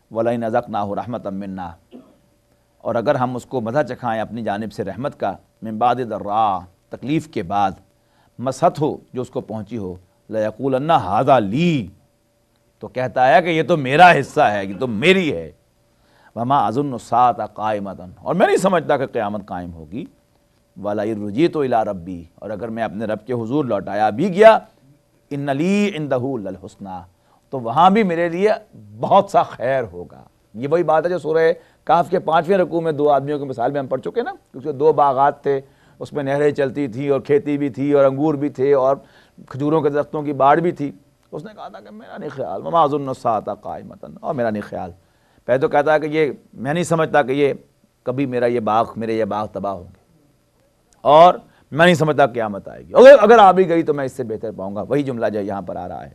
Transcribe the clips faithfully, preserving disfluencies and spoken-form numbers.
وَلَئِنْ أَذَقْنَاهُ رَحْمَةً مِنَّا، اور اگر ہم اس کو مزہ چکھائیں اپنی جانب سے رحمت کا، من بعد ضراء، تکلیف کے بعد، مست ہو جو اس کو پہنچی ہو، لَيَقُولَنَّ هَذَا لِي، تو کہتا ہے کہ یہ تو میرا حصہ ہے، یہ تو میری ہے۔ وَمَا أَظُنُّ السَّاعَةَ قَائِمَةً، اور میں نہیں سمجھتا کہ قیامت قائم ہوگی۔ وَلَئِن رُجِعْتُ إِلَىٰ رَبِّي، اور اگر میں اپنے رب کے حضور لوٹایا بھی گیا، إِنَّ لِي عِندَهُ لَلْحُسْنَىٰ، تو وہاں بھی میرے لیے بہت سا خیر ہوگا۔ یہ وہی بات ہے جو سورہ کہف کے پانچویں رکوع میں دو آدمیوں کی مثال میں ہم پڑھ چکے نا، کیونکہ دو باغات تھے، اس میں نہریں چلتی تھیں اور کھیتی بھی تھی اور انگور بھی تھے اور کھجوروں کے درختوں کی باڑ بھی تھی۔ اس نے کہا تھا کہ میرا نہیں خیال، وَمَا أَظُنُّ السَّاعَةَ قَائِمَةً، اور میرا نہیں خیال، پہلے تو کہتا ہے کہ یہ میں نہیں سمجھتا کہ یہ کبھی میرا یہ باغ میرے یہ باغ تباہ ہوں گے، اور میں نہیں سمجھتا قیامت آئے گی، اگر اگر آ بھی گئی تو میں اس سے بہتر پاؤں گا۔ وہی جملہ جو یہاں پر آ رہا ہے،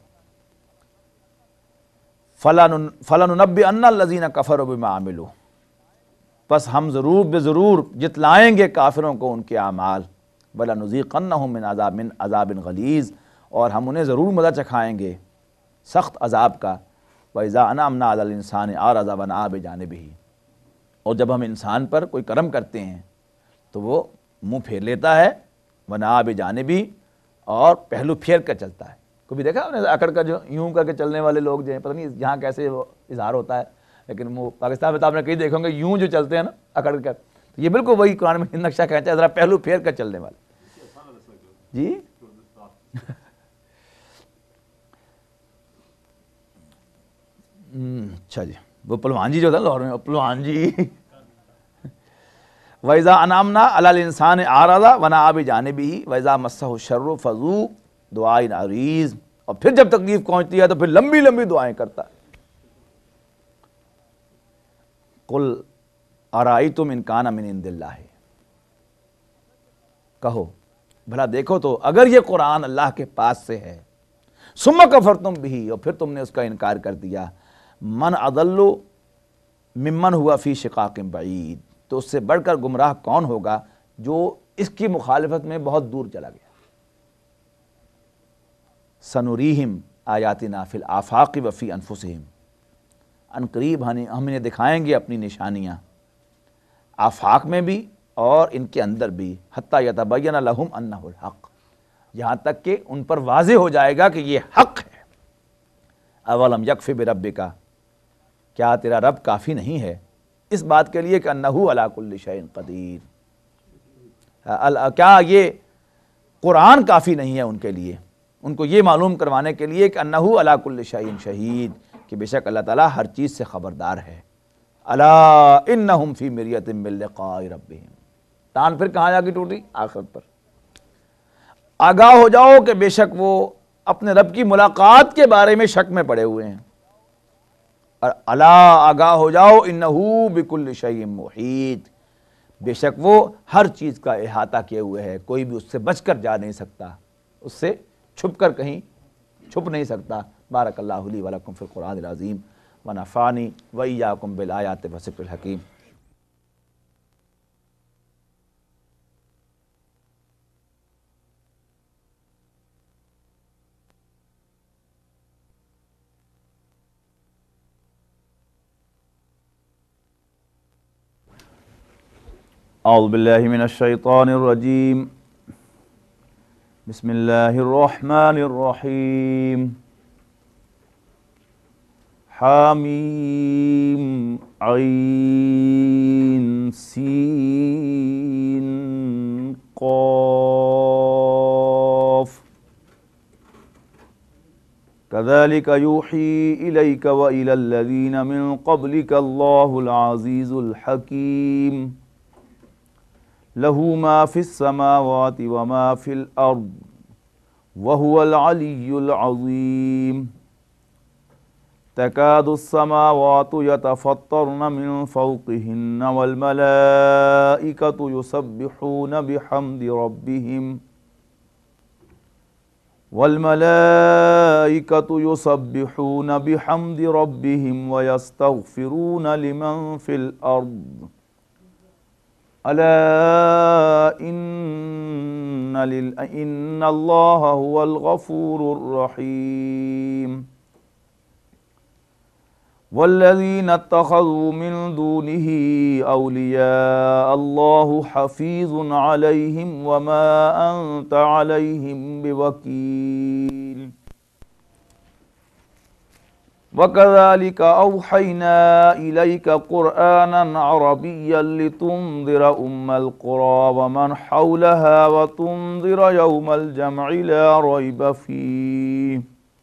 فَلَنُنَبِّئَنَّ الَّذِينَ كَفَرُوا بِمَا عَمِلُوا، پس ہم ضرور بے ضرور جتلائیں گے کافروں کو ان کے اعمال، وَلَنُذِيقَنَّهُم مِّنْ عَذَابٍ مِّنْ عَذَابٍ غَلِيظٍ، اور ہم انہیں ضرور مزہ چکھائیں گے سخت عذاب کا۔ وَإِذَا أَنْعَمْنَا عَلَى الْإِنسَانِ أَعْرَضَ وَنَأَىٰ بِجَانِبِهِ، اور جب ہم انسان پر کوئی کرم کرتے ہیں تو وہ منہ پھیر لیتا ہے، وَنَأَىٰ بِجَانِبِهِ، اور پہلو پھیر کر چلتا ہے۔ کبھی دیکھا آپ نے اکڑ کر جو یوں کر کے چلنے والے لوگ جو ہیں، پتہ نہیں یہاں کیسے وہ اظہار ہوتا ہے، لیکن وہ پاکستان میں تو آپ نے کہیں دیکھیں گے یوں جو چلتے ہیں نا اکڑ کر، تو یہ بالکل وہی قرآن میں نقشہ کہتا ہے، ذرا پہلو پھیر کر چلنے والے۔ جی اچھا جی، وہ پلوان جی جو تھا لاہور میں، پلوان جی۔ وَإِذَا أَنْعَمْنَا عَلَى الْإِنسَانِ أَعْرَضَ وَنَأَىٰ بِجَانِبِهِ وَإِذَا مَسَّهُ الشَّرُّ فَذُو دُعَاءٍ عَرِيضٍ، اور پھر جب تکلیف پہنچتی ہے تو پھر لمبی لمبی دعائیں کرتا ہے۔ قُلْ أَرَأَيْتُمْ إِنْ كَانَ مِنْ عِنْدِ اللَّهِ، کہو بھلا دیکھو تو اگر یہ قرآن اللہ کے پاس سے ہے، ثُمَّ كَفَرْتُمْ بِهِ، اور پھر تم نے اس کا انکار کر دیا، من اضل ممن ہوا فی شقاق بعید، تو اس سے بڑھ کر گمراہ کون ہوگا جو اس کی مخالفت میں بہت دور چلا گیا۔ سنوریہم آیاتنا فی الآفاق وفی انفسہم، ان قریب ہم انہیں دکھائیں گے اپنی نشانیاں آفاق میں بھی اور ان کے اندر بھی، حتی یتبین لہم انہ الحق، یہاں تک کہ ان پر واضح ہو جائے گا کہ یہ حق ہے۔ اولم یکف بربک، کیا تیرا رب کافی نہیں ہے اس بات کے لیے کہ انہ علی کل شیء قدیر، کیا یہ قرآن کافی نہیں ہے ان کے لیے، ان کو یہ معلوم کروانے کے لیے کہ انہ علی کل شیء شہید، کہ بے شک اللہ تعالیٰ ہر چیز سے خبردار ہے۔ الا انہم فی مریۃ من لقاء ربہم، تان پھر کہاں جا کے ٹوٹی؟ آخرت پر۔ آگاہ ہو جاؤ کہ بے شک وہ اپنے رب کی ملاقات کے بارے میں شک میں پڑے ہوئے ہیں، اور الا آگاہ ہو جاؤ انہو بکل شیء محیط، بے شک وہ ہر چیز کا احاطہ کیے ہوئے ہے، کوئی بھی اس سے بچ کر جا نہیں سکتا، اس سے چھپ کر کہیں چھپ نہیں سکتا۔ بارک اللہ لی ولکم فی القرآن العظیم ونفعنی وإیاکم بالآیات والذکر الحکیم۔ اعوذ باللہ من الشیطان الرجیم، بسم اللہ الرحمن الرحیم، حامیم عین سین قاف، كذلك يوحي إليك وإلى الذين من قبلك الله العزيز الحكيم، له ما في السماوات وما في الأرض وهو العلي العظيم، تكاد السماوات يتفطرن من فوقهن والملائكة يسبحون بحمد ربهم والملائكة يسبحون بحمد ربهم ويستغفرون لمن في الأرض، ألا إن لل إن الله هو الغفور الرحيم، والذین اتخذوا من دونه اولیاء اللہ حفیظ علیہم وما انت علیہم بوکیل وَكَذَلِكَ أَوْحَيْنَا إِلَيْكَ قُرْآنًا عَرَبِيًّا لِتُنذِرَ أُمَّ الْقُرَى وَمَنْ حَوْلَهَا وَتُنذِرَ يَوْمَ الْجَمْعِ لَا رَيْبَ فِيهِ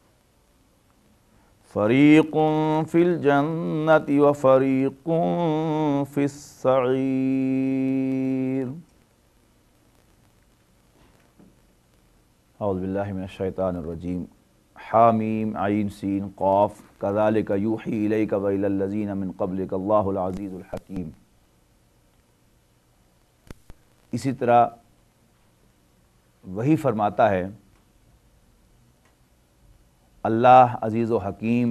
فَرِيقٌ فِي الْجَنَّةِ وَفَرِيقٌ فِي السَّعِيرِ اعوذ باللہ من الشیطان الرجیم حامیم عین سین قاف کذالک یوحی الیک وإلی الذین من قبلک اللہ العزیز الحکیم۔ اسی طرح وہی فرماتا ہے اللہ عزیز و حکیم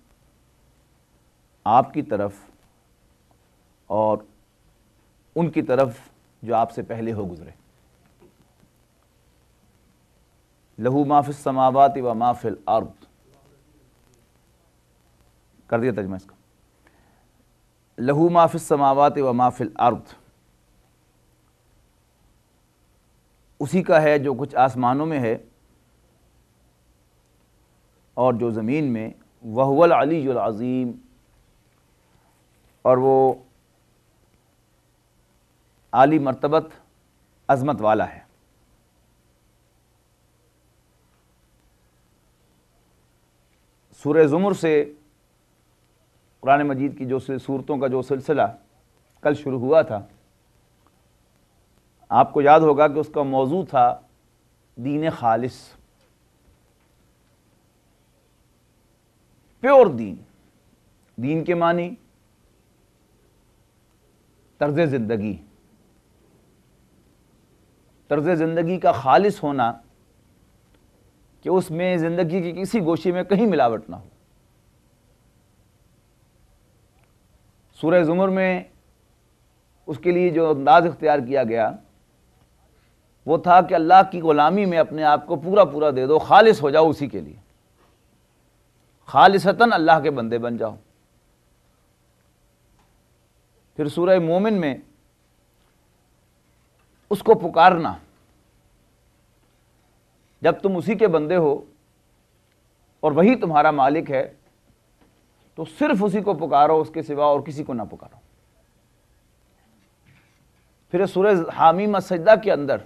آپ کی طرف اور ان کی طرف جو آپ سے پہلے ہو گزرے۔ لہو ما فی السماوات و ما فی الارض، کر دیا ترجمہ اس کا، لہو ما فی السماوات و ما فی الارض، اسی کا ہے جو کچھ آسمانوں میں ہے اور جو زمین میں، وہو العلی العظیم، اور وہ عالی مرتبت عظمت والا ہے۔ سورہ زمر سے قرآن مجید کی جو صورتوں کا جو سلسلہ کل شروع ہوا تھا، آپ کو یاد ہوگا کہ اس کا موضوع تھا دین خالص، پیور دین۔ دین کے معنی طرز زندگی، طرز زندگی کا خالص ہونا کہ اس میں زندگی کی کسی گوشے میں کہیں ملاوٹ نہ ہو۔ سورہ زمر میں اس کے لیے جو انداز اختیار کیا گیا وہ تھا کہ اللہ کی غلامی میں اپنے آپ کو پورا پورا دے دو، خالص ہو جاؤ اسی کے لیے، خالصتاً اللہ کے بندے بن جاؤ۔ پھر سورہ مومن میں اس کو پکارنا، جب تم اسی کے بندے ہو اور وہی تمہارا مالک ہے تو صرف اسی کو پکارو، اس کے سوا اور کسی کو نہ پکارو۔ پھر سورہ حامیم السجدہ کے اندر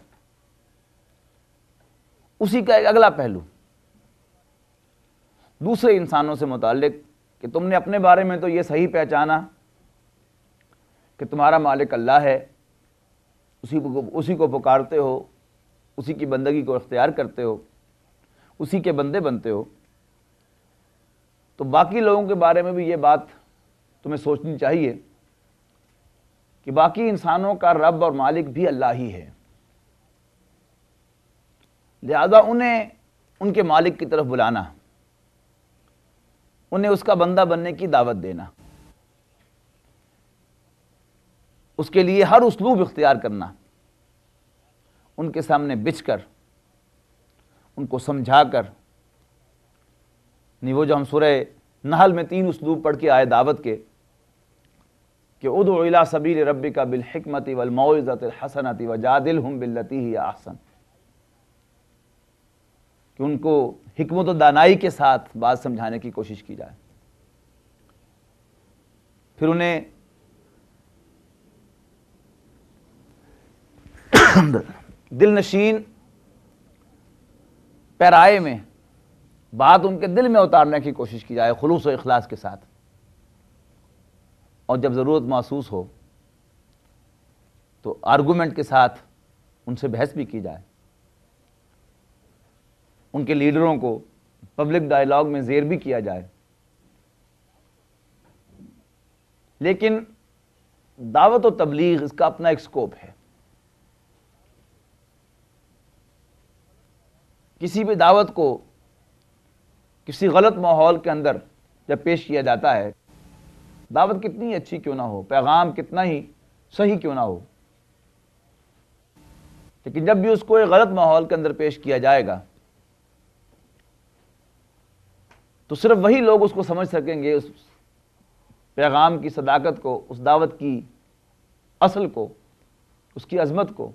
اسی کا ایک اگلا پہلو دوسرے انسانوں سے متعلق کہ تم نے اپنے بارے میں تو یہ صحیح پہچانا کہ تمہارا مالک اللہ ہے، اسی کو اسی کو پکارتے ہو، اسی کی بندگی کو اختیار کرتے ہو، اسی کے بندے بنتے ہو، تو باقی لوگوں کے بارے میں بھی یہ بات تمہیں سوچنی چاہیے کہ باقی انسانوں کا رب اور مالک بھی اللہ ہی ہے، لہذا انہیں ان کے مالک کی طرف بلانا، انہیں اس کا بندہ بننے کی دعوت دینا، اس کے لیے ہر اسلوب اختیار کرنا، ان کے سامنے بچھ کر، ان کو سمجھا کر، نہیں وہ جو ہم سورہ نحل میں تین اسلوب پڑھ کے آئے دعوت کے کہ ادع الی سبیل ربک بالحکمۃ والموعظۃ الحسنۃ وجادلہم باللتی ہی احسن، کہ ان کو حکمت و دانائی کے ساتھ بات سمجھانے کی کوشش کی جائے۔ پھر انہیں دل نشین پیرائے میں بات ان کے دل میں اتارنے کی کوشش کی جائے خلوص و اخلاص کے ساتھ، اور جب ضرورت محسوس ہو تو آرگومنٹ کے ساتھ ان سے بحث بھی کی جائے، ان کے لیڈروں کو پبلک ڈائیلاگ میں زیر بھی کیا جائے۔ لیکن دعوت و تبلیغ اس کا اپنا ایک سکوپ ہے۔ کسی بھی دعوت کو کسی غلط ماحول کے اندر جب پیش کیا جاتا ہے، دعوت کتنی اچھی کیوں نہ ہو، پیغام کتنا ہی صحیح کیوں نہ ہو، لیکن جب بھی اس کو ایک غلط ماحول کے اندر پیش کیا جائے گا تو صرف وہی لوگ اس کو سمجھ سکیں گے، اس پیغام کی صداقت کو، اس دعوت کی اصل کو، اس کی عظمت کو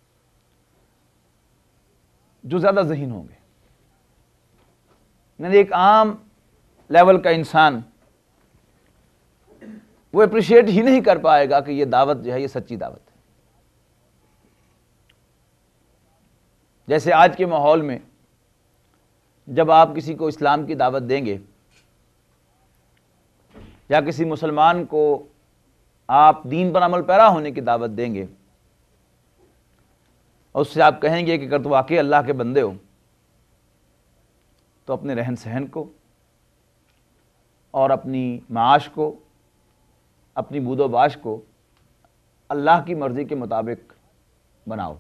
جو زیادہ ذہین ہوں گے. یعنی ایک عام لیول کا انسان وہ اپریشیٹ ہی نہیں کر پائے گا کہ یہ دعوت جو ہے یہ سچی دعوت ہے. جیسے آج کے ماحول میں جب آپ کسی کو اسلام کی دعوت دیں گے یا کسی مسلمان کو آپ دین پر عمل پیرا ہونے کی دعوت دیں گے اور اس سے آپ کہیں گے کہ اگر تو واقعی اللہ کے بندے ہو تو اپنے رہن سہن کو اور اپنی معاش کو، اپنی بود و باش کو اللہ کی مرضی کے مطابق بناؤ،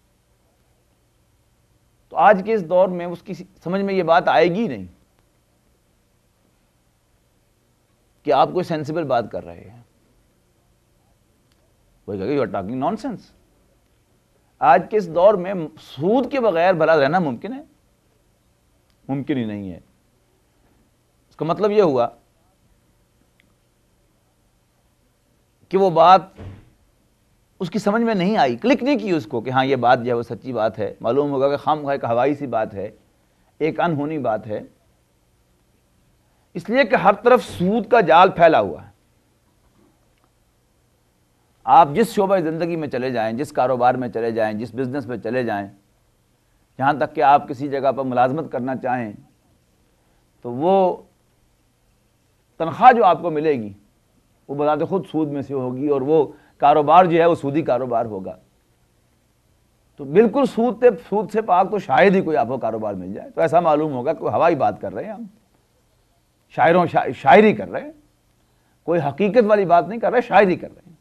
تو آج کے اس دور میں اس کی سمجھ میں یہ بات آئے گی نہیں کہ آپ کوئی سینسیبل بات کر رہے ہیں. وہ کہے گا you are talking nonsense. آج کے اس دور میں سود کے بغیر بھلا رہنا ممکن ہے؟ ممکن ہی نہیں ہے. اس کا مطلب یہ ہوا کہ وہ بات اس کی سمجھ میں نہیں آئی، کلک نہیں کی اس کو کہ ہاں یہ بات جو ہے وہ سچی بات ہے. معلوم ہوگا کہ خام خواہ ایک ہوائی سی بات ہے، ایک انہونی بات ہے، اس لیے کہ ہر طرف سود کا جال پھیلا ہوا ہے. آپ جس شعبہ زندگی میں چلے جائیں، جس کاروبار میں چلے جائیں، جس بزنس میں چلے جائیں، یہاں تک کہ آپ کسی جگہ پر ملازمت کرنا چاہیں تو وہ تنخواہ جو آپ کو ملے گی وہ بذات خود سود میں سے ہوگی، اور وہ کاروبار جو ہے وہ سودی کاروبار ہوگا. تو بالکل سود سے سود سے پاک تو شاید ہی کوئی آپ کو کاروبار مل جائے. تو ایسا معلوم ہوگا کہ ہوائی بات کر رہے ہیں، ہم شاعروں شاعری کر رہے ہیں، کوئی حقیقت والی بات نہیں کر رہے، شاعری کر رہے ہیں.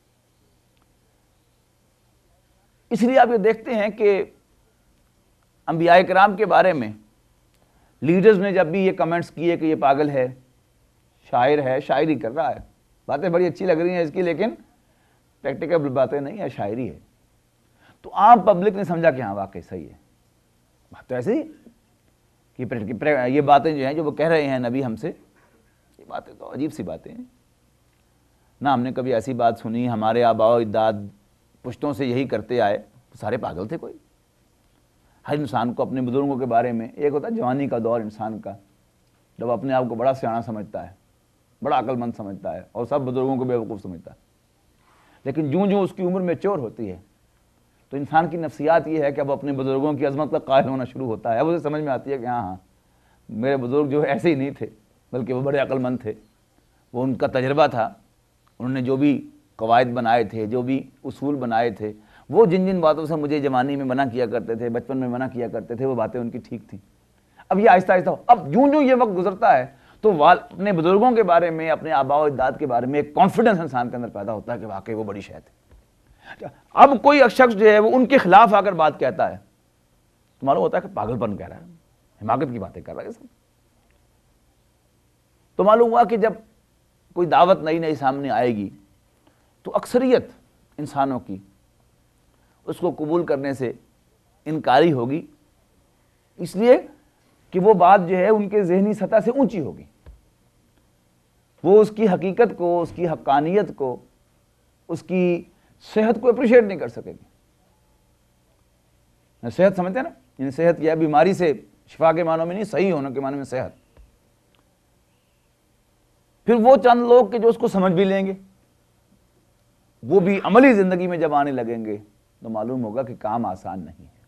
اس لیے آپ یہ دیکھتے ہیں کہ انبیاء کرام کے بارے میں لیڈرز نے جب بھی یہ کمنٹس کیے کہ یہ پاگل ہے، شاعر ہے، شاعری کر رہا ہے، باتیں بڑی اچھی لگ رہی ہیں اس کی لیکن پریکٹیکل باتیں نہیں ہے، شاعری ہے، تو عام پبلک نے سمجھا کہ ہاں واقعی صحیح ہے. بات تو ایسے ہی کہ یہ باتیں جو ہیں جو وہ کہہ رہے ہیں نبی ہم سے، یہ باتیں تو عجیب سی باتیں ہیں نہ، ہم نے کبھی ایسی بات سنی، ہمارے آباء و اجداد پشتوں سے یہی کرتے آئے. سارے پاگل تھے کوئی؟ ہر انسان کو اپنے بزرگوں کے بارے میں، ایک ہوتا ہے جوانی کا دور انسان کا جب اپنے آپ کو بڑا سیاںا سمجھتا ہے، بڑا عقل مند سمجھتا ہے اور سب بزرگوں کو بیوقوف سمجھتا ہے، لیکن جوں جوں اس کی عمر میچور ہوتی ہے تو انسان کی نفسیات یہ ہے کہ اب اپنے بزرگوں کی عظمت کا قائل ہونا شروع ہوتا ہے. اب اسے سمجھ میں آتی ہے کہ ہاں ہاں میرے بزرگ جو ایسے ہی نہیں تھے بلکہ وہ بڑے عقل مند تھے، وہ ان کا تجربہ تھا، انہوں نے جو بھی قواعد بنائے تھے، جو بھی اصول بنائے تھے، وہ جن جن باتوں سے مجھے جوانی میں منع کیا کرتے تھے، بچپن میں منع کیا کرتے تھے، وہ باتیں ان کی ٹھیک تھیں. اب یہ آہستہ آہستہ اب جوں جوں یہ وقت گزرتا ہے تو اپنے بزرگوں کے بارے میں، اپنے آباء و اجداد کے بارے میں ایک کانفیڈنس انسان کے اندر پیدا ہوتا ہے کہ واقعی وہ بڑی شے تھے. اب کوئی شخص جو ہے وہ ان کے خلاف آ کر بات کہتا ہے تو معلوم ہوتا ہے کہ پاگل پن کہہ رہا ہے، حماقت کی باتیں کر رہا ہے سب. تو معلوم ہوا کہ جب کوئی دعوت نئی نئی سامنے آئے گی تو اکثریت انسانوں کی اس کو قبول کرنے سے انکاری ہوگی، اس لیے کہ وہ بات جو ہے ان کے ذہنی سطح سے اونچی ہوگی. وہ اس کی حقیقت کو، اس کی حقانیت کو، اس کی صحت کو اپریشیٹ نہیں کر سکے گی. صحت سمجھتے ہیں نا، یعنی صحت یہ بیماری سے شفا کے معنوں میں نہیں، صحیح ہونے کے معنوں میں صحت. پھر وہ چند لوگ کہ جو اس کو سمجھ بھی لیں گے، وہ بھی عملی زندگی میں جب آنے لگیں گے تو معلوم ہوگا کہ کام آسان نہیں ہے.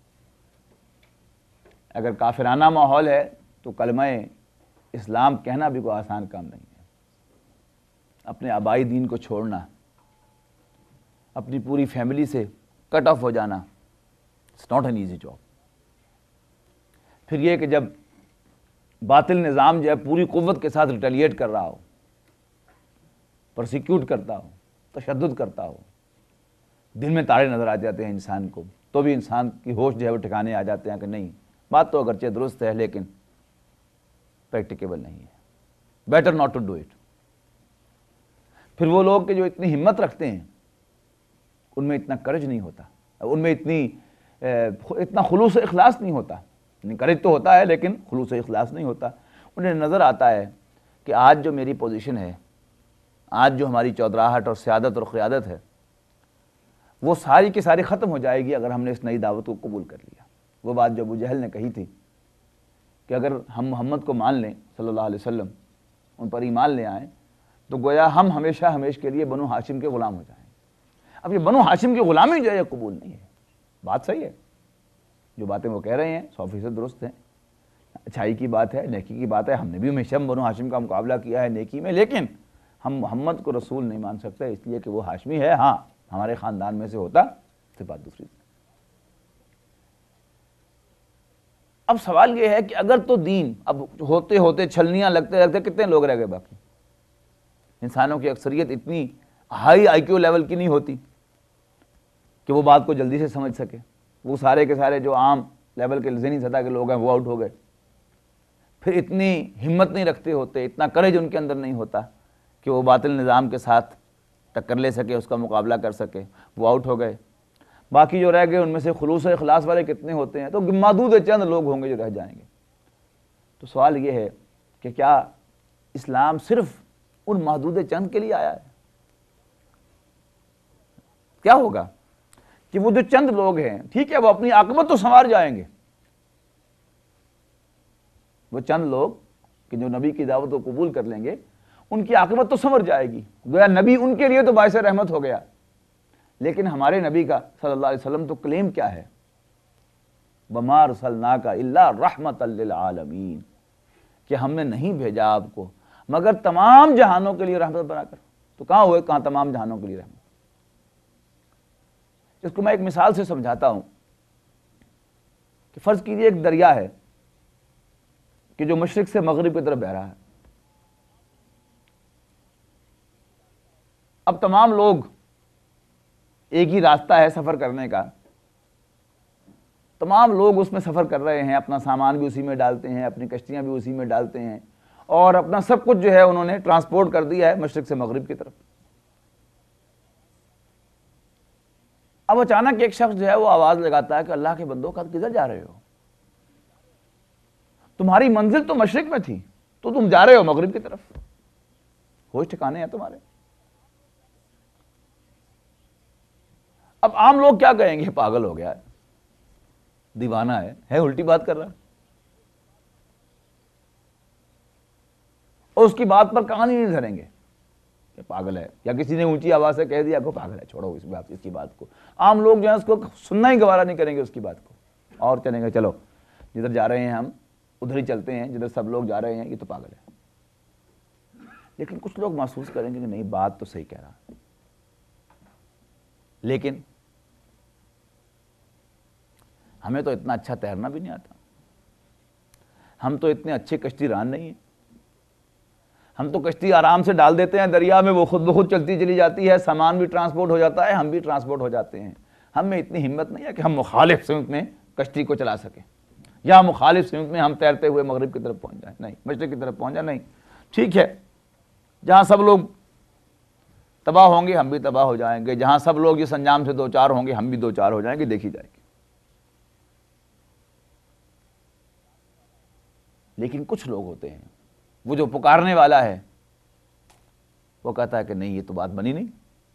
اگر کافرانہ ماحول ہے تو کلمہ اسلام کہنا بھی کوئی آسان کام نہیں ہے. اپنے آبائی دین کو چھوڑنا، اپنی پوری فیملی سے کٹ آف ہو جانا، it's not an easy job. پھر یہ کہ جب باطل نظام جو ہے پوری قوت کے ساتھ ریٹیلیٹ کر رہا ہو، پرسیکیوٹ کرتا ہو، تشدد کرتا ہو، دل میں تارے نظر آ جاتے ہیں انسان کو، تو بھی انسان کی ہوش جو ہے وہ ٹھکانے آ جاتے ہیں کہ نہیں، بات تو اگرچہ درست ہے لیکن پریکٹیکیبل نہیں ہے، better not to do it. پھر وہ لوگ کہ جو اتنی ہمت رکھتے ہیں ان میں اتنا کرج نہیں ہوتا، ان میں اتنی اتنا خلوص اخلاص نہیں ہوتا. کرج تو ہوتا ہے لیکن خلوص اخلاص نہیں ہوتا. انہیں نظر آتا ہے کہ آج جو میری پوزیشن ہے، آج جو ہماری چودراہٹ اور سیادت اور قیادت ہے وہ ساری کی ساری ختم ہو جائے گی اگر ہم نے اس نئی دعوت کو قبول کر لیا۔ وہ بات جو ابو جہل نے کہی تھی کہ اگر ہم محمد کو مان لیں صلی اللہ علیہ وسلم، ان پر ایمان لے آئیں، تو گویا ہم ہمیشہ ہمیش کے لیے بنو ہاشم کے غلام ہو جائیں۔ اب یہ بنو ہاشم کی غلامی جو ہے یہ قبول نہیں ہے۔ بات صحیح ہے، جو باتیں وہ کہہ رہے ہیں سو فیصد درست ہیں، اچھائی کی بات ہے، نیکی کی بات ہے، ہم نے بھی ہمیشہ بنو ہاشم کا مقابلہ کیا ہے نیکی میں، لیکن ہم محمد کو رسول نہیں مان سکتے اس لیے کہ وہ ہاشمی ہے۔ ہاں ہمارے خاندان میں سے ہوتا تو بات دوسری تھی۔ اب سوال یہ ہے کہ اگر تو دین اب ہوتے ہوتے چھلنیاں لگتے لگتے کتنے لوگ رہ گئے باقی؟ انسانوں کی اکثریت اتنی ہائی آئی کیو لیول کی نہیں ہوتی کہ وہ بات کو جلدی سے سمجھ سکے۔ وہ سارے کے سارے جو عام لیول کے ذہنی سطح کے لوگ ہیں وہ آؤٹ ہو گئے۔ پھر اتنی ہمت نہیں رکھتے ہوتے، اتنا کریج ان کے اندر نہیں ہوتا کہ وہ باطل نظام کے ساتھ ٹکر لے سکے، اس کا مقابلہ کر سکے، وہ آؤٹ ہو گئے۔ باقی جو رہ گئے ان میں سے خلوص و اخلاص والے کتنے ہوتے ہیں؟ تو محدود چند لوگ ہوں گے جو رہ جائیں گے۔ تو سوال یہ ہے کہ کیا اسلام صرف ان محدود چند کے لیے آیا ہے؟ کیا ہوگا کہ وہ جو چند لوگ ہیں، ٹھیک ہے وہ اپنی عاقبت تو سنوار جائیں گے، وہ چند لوگ کہ جو نبی کی دعوت کو قبول کر لیں گے ان کی عاقبت تو سنور جائے گی، گویا نبی ان کے لیے تو باعث رحمت ہو گیا۔ لیکن ہمارے نبی کا صلی اللہ علیہ وسلم تو کلیم کیا ہے؟ وَمَا أَرْسَلْنَاكَ إِلَّا رَحْمَةً لِّلْعَالَمِينَ، کہ ہم نے نہیں بھیجا آپ کو مگر تمام جہانوں کے لیے رحمت بنا کر۔ تو کہاں ہوئے کہاں تمام جہانوں کے لیے رحمت؟ اس کو میں ایک مثال سے سمجھاتا ہوں کہ فرض کیجئے ایک دریا ہے کہ جو مشرق سے مغرب کی طرف بہ رہا ہے۔ اب تمام لوگ ایک ہی راستہ ہے سفر کرنے کا، تمام لوگ اس میں سفر کر رہے ہیں، اپنا سامان بھی اسی میں ڈالتے ہیں، اپنی کشتیاں بھی اسی میں ڈالتے ہیں، اور اپنا سب کچھ جو ہے انہوں نے ٹرانسپورٹ کر دیا ہے مشرق سے مغرب کی طرف۔ اب اچانک ایک شخص جو ہے وہ آواز لگاتا ہے کہ اللہ کے بندوں کا کدھر جا رہے ہو؟ تمہاری منزل تو مشرق میں تھی تو تم جا رہے ہو مغرب کی طرف، ہوش ٹھکانے ہیں تمہارے؟ اب عام لوگ کیا کہیں گے؟ پاگل ہو گیا ہے، دیوانہ ہے ہے الٹی بات کر رہا ہے، اور اس کی بات پر کہانی نہیں دھریں گے کہ پاگل ہے، یا کسی نے اونچی آواز سے کہہ دیا کہ پاگل ہے، چھوڑو اس بات اس کی بات کو۔ عام لوگ جو ہے اس کو سننا ہی گوارا نہیں کریں گے اس کی بات کو، اور چلیں گے چلو جدھر جا رہے ہیں ہم ادھر ہی چلتے ہیں، جدھر سب لوگ جا رہے ہیں، یہ تو پاگل ہے۔ لیکن کچھ لوگ محسوس کریں گے کہ نہیں بات تو صحیح کہہ رہا ہے، لیکن ہمیں تو اتنا اچھا تیرنا بھی نہیں آتا، ہم تو اتنے اچھے کشتی ران نہیں ہیں، ہم تو کشتی آرام سے ڈال دیتے ہیں دریا میں، وہ خود بخود چلتی چلی جاتی ہے، سامان بھی ٹرانسپورٹ ہو جاتا ہے، ہم بھی ٹرانسپورٹ ہو جاتے ہیں۔ ہم میں اتنی ہمت نہیں ہے کہ ہم مخالف سمت میں کشتی کو چلا سکیں، یا مخالف سمت میں ہم تیرتے ہوئے مغرب کی طرف پہنچ جائیں، نہیں مشرق کی طرف پہنچ جائیں، نہیں ٹھیک ہے جہاں سب لوگ تباہ ہوں گے ہم بھی تباہ ہو جائیں گے، جہاں سب لوگ اس انجام سے دو چار ہوں گے ہم بھی دو چار ہو جائیں گے، دیکھی جائے گی۔ لیکن کچھ لوگ ہوتے ہیں، وہ جو پکارنے والا ہے وہ کہتا ہے کہ نہیں یہ تو بات بنی نہیں۔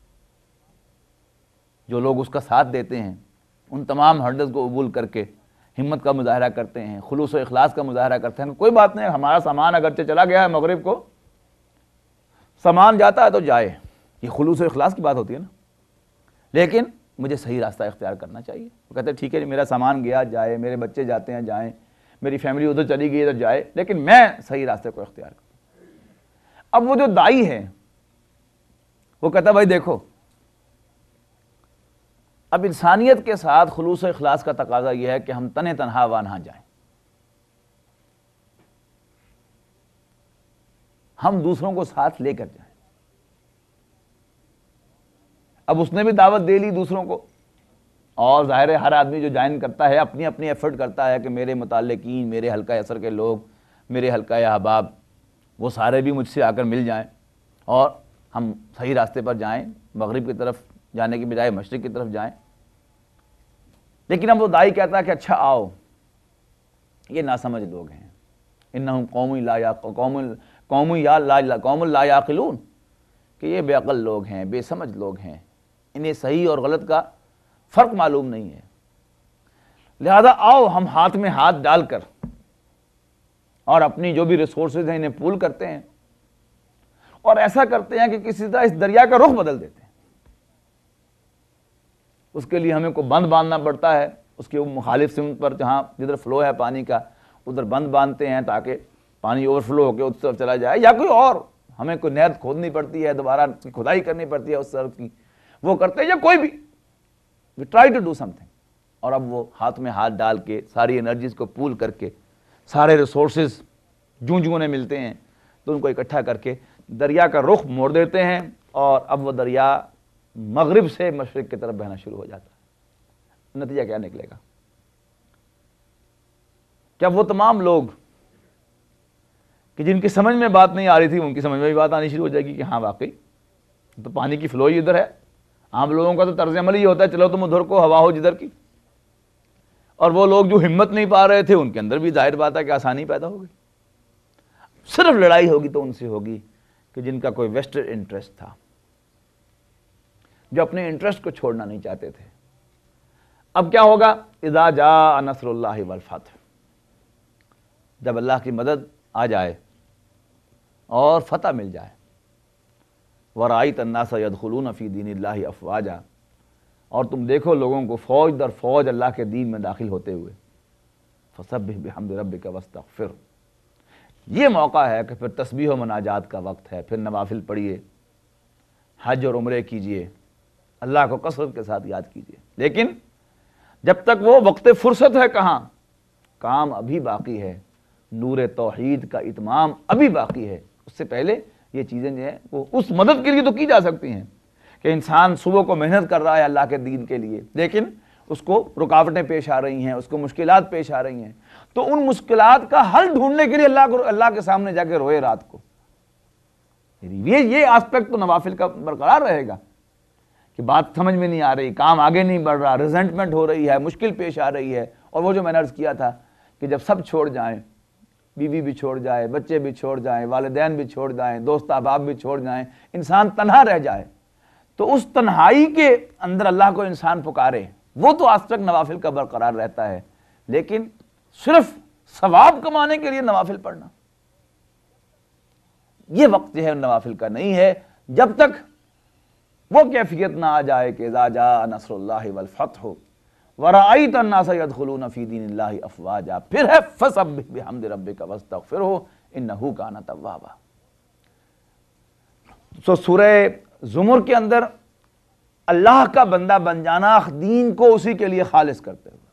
جو لوگ اس کا ساتھ دیتے ہیں ان تمام ہرڈلز کو قبول کر کے ہمت کا مظاہرہ کرتے ہیں، خلوص و اخلاص کا مظاہرہ کرتے ہیں، کوئی بات نہیں ہمارا سامان اگرچہ چلا گیا ہے مغرب کو، سامان جاتا ہے تو جائے، یہ خلوص و اخلاص کی بات ہوتی ہے نا، لیکن مجھے صحیح راستہ اختیار کرنا چاہیے۔ وہ کہتے ہیں ٹھیک ہے میرا سامان گیا جائے، میرے بچے جاتے ہیں جائیں، میری فیملی ادھر چلی گئی ادھر جائے، لیکن میں صحیح راستے کو اختیار کروں۔ اب وہ جو دائی ہے وہ کہتا ہے بھائی دیکھو اب انسانیت کے ساتھ خلوص و اخلاص کا تقاضا یہ ہے کہ ہم تنے تنہا وانہا جائیں، ہم دوسروں کو ساتھ لے کر جائیں۔ اب اس نے بھی دعوت دے لی دوسروں کو، اور ظاہر ہے ہر آدمی جو جوائن کرتا ہے اپنی اپنی ایفرٹ کرتا ہے کہ میرے متعلقین، میرے حلقہ اثر کے لوگ، میرے حلقہ احباب وہ سارے بھی مجھ سے آ کر مل جائیں اور ہم صحیح راستے پر جائیں، مغرب کی طرف جانے کی بجائے مشرق کی طرف جائیں۔ لیکن اب وہ دائی کہتا ہے کہ اچھا آؤ، یہ ناسمجھ لوگ ہیں، انہم قوم لا یا قوم قوم یا لا قوم لا یعقلون، کہ یہ بے عقل لوگ ہیں، بے سمجھ لوگ ہیں، انہیں صحیح اور غلط کا فرق معلوم نہیں ہے، لہذا آؤ ہم ہاتھ میں ہاتھ ڈال کر اور اپنی جو بھی ریسورسز ہیں انہیں پول کرتے ہیں اور ایسا کرتے ہیں کہ کسی طرح اس دریا کا رخ بدل دیتے ہیں۔ اس کے لیے ہمیں کو بند باندھنا پڑتا ہے، اس کے مخالف سمت پر جہاں جدھر فلو ہے پانی کا ادھر بند باندھتے ہیں تاکہ پانی اوور فلو ہو کے اس طرف چلا جائے، یا کوئی اور ہمیں کوئی نہر کھودنی پڑتی ہے، دوبارہ کھدائی کرنی پڑتی ہے اس طرف کی، وہ کرتے ہیں، یا کوئی بھی we try to do something. اور اب وہ ہاتھ میں ہاتھ ڈال کے ساری انرجیز کو پول کر کے سارے ریسورسز جوں جوں انہیں ملتے ہیں تو ان کو اکٹھا کر کے دریا کا رخ موڑ دیتے ہیں، اور اب وہ دریا مغرب سے مشرق کی طرف بہنا شروع ہو جاتا ہے۔ نتیجہ کیا نکلے گا؟ کیا وہ تمام لوگ کہ جن کی سمجھ میں بات نہیں آ رہی تھی ان کی سمجھ میں بھی بات آنی شروع ہو جائے گی کہ ہاں واقعی تو پانی کی فلو ہی ادھر ہے، عام لوگوں کا تو طرز عمل ہی ہوتا ہے چلو تم ادھر کو ہوا ہو جدھر کی، اور وہ لوگ جو ہمت نہیں پا رہے تھے ان کے اندر بھی ظاہر بات ہے کہ آسانی پیدا ہوگی۔ صرف لڑائی ہوگی تو ان سے ہوگی کہ جن کا کوئی ویسٹڈ انٹرسٹ تھا، جو اپنے انٹرسٹ کو چھوڑنا نہیں چاہتے تھے۔ اب کیا ہوگا؟ اذا جاء نصر اللہ والفتح، جب اللہ کی مدد آ جائے اور فتح مل جائے، وَرَأَيْتَ النَّاسَ يَدْخُلُونَ فِي دِينِ اللَّهِ أَفْوَاجًا، اور تم دیکھو لوگوں کو فوج در فوج اللہ کے دین میں داخل ہوتے ہوئے، فَسَبِّحْ بِحَمْدِ رَبِّكَ وَاسْتَغْفِرْ، یہ موقع ہے کہ پھر تسبیح و مناجات کا وقت ہے، پھر نوافل پڑھیے، حج اور عمرے کیجئے، اللہ کو کثرت کے ساتھ یاد کیجئے۔ لیکن جب تک وہ وقت فرصت ہے کہاں، کام ابھی باقی ہے، نور توحید کا اتمام ابھی باقی ہے، اس سے پہلے یہ چیزیں جو ہیں وہ اس مدد کے لیے تو کی جا سکتی ہیں کہ انسان صبح کو محنت کر رہا ہے اللہ کے دین کے لیے، لیکن اس کو رکاوٹیں پیش آ رہی ہیں، اس کو مشکلات پیش آ رہی ہیں، تو ان مشکلات کا حل ڈھونڈنے کے لیے اللہ کو اللہ کے سامنے جا کے روئے رات کو۔ یہ یہ آسپیکٹ تو نوافل کا برقرار رہے گا کہ بات سمجھ میں نہیں آ رہی، کام آگے نہیں بڑھ رہا، ریزنٹمنٹ ہو رہی ہے، مشکل پیش آ رہی ہے، اور وہ جو میں نے عرض کیا تھا کہ جب سب چھوڑ جائیں، بیوی بھی چھوڑ جائے، بچے بھی چھوڑ جائیں، والدین بھی چھوڑ جائیں، دوست احباب بھی چھوڑ جائیں، انسان تنہا رہ جائے، تو اس تنہائی کے اندر اللہ کو انسان پکارے، وہ تو آج تک نوافل کا برقرار رہتا ہے۔ لیکن صرف ثواب کمانے کے لیے نوافل پڑھنا، یہ وقت جو ہے نوافل کا نہیں ہے جب تک وہ کیفیت نہ آ جائے کہ اذا جاء نصر اللہ والفتح وَرَأَيْتَ النَّاسَ يَدْخُلُونَ فِي دِينِ اللَّهِ أَفْوَاجًا، پھر ہے فَسَبِّحْ بِحَمْدِ رَبِّكَ وَاسْتَغْفِرْهُ إِنَّهُ كَانَ تَوَّابًا۔ سو سورہ زمر کے اندر اللہ کا بندہ بن جانا، دین کو اسی کے لیے خالص کرتے ہوئے،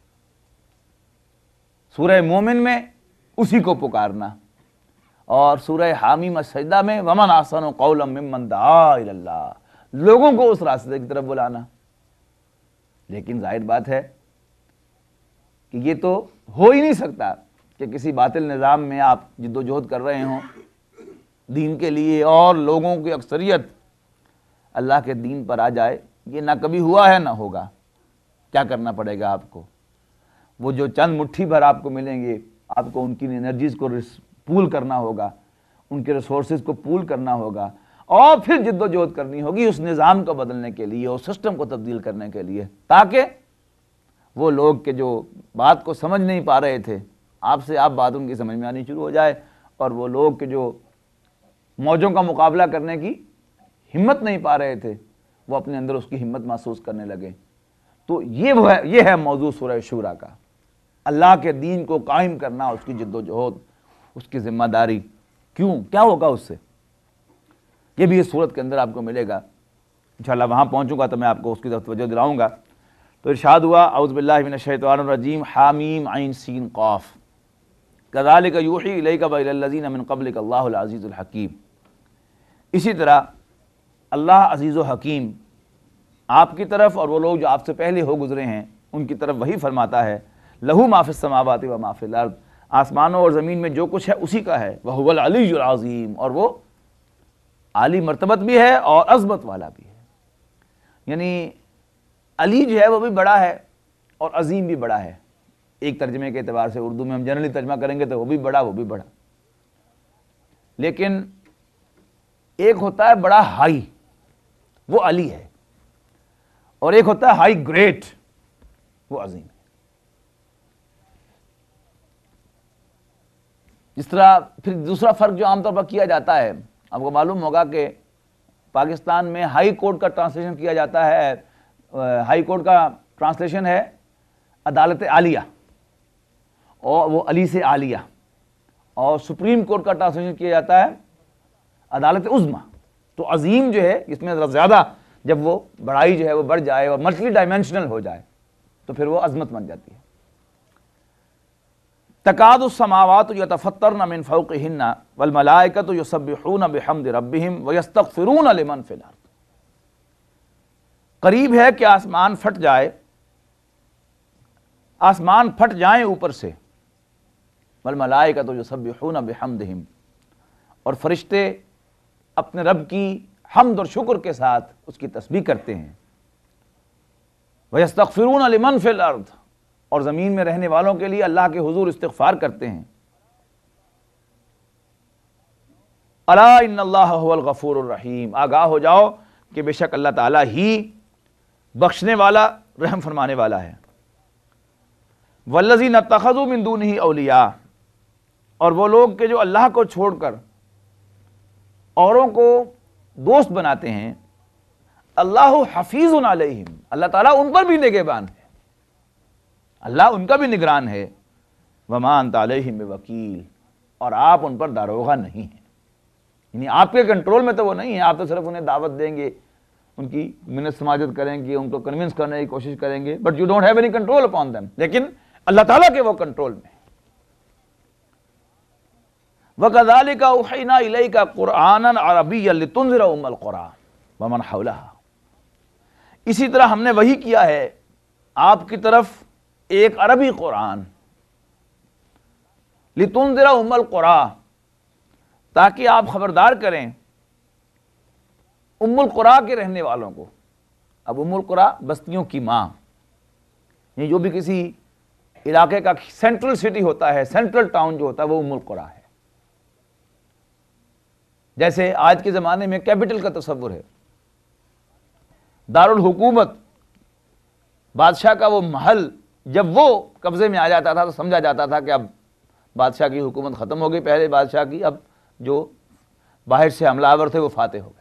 سورہ مومن میں اسی کو پکارنا، اور سورہ حامیم السجدہ میں وَمَنْ أَحْسَنُ قَوْلًا مِّمَّنْ دَعَا إِلَى اللَّهِ، لوگوں کو اس راستے کی طرف بلانا۔ لیکن ظاہر بات ہے کہ یہ تو ہو ہی نہیں سکتا کہ کسی باطل نظام میں آپ جد و جہد کر رہے ہوں دین کے لیے اور لوگوں کی اکثریت اللہ کے دین پر آ جائے، یہ نہ کبھی ہوا ہے نہ ہوگا۔ کیا کرنا پڑے گا آپ کو؟ وہ جو چند مٹھی بھر آپ کو ملیں گے، آپ کو ان کی انرجیز کو پول کرنا ہوگا، ان کے ریسورسز کو پول کرنا ہوگا، اور پھر جد و جہد کرنی ہوگی اس نظام کو بدلنے کے لیے، اس سسٹم کو تبدیل کرنے کے لیے، تاکہ وہ لوگ کہ جو بات کو سمجھ نہیں پا رہے تھے، آپ سے آپ بات ان کی سمجھ میں آنی شروع ہو جائے، اور وہ لوگ کہ جو موجوں کا مقابلہ کرنے کی ہمت نہیں پا رہے تھے، وہ اپنے اندر اس کی ہمت محسوس کرنے لگے۔ تو یہ وہ ہے یہ ہے موضوع سورہ شورا کا، اللہ کے دین کو قائم کرنا، اس کی جد و جہد، اس کی ذمہ داری۔ کیوں؟ کیا ہوگا اس سے؟ یہ بھی اس صورت کے اندر آپ کو ملے گا۔ انشاءاللہ وہاں پہنچوں گا تو میں آپ کو اس کی طرف توجہ دلاؤں گا۔ تو ارشاد ہوا اعوذ باللہ من الشیطان الرجیم، حامیم عین سین قاف، کذالک یوحی الیک و الی الذین من قبلک اللہ العزیز الحکیم۔ اسی طرح اللہ عزیز و حکیم آپ کی طرف اور وہ لوگ جو آپ سے پہلے ہو گزرے ہیں ان کی طرف وہی فرماتا ہے، لہو ما فی السماوات و ما فی الارض، آسمانوں اور زمین میں جو کچھ ہے اسی کا ہے، وہو العلی العظیم، اور وہ عالی مرتبت بھی ہے اور عظمت والا بھی ہے۔ یعنی علی جو ہے وہ بھی بڑا ہے اور عظیم بھی بڑا ہے، ایک ترجمے کے اعتبار سے اردو میں ہم جنرلی ترجمہ کریں گے تو وہ بھی بڑا وہ بھی بڑا، لیکن ایک ہوتا ہے بڑا ہائی وہ علی ہے، اور ایک ہوتا ہے ہائی گریٹ، وہ عظیم ہے۔ جس طرح پھر دوسرا فرق جو عام طور پر کیا جاتا ہے، آپ کو معلوم ہوگا کہ پاکستان میں ہائی کورٹ کا ٹرانسلیشن کیا جاتا ہے، ہائی کورٹ کا ٹرانسلیشن ہے عدالت عالیہ، اور وہ علی سے عالیہ، اور سپریم کورٹ کا ٹرانسلیشن کیا جاتا ہے عدالت عظمیٰ۔ تو عظیم جو ہے اس میں ذرا زیادہ، جب وہ بڑائی جو ہے وہ بڑھ جائے اور ملٹی ڈائمینشنل ہو جائے تو پھر وہ عظمت بن جاتی ہے۔ تکاد السماوات یتفطرن من فوقہن والملائکۃ یسبحون بحمد ربہم ویستغفرون لمن فی الارض، قریب ہے کہ آسمان پھٹ جائے، آسمان پھٹ جائیں اوپر سے، والملائکۃ یسبحون بحمدہم، اور فرشتے اپنے رب کی حمد اور شکر کے ساتھ اس کی تسبیح کرتے ہیں، ویستغفرون لمن فی الارض، اور زمین میں رہنے والوں کے لیے اللہ کے حضور استغفار کرتے ہیں۔ الا ان اللہ هو الغفور الرحیم، آگاہ ہو جاؤ کہ بے شک اللہ تعالیٰ ہی بخشنے والا، رحم فرمانے والا ہے۔ والذین اتخذوا من دونہ اولیاء، اور وہ لوگ کہ جو اللہ کو چھوڑ کر اوروں کو دوست بناتے ہیں، اللہ حفیظ علیہم، اللہ تعالیٰ ان پر بھی نگہبان ہے، اللہ ان کا بھی نگران ہے۔ وما انت علیہم بوکیل، اور آپ ان پر داروغہ نہیں ہیں، یعنی آپ کے کنٹرول میں تو وہ نہیں ہیں، آپ تو صرف انہیں دعوت دیں گے، ان کی منت سماجت کریں گے، ان کو کنونس کرنے کی کوشش کریں گے، but you don't have any control upon them, لیکن اللہ تعالیٰ کے وہ کنٹرول میں۔ وَكَذَلِكَ أَوْحَيْنَا إِلَيْكَ قُرْآنًا عَرَبِيًّا لِتُنذِرَ أُمَّ الْقُرَىٰ وَمَنْ حَوْلَهَا، اسی طرح ہم نے وحی کیا ہے آپ کی طرف ایک عربی قرآن، لِتُنذِرَ أُمَّ الْقُرَىٰ، تاکہ آپ خبردار کریں ام القریٰ کے رہنے والوں کو۔ اب ام القریٰ بستیوں کی ماں، یہ جو بھی کسی علاقے کا سینٹرل سٹی ہوتا ہے، سینٹرل ٹاؤن جو ہوتا ہے، وہ ام القریٰ ہے۔ جیسے آج کے زمانے میں کیپٹل کا تصور ہے، دارالحکومت، بادشاہ کا وہ محل، جب وہ قبضے میں آ جاتا تھا تو سمجھا جاتا تھا کہ اب بادشاہ کی حکومت ختم ہو گئی، پہلے بادشاہ کی، اب جو باہر سے حملہ آور تھے وہ فاتح ہو گئے۔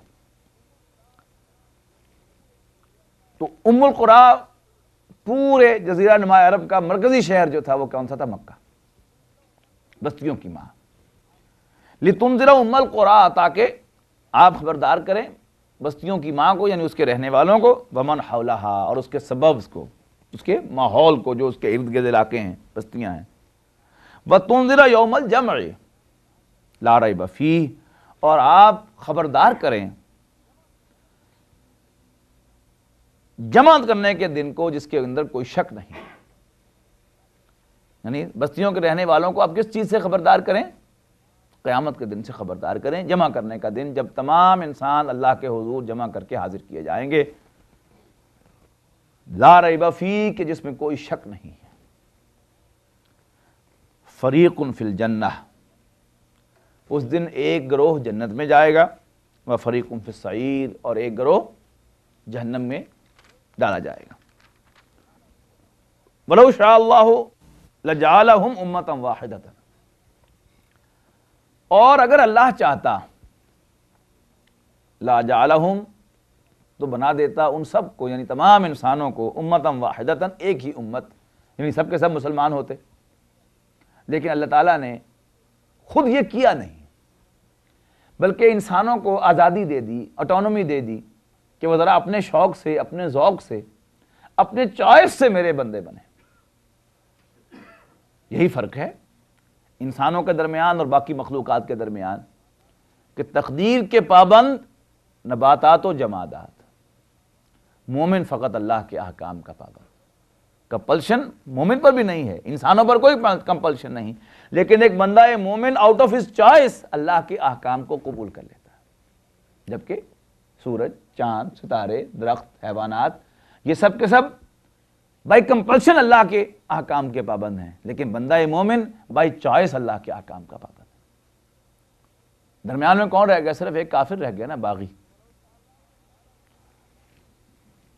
تو ام القریٰ پورے جزیرہ نما عرب کا مرکزی شہر جو تھا وہ کون سا تھا؟ مکہ، بستیوں کی ماں۔ لِتُنذِرَ أُمَّ الْقُرَىٰ، تاکہ آپ خبردار کریں بستیوں کی ماں کو، یعنی اس کے رہنے والوں کو، وَمَنْ حَوْلَهَا، اور اس کے سببز کو، اس کے ماحول کو، جو اس کے ارد گرد علاقے ہیں، بستیاں ہیں۔ وَتُنذِرَ يَوْمَ الْجَمْعِ لَا رَيْبَ فِيهِ، اور آپ خبردار کریں جمع کرنے کے دن کو جس کے اندر کوئی شک نہیں، یعنی بستیوں کے رہنے والوں کو آپ کس چیز سے خبردار کریں؟ قیامت کے دن سے خبردار کریں، جمع کرنے کا دن، جب تمام انسان اللہ کے حضور جمع کر کے حاضر کیے جائیں گے، لا ریب فیہ، کہ جس میں کوئی شک نہیں ہے۔ فریق فی الجنہ، اس دن ایک گروہ جنت میں جائے گا، و فریق فی السعیر، اور ایک گروہ جہنم میں ڈالا جائے گا۔ وَلَوْ شَاءَ اللَّهُ لَجَعَلَهُمْ أُمَّةً وَاحِدَةً، اور اگر اللہ چاہتا، لا جعلہم، تو بنا دیتا ان سب کو، یعنی تمام انسانوں کو، امتاً واحدتاً، ایک ہی امت، یعنی سب کے سب مسلمان ہوتے، لیکن اللہ تعالیٰ نے خود یہ کیا نہیں، بلکہ انسانوں کو آزادی دے دی، آٹونومی دے دی، کہ وہ ذرا اپنے شوق سے، اپنے ذوق سے، اپنے چوائس سے میرے بندے بنے۔ یہی فرق ہے انسانوں کے درمیان اور باقی مخلوقات کے درمیان، کہ تقدیر کے پابند نباتات و جمادات، مومن فقط اللہ کے احکام کا پابند۔ کمپلشن مومن پر بھی نہیں ہے، انسانوں پر کوئی کمپلشن نہیں، لیکن ایک بندہ مومن آؤٹ آف ہز چوائس اللہ کے احکام کو قبول کر لیتا ہے، جبکہ سورج، چاند، ستارے، درخت، حیوانات، یہ سب کے سب بائی کمپلشن اللہ کے احکام کے پابند ہیں، لیکن بندہ مومن بائی چوائس اللہ کے احکام کا پابند ہے۔ درمیان میں کون رہ گیا؟ صرف ایک کافر رہ گیا نا، باغی۔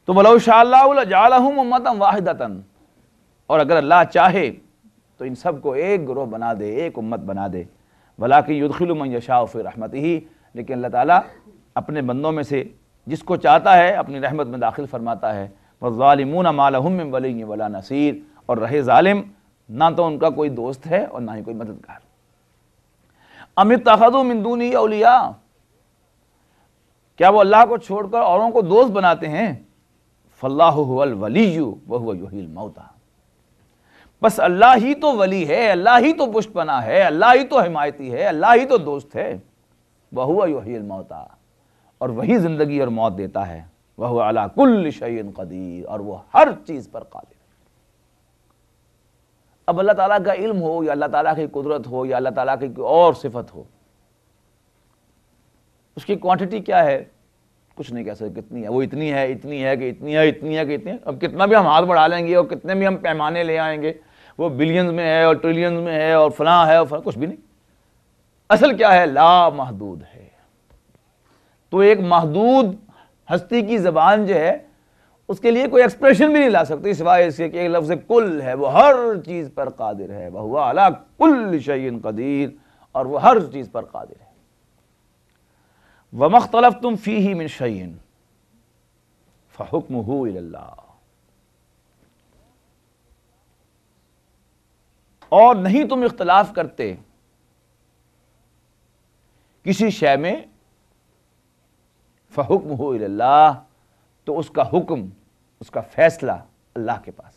تو وَلَوْ شَاءَ اللَّهُ لَجَعَلَهُمْ أُمَّةً وَاحِدَةً، اور اگر اللہ چاہے تو ان سب کو ایک گروہ بنا دے، ایک امت بنا دے. وَلَٰكِن يُدْخِلُ مَن يَشَاءُ فِي رَحْمَتِهِ، لیکن اللہ تعالیٰ اپنے بندوں میں سے جس کو چاہتا ہے اپنی رحمت میں داخل فرماتا ہے. وَالظَّالِمُونَ مَا لَهُم مِّن وَلِيٍّ وَلَا نَصِيرٍ، اور رہے ظالم نہ تو ان کا کوئی دوست ہے اور نہ ہی کوئی مددگار. ام اتخذوا من دونه اولیاء، کیا وہ اللہ کو چھوڑ کر اوروں کو دوست بناتے ہیں؟ فاللہ هو الولی وهو یحیی الموتى، بس اللہ ہی تو ولی ہے، اللہ ہی تو پشت پناہ ہے، اللہ ہی تو حمایتی ہے، اللہ ہی تو دوست ہے. وهو یحیی الموتى، اور وہی زندگی اور موت دیتا ہے. وهو علی کل شیء قدیر، اور وہ ہر چیز پر قادر ہے. اب اللہ تعالیٰ کا علم ہو یا اللہ تعالیٰ کی قدرت ہو یا اللہ تعالیٰ کی کوئی اور صفت ہو، اس کی کوانٹٹی کیا ہے کچھ نہیں کہہ سکتے. کتنی ہے وہ، اتنی ہے اتنی ہے کہ اتنی ہے اتنی ہے کہ اتنی ہے. اب کتنا بھی ہم ہاتھ بڑھا لیں گے اور کتنے بھی ہم پیمانے لے آئیں گے، وہ بلینز میں ہے اور ٹریلینز میں ہے اور فلاں ہے اور فلاں، کچھ بھی نہیں. اصل کیا ہے؟ لا محدود ہے. تو ایک محدود ہستی کی زبان جو ہے اس کے لیے کوئی ایکسپریشن بھی نہیں لا سکتی سوائے اس کے کہ ایک لفظ کل ہے، وہ ہر چیز پر قادر ہے. وَهُوَ عَلَىٰ كُلِّ شَيْءٍ قَدِيرٌ، اور وہ ہر چیز پر قادر ہے. وَمَا اخْتَلَفْتُمْ فِيهِ مِنْ شَيْءٍ فَحُكْمُهُ إِلَى اللَّهِ، اور نہیں تم اختلاف کرتے کسی شے میں، فَحُكْمُهُ إِلَى اللَّهِ، تو اس کا حکم، اس کا فیصلہ اللہ کے پاس ہے.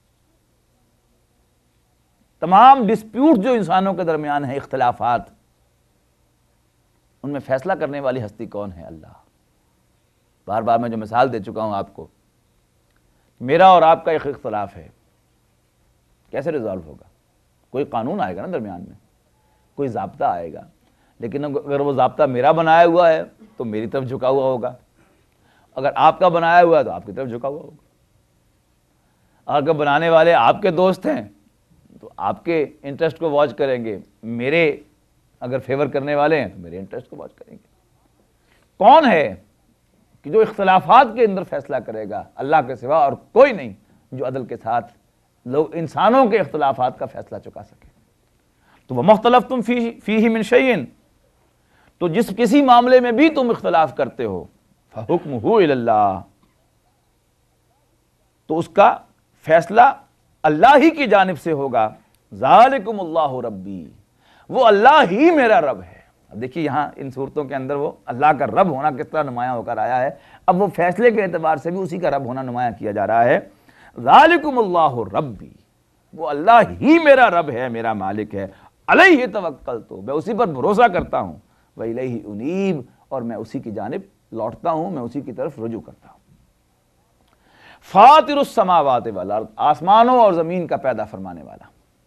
تمام ڈسپیوٹ جو انسانوں کے درمیان ہیں، اختلافات، ان میں فیصلہ کرنے والی ہستی کون ہے؟ اللہ. بار بار میں جو مثال دے چکا ہوں آپ کو، میرا اور آپ کا ایک اختلاف ہے، کیسے ریزالو ہوگا؟ کوئی قانون آئے گا نا درمیان میں، کوئی ضابطہ آئے گا، لیکن اگر وہ ضابطہ میرا بنایا ہوا ہے تو میری طرف جھکا ہوا ہوگا، اگر آپ کا بنایا ہوا ہے تو آپ کی طرف جھکا ہوا ہوگا. اگر بنانے والے آپ کے دوست ہیں تو آپ کے انٹرسٹ کو واچ کریں گے، میرے اگر فیور کرنے والے ہیں تو میرے انٹرسٹ کو واچ کریں گے. کون ہے کہ جو اختلافات کے اندر فیصلہ کرے گا؟ اللہ کے سوا اور کوئی نہیں جو عدل کے ساتھ لوگ انسانوں کے اختلافات کا فیصلہ چکا سکے. تو وَمَا اخْتَلَفْتُمْ فِيهِ مِنْ شَيْءٍ، تو جس کسی معاملے میں بھی تم اختلاف کرتے ہو، فَحُكْمُهُ إِلَى اللَّهِ، تو اس کا فیصلہ اللہ ہی کی جانب سے ہوگا. ذَلِكُمُ اللَّهُ رَبِّي، وہ اللہ ہی میرا رب ہے. اب دیکھیے یہاں ان صورتوں کے اندر وہ اللہ کا رب ہونا کس طرح نمایاں ہو کر آیا ہے. اب وہ فیصلے کے اعتبار سے بھی اسی کا رب ہونا نمایاں کیا جا رہا ہے. ذَلِكُمُ اللَّهُ رَبِّي، وہ اللہ ہی میرا رب ہے، میرا مالک ہے. علیہ توکلت، میں اسی پر بھروسہ کرتا ہوں. وَإِلَيْهِ أُنِيبُ، اور میں اسی کی جانب لوٹتا ہوں، میں اسی کی طرف رجوع کرتا ہوں. فاطر السماوات والارض، آسمانوں اور زمین کا پیدا فرمانے والا.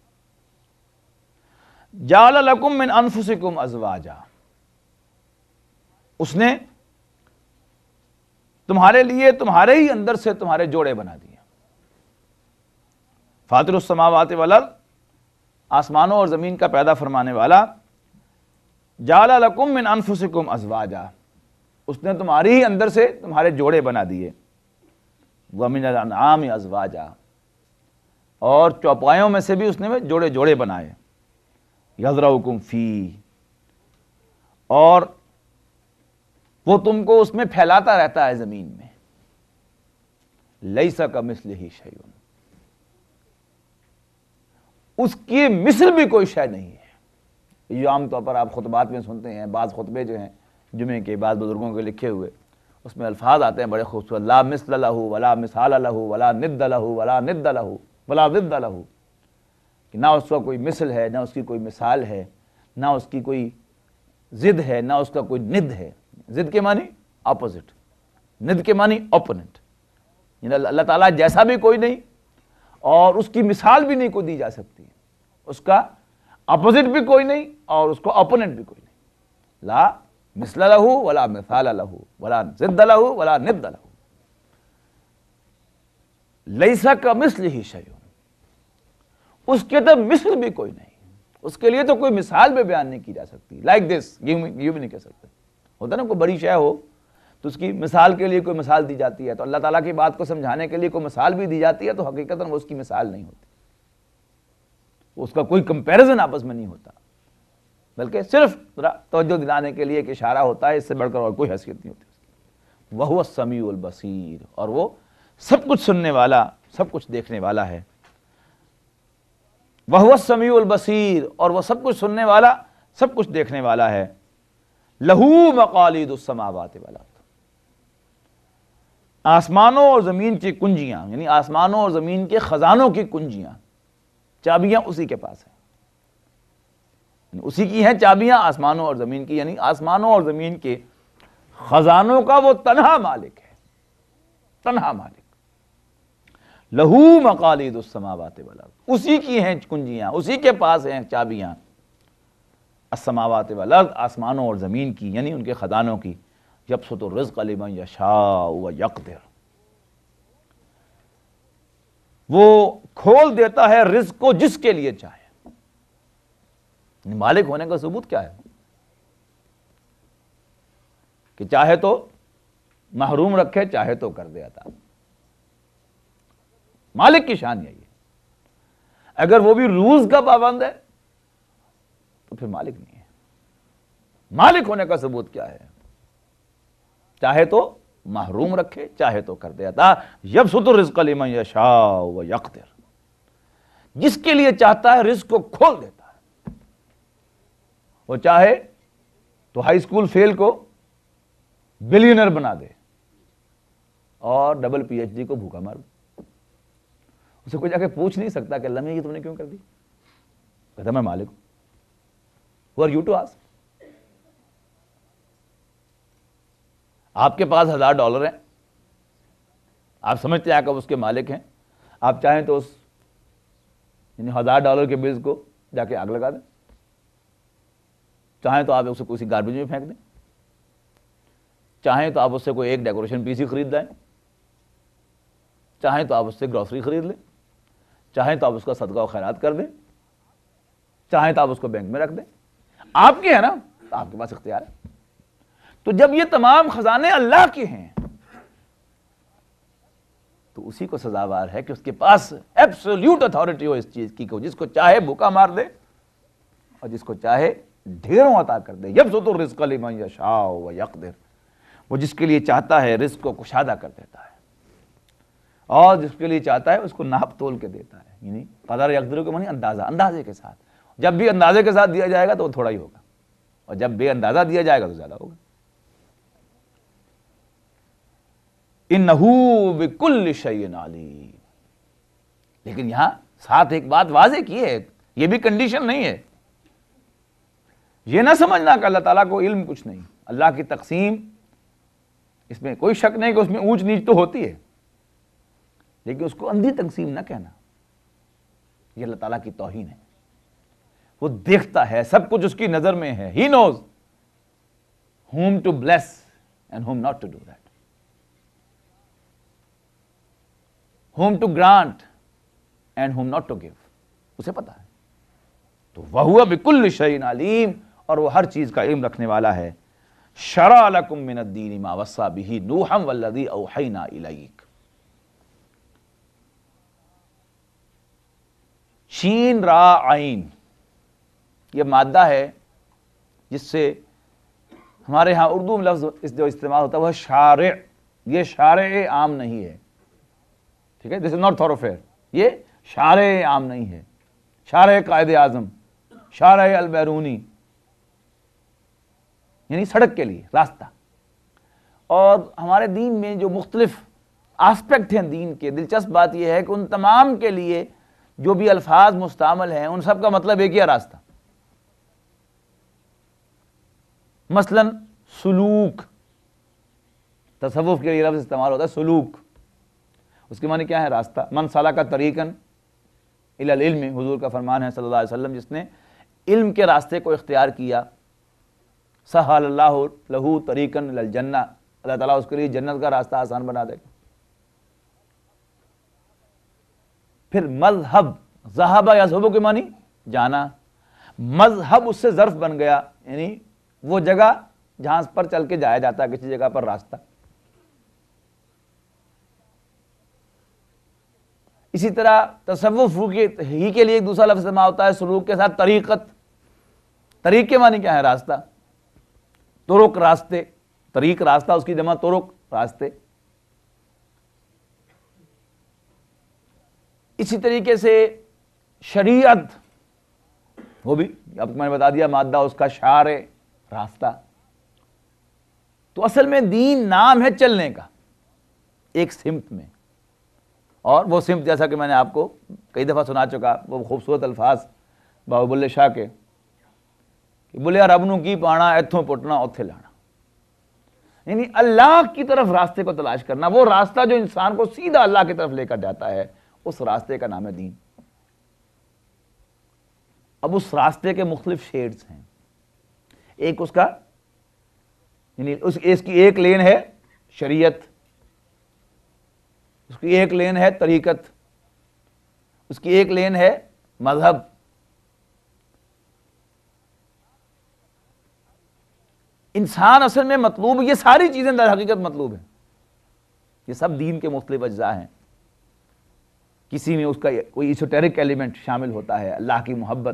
جعل لکم من انفسکم ازواجا، اس نے تمہارے لیے تمہارے ہی اندر سے تمہارے جوڑے بنا دیے. فاطر السماوات والارض، آسمانوں اور زمین کا پیدا فرمانے والا. جعل لکم من انفسکم ازواجا، اس نے تمہاری ہی اندر سے تمہارے جوڑے بنا دیے. وَمِنَ الْأَنْعَامِ أَزْوَاجًا، اور چوپایوں میں سے بھی اس نے جوڑے جوڑے بنائے. يَذْرَؤُكُمْ فِيهِ، اور وہ تم کو اس میں پھیلاتا رہتا ہے زمین میں. لَيْسَ كَمِثْلِهِ شَيْءٌ، اس کی مثل بھی کوئی شے نہیں ہے. یہ عام طور پر آپ خطبات میں سنتے ہیں، بعض خطبے جو ہیں جمعے کے بعض بزرگوں کے لکھے ہوئے، اس میں الفاظ آتے ہیں بڑے خوبصورت. لا مثل لہ ولا مثال لہ ولا ند لہ ولا ند لہ ولا ضد لہ، کہ نہ اس کا کوئی مثل ہے، نہ اس کی کوئی مثال ہے، نہ اس کی کوئی ضد ہے، نہ اس کا کوئی ند ہے. ضد کے معنی اپوزٹ، ند کے معنی اوپوننٹ. یعنی اللہ تعالیٰ جیسا بھی کوئی نہیں اور اس کی مثال بھی نہیں کوئی دی جا سکتی، اس کا اپوزٹ بھی کوئی نہیں اور اس کو اوپوننٹ بھی کوئی نہیں. لا مثل لہ ولا مثال لہ ولا ضد لہ ولا ند لہ. لیس کمثلہ شیء، اس کے تو مثل بھی کوئی نہیں، اس کے لیے تو کوئی مثال بھی بیان نہیں کی جا سکتی. لائک دس، یہ بھی نہیں کہہ سکتے. ہوتا نا کوئی بڑی شے ہو تو اس کی مثال کے لیے کوئی مثال دی جاتی ہے، تو اللہ تعالیٰ کی بات کو سمجھانے کے لیے کوئی مثال بھی دی جاتی ہے تو حقیقتاً وہ اس کی مثال نہیں ہوتی، اس کا کوئی کمپیریزن آپس میں نہیں ہوتا، بلکہ صرف ذرا توجہ دلانے کے لیے ایک اشارہ ہوتا ہے، اس سے بڑھ کر اور کوئی حیثیت نہیں ہوتی اس کی۔ وَهُوَ السَّمِيعُ الْبَصِيرُ، اور وہ سب کچھ سننے والا، سب کچھ دیکھنے والا ہے۔ وَهُوَ السَّمِيعُ الْبَصِيرُ، اور وہ سب کچھ سننے والا، سب کچھ دیکھنے والا ہے۔ لَهُ مَقَالِيدُ السَّمَاوَاتِ وَالْأَرْضِ، آسمانوں اور زمین کی کنجیاں، یعنی آسمانوں اور زمین کے خزانوں کی کنجیاں، چابیاں اسی کے پاس ہیں، یعنی اسی کی ہیں چابیاں آسمانوں اور زمین کی، یعنی آسمانوں اور زمین کے خزانوں کا وہ تنہا مالک ہے، تنہا مالک۔ لہو مقالید السماوات والارض، اسی کی ہیں کنجیاں، اسی کے پاس ہیں چابیاں، السماوات والارض، آسمانوں اور زمین کی، یعنی ان کے خزانوں کی۔ یبسط الرزق لمن یشاء ویقدر، وہ کھول دیتا ہے رزق کو جس کے لیے چاہے۔ مالک ہونے کا ثبوت کیا ہے؟ کہ چاہے تو محروم رکھے، چاہے تو کر دے عطا۔ مالک کی شان یہی ہے۔ اگر وہ بھی روز کا پابند ہے تو پھر مالک نہیں ہے۔ مالک ہونے کا ثبوت کیا ہے؟ چاہے تو محروم رکھے، چاہے تو کر دے عطا۔ یبسط الرزق لمن یشاء ویقدر، جس کے لیے چاہتا ہے رزق کو کھول دیتا ہے۔ وہ چاہے تو ہائی اسکول فیل کو بلینئر بنا دے اور ڈبل پی ایچ ڈی کو بھوکا مار دے، اسے کوئی جا کے پوچھ نہیں سکتا کہ اللہ میں یہ تم نے کیوں کر دی، کہتا میں مالک ہوں۔ Who are you to ask؟ آپ کے پاس ہزار ڈالر ہیں، آپ سمجھتے ہیں کہ اس کے مالک ہیں، آپ چاہیں تو اس یعنی ہزار ڈالر کے بلز کو جا کے آگ لگا دیں، چاہیں تو آپ اسے کسی گاربیج میں پھینک دیں، چاہیں تو آپ اس سے کوئی ایک ڈیکوریشن پیس ہی خرید دیں، چاہیں تو آپ اس سے گروسری خرید لیں، چاہیں تو آپ اس کا صدقہ و خیرات کر دیں، چاہیں تو آپ اس کو بینک میں رکھ دیں، آپ کے ہیں نا، تو آپ کے پاس اختیار ہے۔ تو جب یہ تمام خزانے اللہ کے ہیں تو اسی کو سزاوار ہے کہ اس کے پاس ایبسولوٹ اتھارٹی ہو اس چیز کی، کہ جس کو چاہے بھوکا مار دے اور جس کو چاہے ڈھیروں عطا کر دے۔ یبسط الرزق لمن یشاء ویقدر، وہ جس کے لیے چاہتا ہے رزق کو کشادہ کر دیتا ہے، اور جس کے لیے چاہتا ہے اس کو ناپ تول کے دیتا ہے، یعنی قدر یقدر کے معنی اندازہ، اندازے کے ساتھ۔ جب بھی اندازے کے ساتھ دیا جائے گا تو وہ تھوڑا ہی ہوگا، اور جب بے اندازہ دیا جائے گا تو زیادہ ہوگا۔ انہ بکل شیء علیم، لیکن یہاں ساتھ ایک بات واضح کی ہے، یہ بھی کنڈیشن نہیں ہے، یہ نہ سمجھنا کہ اللہ تعالیٰ کو علم کچھ نہیں۔ اللہ کی تقسیم، اس میں کوئی شک نہیں کہ اس میں اونچ نیچ تو ہوتی ہے، لیکن اس کو اندھی تقسیم نہ کہنا، یہ اللہ تعالیٰ کی توہین ہے۔ وہ دیکھتا ہے، سب کچھ اس کی نظر میں ہے۔ He knows whom to bless and whom not to do that, whom to grant and whom not to give، اسے پتا ہے۔ تو وَهُوَ بِكُلِّ شَيْءٍ عَلِيمٌ، اور وہ ہر چیز کا علم رکھنے والا ہے۔ شَرَعَ لَكُم مِّنَ الدِّينِ مَا وَصَّىٰ بِهِ نُوحًا وَالَّذِي أَوْحَيْنَا إِلَيْكَ۔ شین را عین، یہ مادہ ہے جس سے ہمارے ہاں اردو میں لفظ اس جو استعمال ہوتا ہے وہ شارع، یہ شارع عام نہیں ہے، ٹھیک ہے، دس از ناٹ تھوروفیئر، یہ شارع عام نہیں ہے، شارع قائد اعظم، شارع البیرونی، یعنی سڑک کے لیے راستہ۔ اور ہمارے دین میں جو مختلف آسپیکٹ ہیں دین کے، دلچسپ بات یہ ہے کہ ان تمام کے لیے جو بھی الفاظ مستعمل ہیں ان سب کا مطلب ایک ہی راستہ۔ مثلا سلوک، تصوف کے لیے لفظ استعمال ہوتا ہے سلوک، اس کے معنی کیا ہے؟ راستہ۔ من سلک طریقا الی العلم، حضور کا فرمان ہے صلی اللہ علیہ وسلم، جس نے علم کے راستے کو اختیار کیا، سہل اللہ لہ طریقا الی الجنہ، اللہ تعالیٰ اس کے لیے جنت کا راستہ آسان بنا دے گا۔ پھر مذہب، ذہب یذہب کے معنی جانا، مذہب اس سے ظرف بن گیا، یعنی وہ جگہ جہاں پر چل کے جایا جاتا ہے کسی جگہ پر راستہ۔ اسی طرح تصوف ہی کے لیے ایک دوسرا لفظ استعمال ہوتا ہے سلوک کے ساتھ، طریقت۔ طریق کے معنی کیا ہے؟ راستہ، طرق، راستے، طریق راستہ، اس کی جمع طرق، راستے۔ اسی طریقے سے شریعت، وہ بھی اب میں نے بتا دیا مادہ اس کا شعار ہے، راستہ۔ تو اصل میں دین نام ہے چلنے کا ایک سمت میں، اور وہ سمت جیسا کہ میں نے آپ کو کئی دفعہ سنا چکا، وہ خوبصورت الفاظ بابا بلے شاہ کے کہ بولے رب نو کی پانا ایتھوں پٹنا اوتھے لانا، یعنی اللہ کی طرف راستے کو تلاش کرنا، وہ راستہ جو انسان کو سیدھا اللہ کی طرف لے کر جاتا ہے، اس راستے کا نام ہے دین۔ اب اس راستے کے مختلف شیڈز ہیں، ایک اس کا یعنی اس اس کی ایک لین ہے شریعت، اس کی ایک لین ہے طریقت، اس کی ایک لین ہے مذہب۔ انسان اصل میں مطلوب، یہ ساری چیزیں در حقیقت مطلوب ہیں، یہ سب دین کے مختلف اجزاء ہیں۔ کسی میں اس کا کوئی ایسوٹیرک ایلیمنٹ شامل ہوتا ہے، اللہ کی محبت،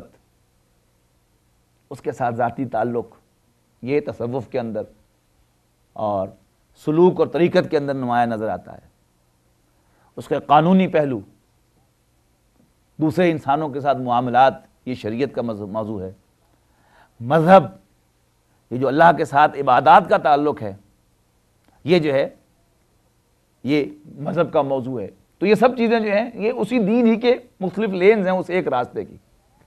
اس کے ساتھ ذاتی تعلق، یہ تصوف کے اندر اور سلوک اور طریقت کے اندر نمایاں نظر آتا ہے۔ اس کا قانونی پہلو، دوسرے انسانوں کے ساتھ معاملات، یہ شریعت کا موضوع ہے۔ مذہب، یہ جو اللہ کے ساتھ عبادات کا تعلق ہے، یہ جو ہے یہ مذہب کا موضوع ہے۔ تو یہ سب چیزیں جو ہیں یہ اسی دین ہی کے مختلف لینز ہیں اس ایک راستے کی۔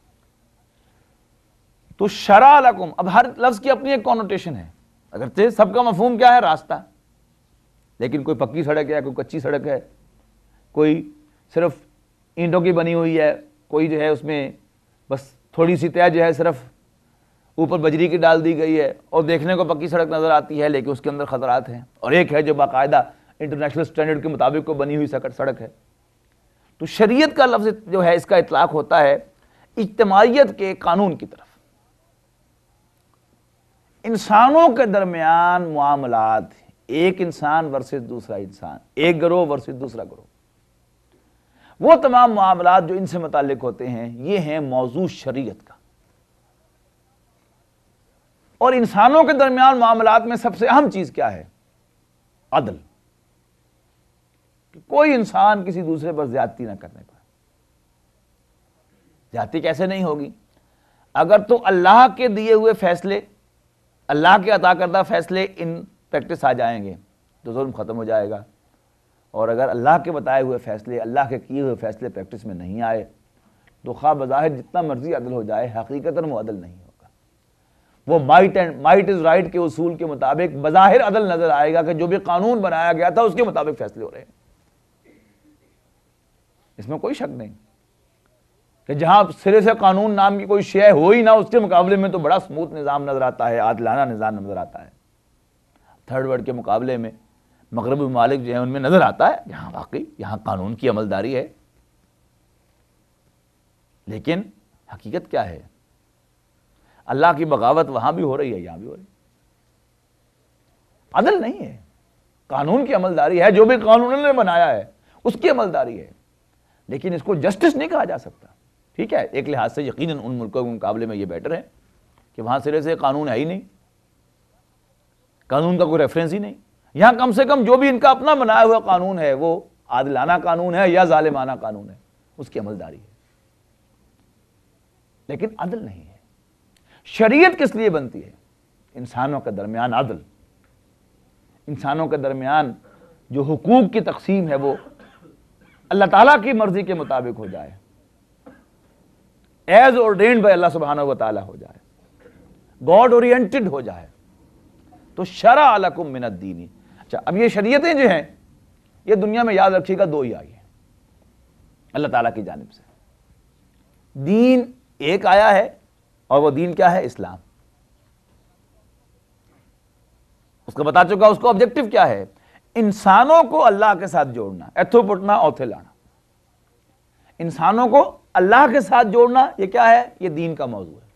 تو شرع لکم، اب ہر لفظ کی اپنی ایک کونوٹیشن ہے، اگرچہ سب کا مفہوم کیا ہے؟ راستہ، لیکن کوئی پکی سڑک ہے، کوئی کچی سڑک ہے، کوئی صرف اینٹوں کی بنی ہوئی ہے، کوئی جو ہے اس میں بس تھوڑی سی طے جو ہے صرف اوپر بجری کی ڈال دی گئی ہے اور دیکھنے کو پکی سڑک نظر آتی ہے، لیکن اس کے اندر خطرات ہیں، اور ایک ہے جو باقاعدہ انٹرنیشنل سٹینڈرڈ کے مطابق کو بنی ہوئی سڑک ہے۔ تو شریعت کا لفظ جو ہے اس کا اطلاق ہوتا ہے اجتماعیت کے قانون کی طرف، انسانوں کے درمیان معاملات، ایک انسان ورسز دوسرا انسان، ایک گروہ ورسز دوسرا گروہ، وہ تمام معاملات جو ان سے متعلق ہوتے ہیں یہ ہیں موضوع شریعت کا۔ اور انسانوں کے درمیان معاملات میں سب سے اہم چیز کیا ہے؟ عدل، کہ کوئی انسان کسی دوسرے پر زیادتی نہ کرنے پائے۔ زیادتی کیسے نہیں ہوگی؟ اگر تو اللہ کے دیے ہوئے فیصلے، اللہ کے عطا کردہ فیصلے ان پریکٹس آ جائیں گے تو ظلم ختم ہو جائے گا، اور اگر اللہ کے بتائے ہوئے فیصلے، اللہ کے کیے ہوئے فیصلے پریکٹس میں نہیں آئے تو خواہ بظاہر جتنا مرضی عدل ہو جائے، حقیقتاً وہ عدل نہیں ہوگا۔ وہ might and might is right کے اصول کے مطابق بظاہر عدل نظر آئے گا کہ جو بھی قانون بنایا گیا تھا اس کے مطابق فیصلے ہو رہے ہیں، اس میں کوئی شک نہیں کہ جہاں سرے سے قانون نام کی کوئی شے ہو ہی نہ، اس کے مقابلے میں تو بڑا سموتھ نظام نظر آتا ہے، عادلانہ نظام نظر آتا ہے۔ تھرڈ ورلڈ کے مقابلے میں مغربی ممالک جو ہیں ان میں نظر آتا ہے یہاں واقعی یہاں قانون کی عملداری ہے، لیکن حقیقت کیا ہے؟ اللہ کی بغاوت وہاں بھی ہو رہی ہے، یہاں بھی ہو رہی ہے۔ عدل نہیں ہے، قانون کی عملداری ہے، جو بھی قانون انہوں نے بنایا ہے اس کی عملداری ہے، لیکن اس کو جسٹس نہیں کہا جا سکتا۔ ٹھیک ہے، ایک لحاظ سے یقیناً ان ملکوں کے مقابلے میں یہ بیٹر ہے کہ وہاں سرے سے قانون ہے ہی نہیں، قانون کا کوئی ریفرنس ہی نہیں۔ یہاں کم سے کم جو بھی ان کا اپنا بنایا ہوا قانون ہے وہ عادلانہ قانون ہے یا ظالمانہ قانون ہے، اس کی عملداری ہے، لیکن عدل نہیں ہے۔ شریعت کس لیے بنتی ہے؟ انسانوں کے درمیان عدل، انسانوں کے درمیان جو حقوق کی تقسیم ہے وہ اللہ تعالیٰ کی مرضی کے مطابق ہو جائے، ایز ordained بائی اللہ سبحانہ و تعالیٰ ہو جائے، گاڈ اورینٹڈ ہو جائے۔ تو شرع لکم من الدین۔ اچھا، اب یہ شریعتیں جو ہیں یہ دنیا میں یاد رکھیے گا دو ہی آئی ہیں اللہ تعالیٰ کی جانب سے۔ دین ایک آیا ہے اور وہ دین کیا ہے؟ اسلام۔ اس کو بتا چکا، اس کو آبجیکٹو کیا ہے؟ انسانوں کو اللہ کے ساتھ جوڑنا، ایتھو پٹنا اوتھے لانا، انسانوں کو اللہ کے ساتھ جوڑنا، یہ کیا ہے؟ یہ دین کا موضوع ہے۔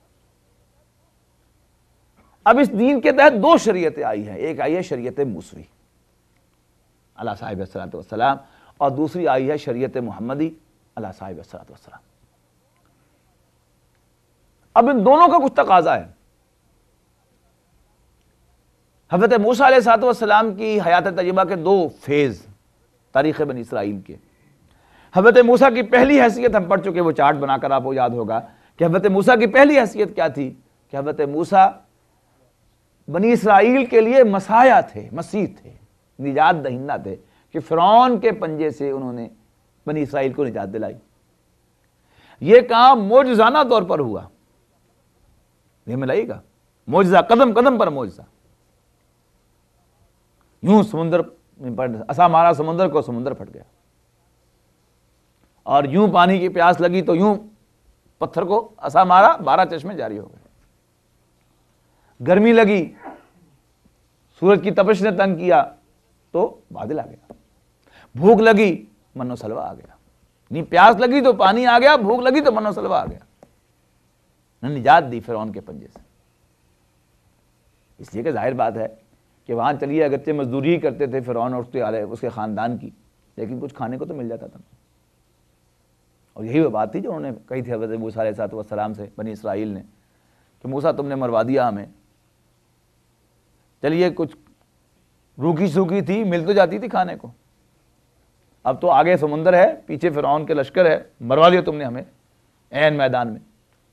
اب اس دین کے تحت دو شریعتیں آئی ہیں، ایک آئی ہے شریعت موسوی اللہ صاحب الصلوۃ والسلام، اور دوسری آئی ہے شریعت محمدی علی صاحب الصلاۃ والسلام۔ اب ان دونوں کا کچھ تقاضا ہے۔ حضرت موسیٰ علیہ الصلوۃ والسلام کی حیات طیبہ کے دو فیز تاریخ بنی اسرائیل کے۔ حضرت موسیٰ کی پہلی حیثیت ہم پڑھ چکے، وہ چارٹ بنا کر آپ کو یاد ہوگا کہ حضرت موسیٰ کی پہلی حیثیت کیا تھی کہ حضرت موسیٰ بنی اسرائیل کے لیے مسایہ تھے، مسیح تھے، نجات دہندہ تھے، کہ فرعون کے پنجے سے انہوں نے بنی اسرائیل کو نجات دلائی۔ یہ کام معجزانہ طور پر ہوا، یہ ملائے گا معجزہ، قدم قدم پر معجزہ۔ یوں سمندر ایسا مارا سمندر کو، سمندر پھٹ گیا، اور یوں پانی کی پیاس لگی تو یوں پتھر کو ایسا مارا، بارہ چشمے جاری ہو گئے۔ گرمی لگی، سورج کی تپش نے تنگ کیا تو بادل آ گیا۔ بھوک لگی، من و سلوہ آ گیا۔ نہیں پیاس لگی تو پانی آ گیا، بھوک لگی تو من و سلوہ آ گیا۔ نے نجات دی فرعون کے پنجے سے۔ اس لیے کہ ظاہر بات ہے کہ وہاں چلیے اگرچہ مزدوری ہی کرتے تھے فرعون اور اس کے خاندان کی، لیکن کچھ کھانے کو تو مل جاتا تھا۔ اور یہی وہ بات تھی جو انہوں نے کہی تھی حضرت موسیٰ علیہ الصلوۃ والسلام سے، بنی اسرائیل نے، کہ موسیٰ تم نے مروا دیا ہمیں۔ چلیے کچھ روکی سوکھی تھی، مل تو جاتی تھی کھانے کو، اب تو آگے سمندر ہے، پیچھے فرعون کے لشکر ہے، مروا دیا تم نے ہمیں عین میدان میں۔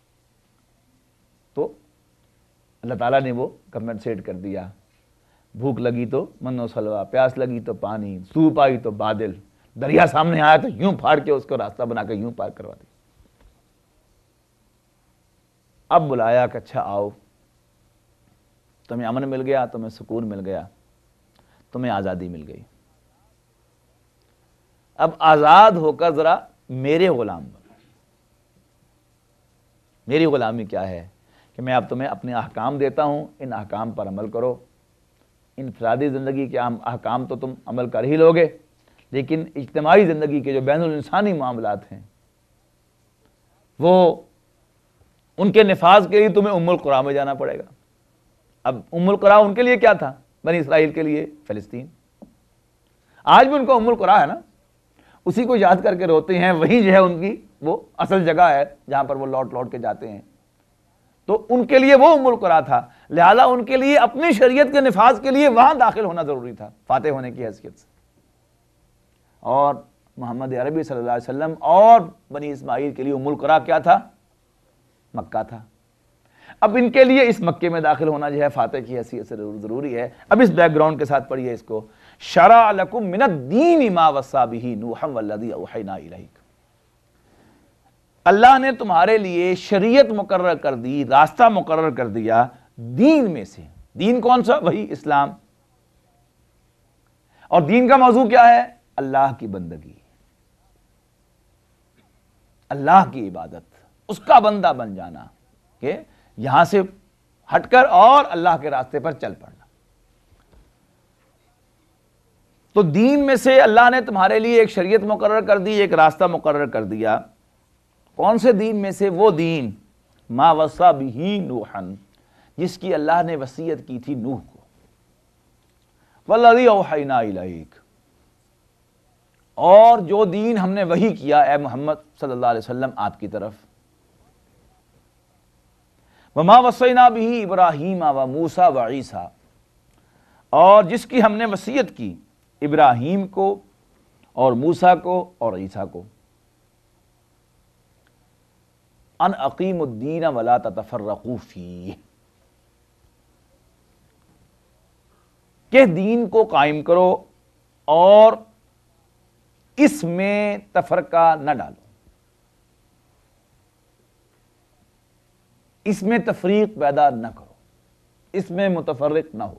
تو اللہ تعالیٰ نے وہ کمپنسیٹ کر دیا۔ بھوک لگی تو من و سلوہ، پیاس لگی تو پانی، سوپ آئی تو بادل، دریا سامنے آیا تو یوں پھاڑ کے اس کو راستہ بنا کے یوں پار کروا دیا۔ اب بلایا کہ اچھا آؤ، تمہیں امن مل گیا، تمہیں سکون مل گیا، تمہیں آزادی مل گئی، اب آزاد ہو کر ذرا میرے غلام بنو۔ میری غلامی کیا ہے کہ میں اب تمہیں اپنے احکام دیتا ہوں، ان احکام پر عمل کرو۔ انفرادی زندگی کے احکام تو تم عمل کر ہی لوگے، لیکن اجتماعی زندگی کے جو بین الانسانی معاملات ہیں وہ ان کے نفاذ کے لیے تمہیں ام القریٰ میں جانا پڑے گا۔ اب ام القریٰ ان کے لیے کیا تھا؟ بنی اسرائیل کے لیے فلسطین۔ آج بھی ان کو ام القریٰ ہے نا، اسی کو یاد کر کے روتے ہیں، وہی جو ہے ان کی وہ اصل جگہ ہے جہاں پر وہ لوٹ لوٹ کے جاتے ہیں۔ تو ان کے لیے وہ ام القریٰ تھا، لہذا ان کے لیے اپنی شریعت کے نفاذ کے لیے وہاں داخل ہونا ضروری تھا فاتح ہونے کی حیثیت سے۔ اور محمد عربی صلی اللہ علیہ وسلم اور بنی اسماعیل کے لیے ام القریٰ کیا تھا؟ مکہ تھا۔ اب ان کے لیے اس مکے میں داخل ہونا جو ہے فاتح کی حیثیت سے ضروری ہے۔ اب اس بیک گراؤنڈ کے ساتھ پڑھیے اس کو۔ شرع لکم من الدین ما وصی بہ نوحا والذی اوحینا الیک۔ اللہ نے تمہارے لیے شریعت مقرر کر دی، راستہ مقرر کر دیا دین میں سے۔ دین کون سا؟ وہی اسلام۔ اور دین کا موضوع کیا ہے؟ اللہ کی بندگی، اللہ کی عبادت، اس کا بندہ بن جانا، کہ یہاں سے ہٹ کر اور اللہ کے راستے پر چل پڑنا۔ تو دین میں سے اللہ نے تمہارے لیے ایک شریعت مقرر کر دی، ایک راستہ مقرر کر دیا۔ کون سے دین میں سے؟ وہ دین ما وصی بہ نوحا، جس کی اللہ نے وصیت کی تھی نوح کو، والذی اوحینا الیک، اور جو دین ہم نے وحی کیا اے محمد صلی اللہ علیہ وسلم آپ کی طرف، وما وصینا بہ ابراہیم و موسیٰ و عیسیٰ، اور جس کی ہم نے وصیت کی ابراہیم کو اور موسیٰ کو اور عیسیٰ کو، ان اقیموا الدین ولا تتفرقوا فیہ، کہ دین کو قائم کرو اور اس میں تفرقہ نہ ڈالو، اس میں تفریق پیدا نہ کرو، اس میں متفرق نہ ہو۔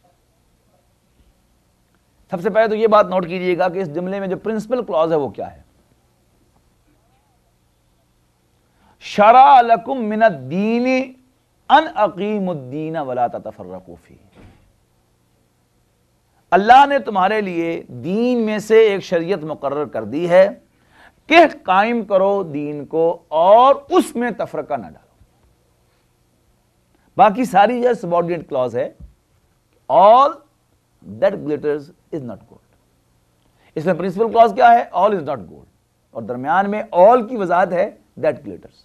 سب سے پہلے تو یہ بات نوٹ کیجئے گا کہ اس جملے میں جو پرنسپل کلاز ہے وہ کیا ہے؟ شرع لکم من الدین ان اقیموا الدین ولا تتفرقوا فیہ، اللہ نے تمہارے لیے دین میں سے ایک شریعت مقرر کر دی ہے کہ قائم کرو دین کو اور اس میں تفرقہ نہ ڈالو۔ باقی ساری یہ سبارڈینیٹ کلاز ہے، all that glitters is not gold۔ اس میں پرنسپل کلاز کیا ہے؟ all is not gold، اور درمیان میں all کی وضاحت ہے that glitters.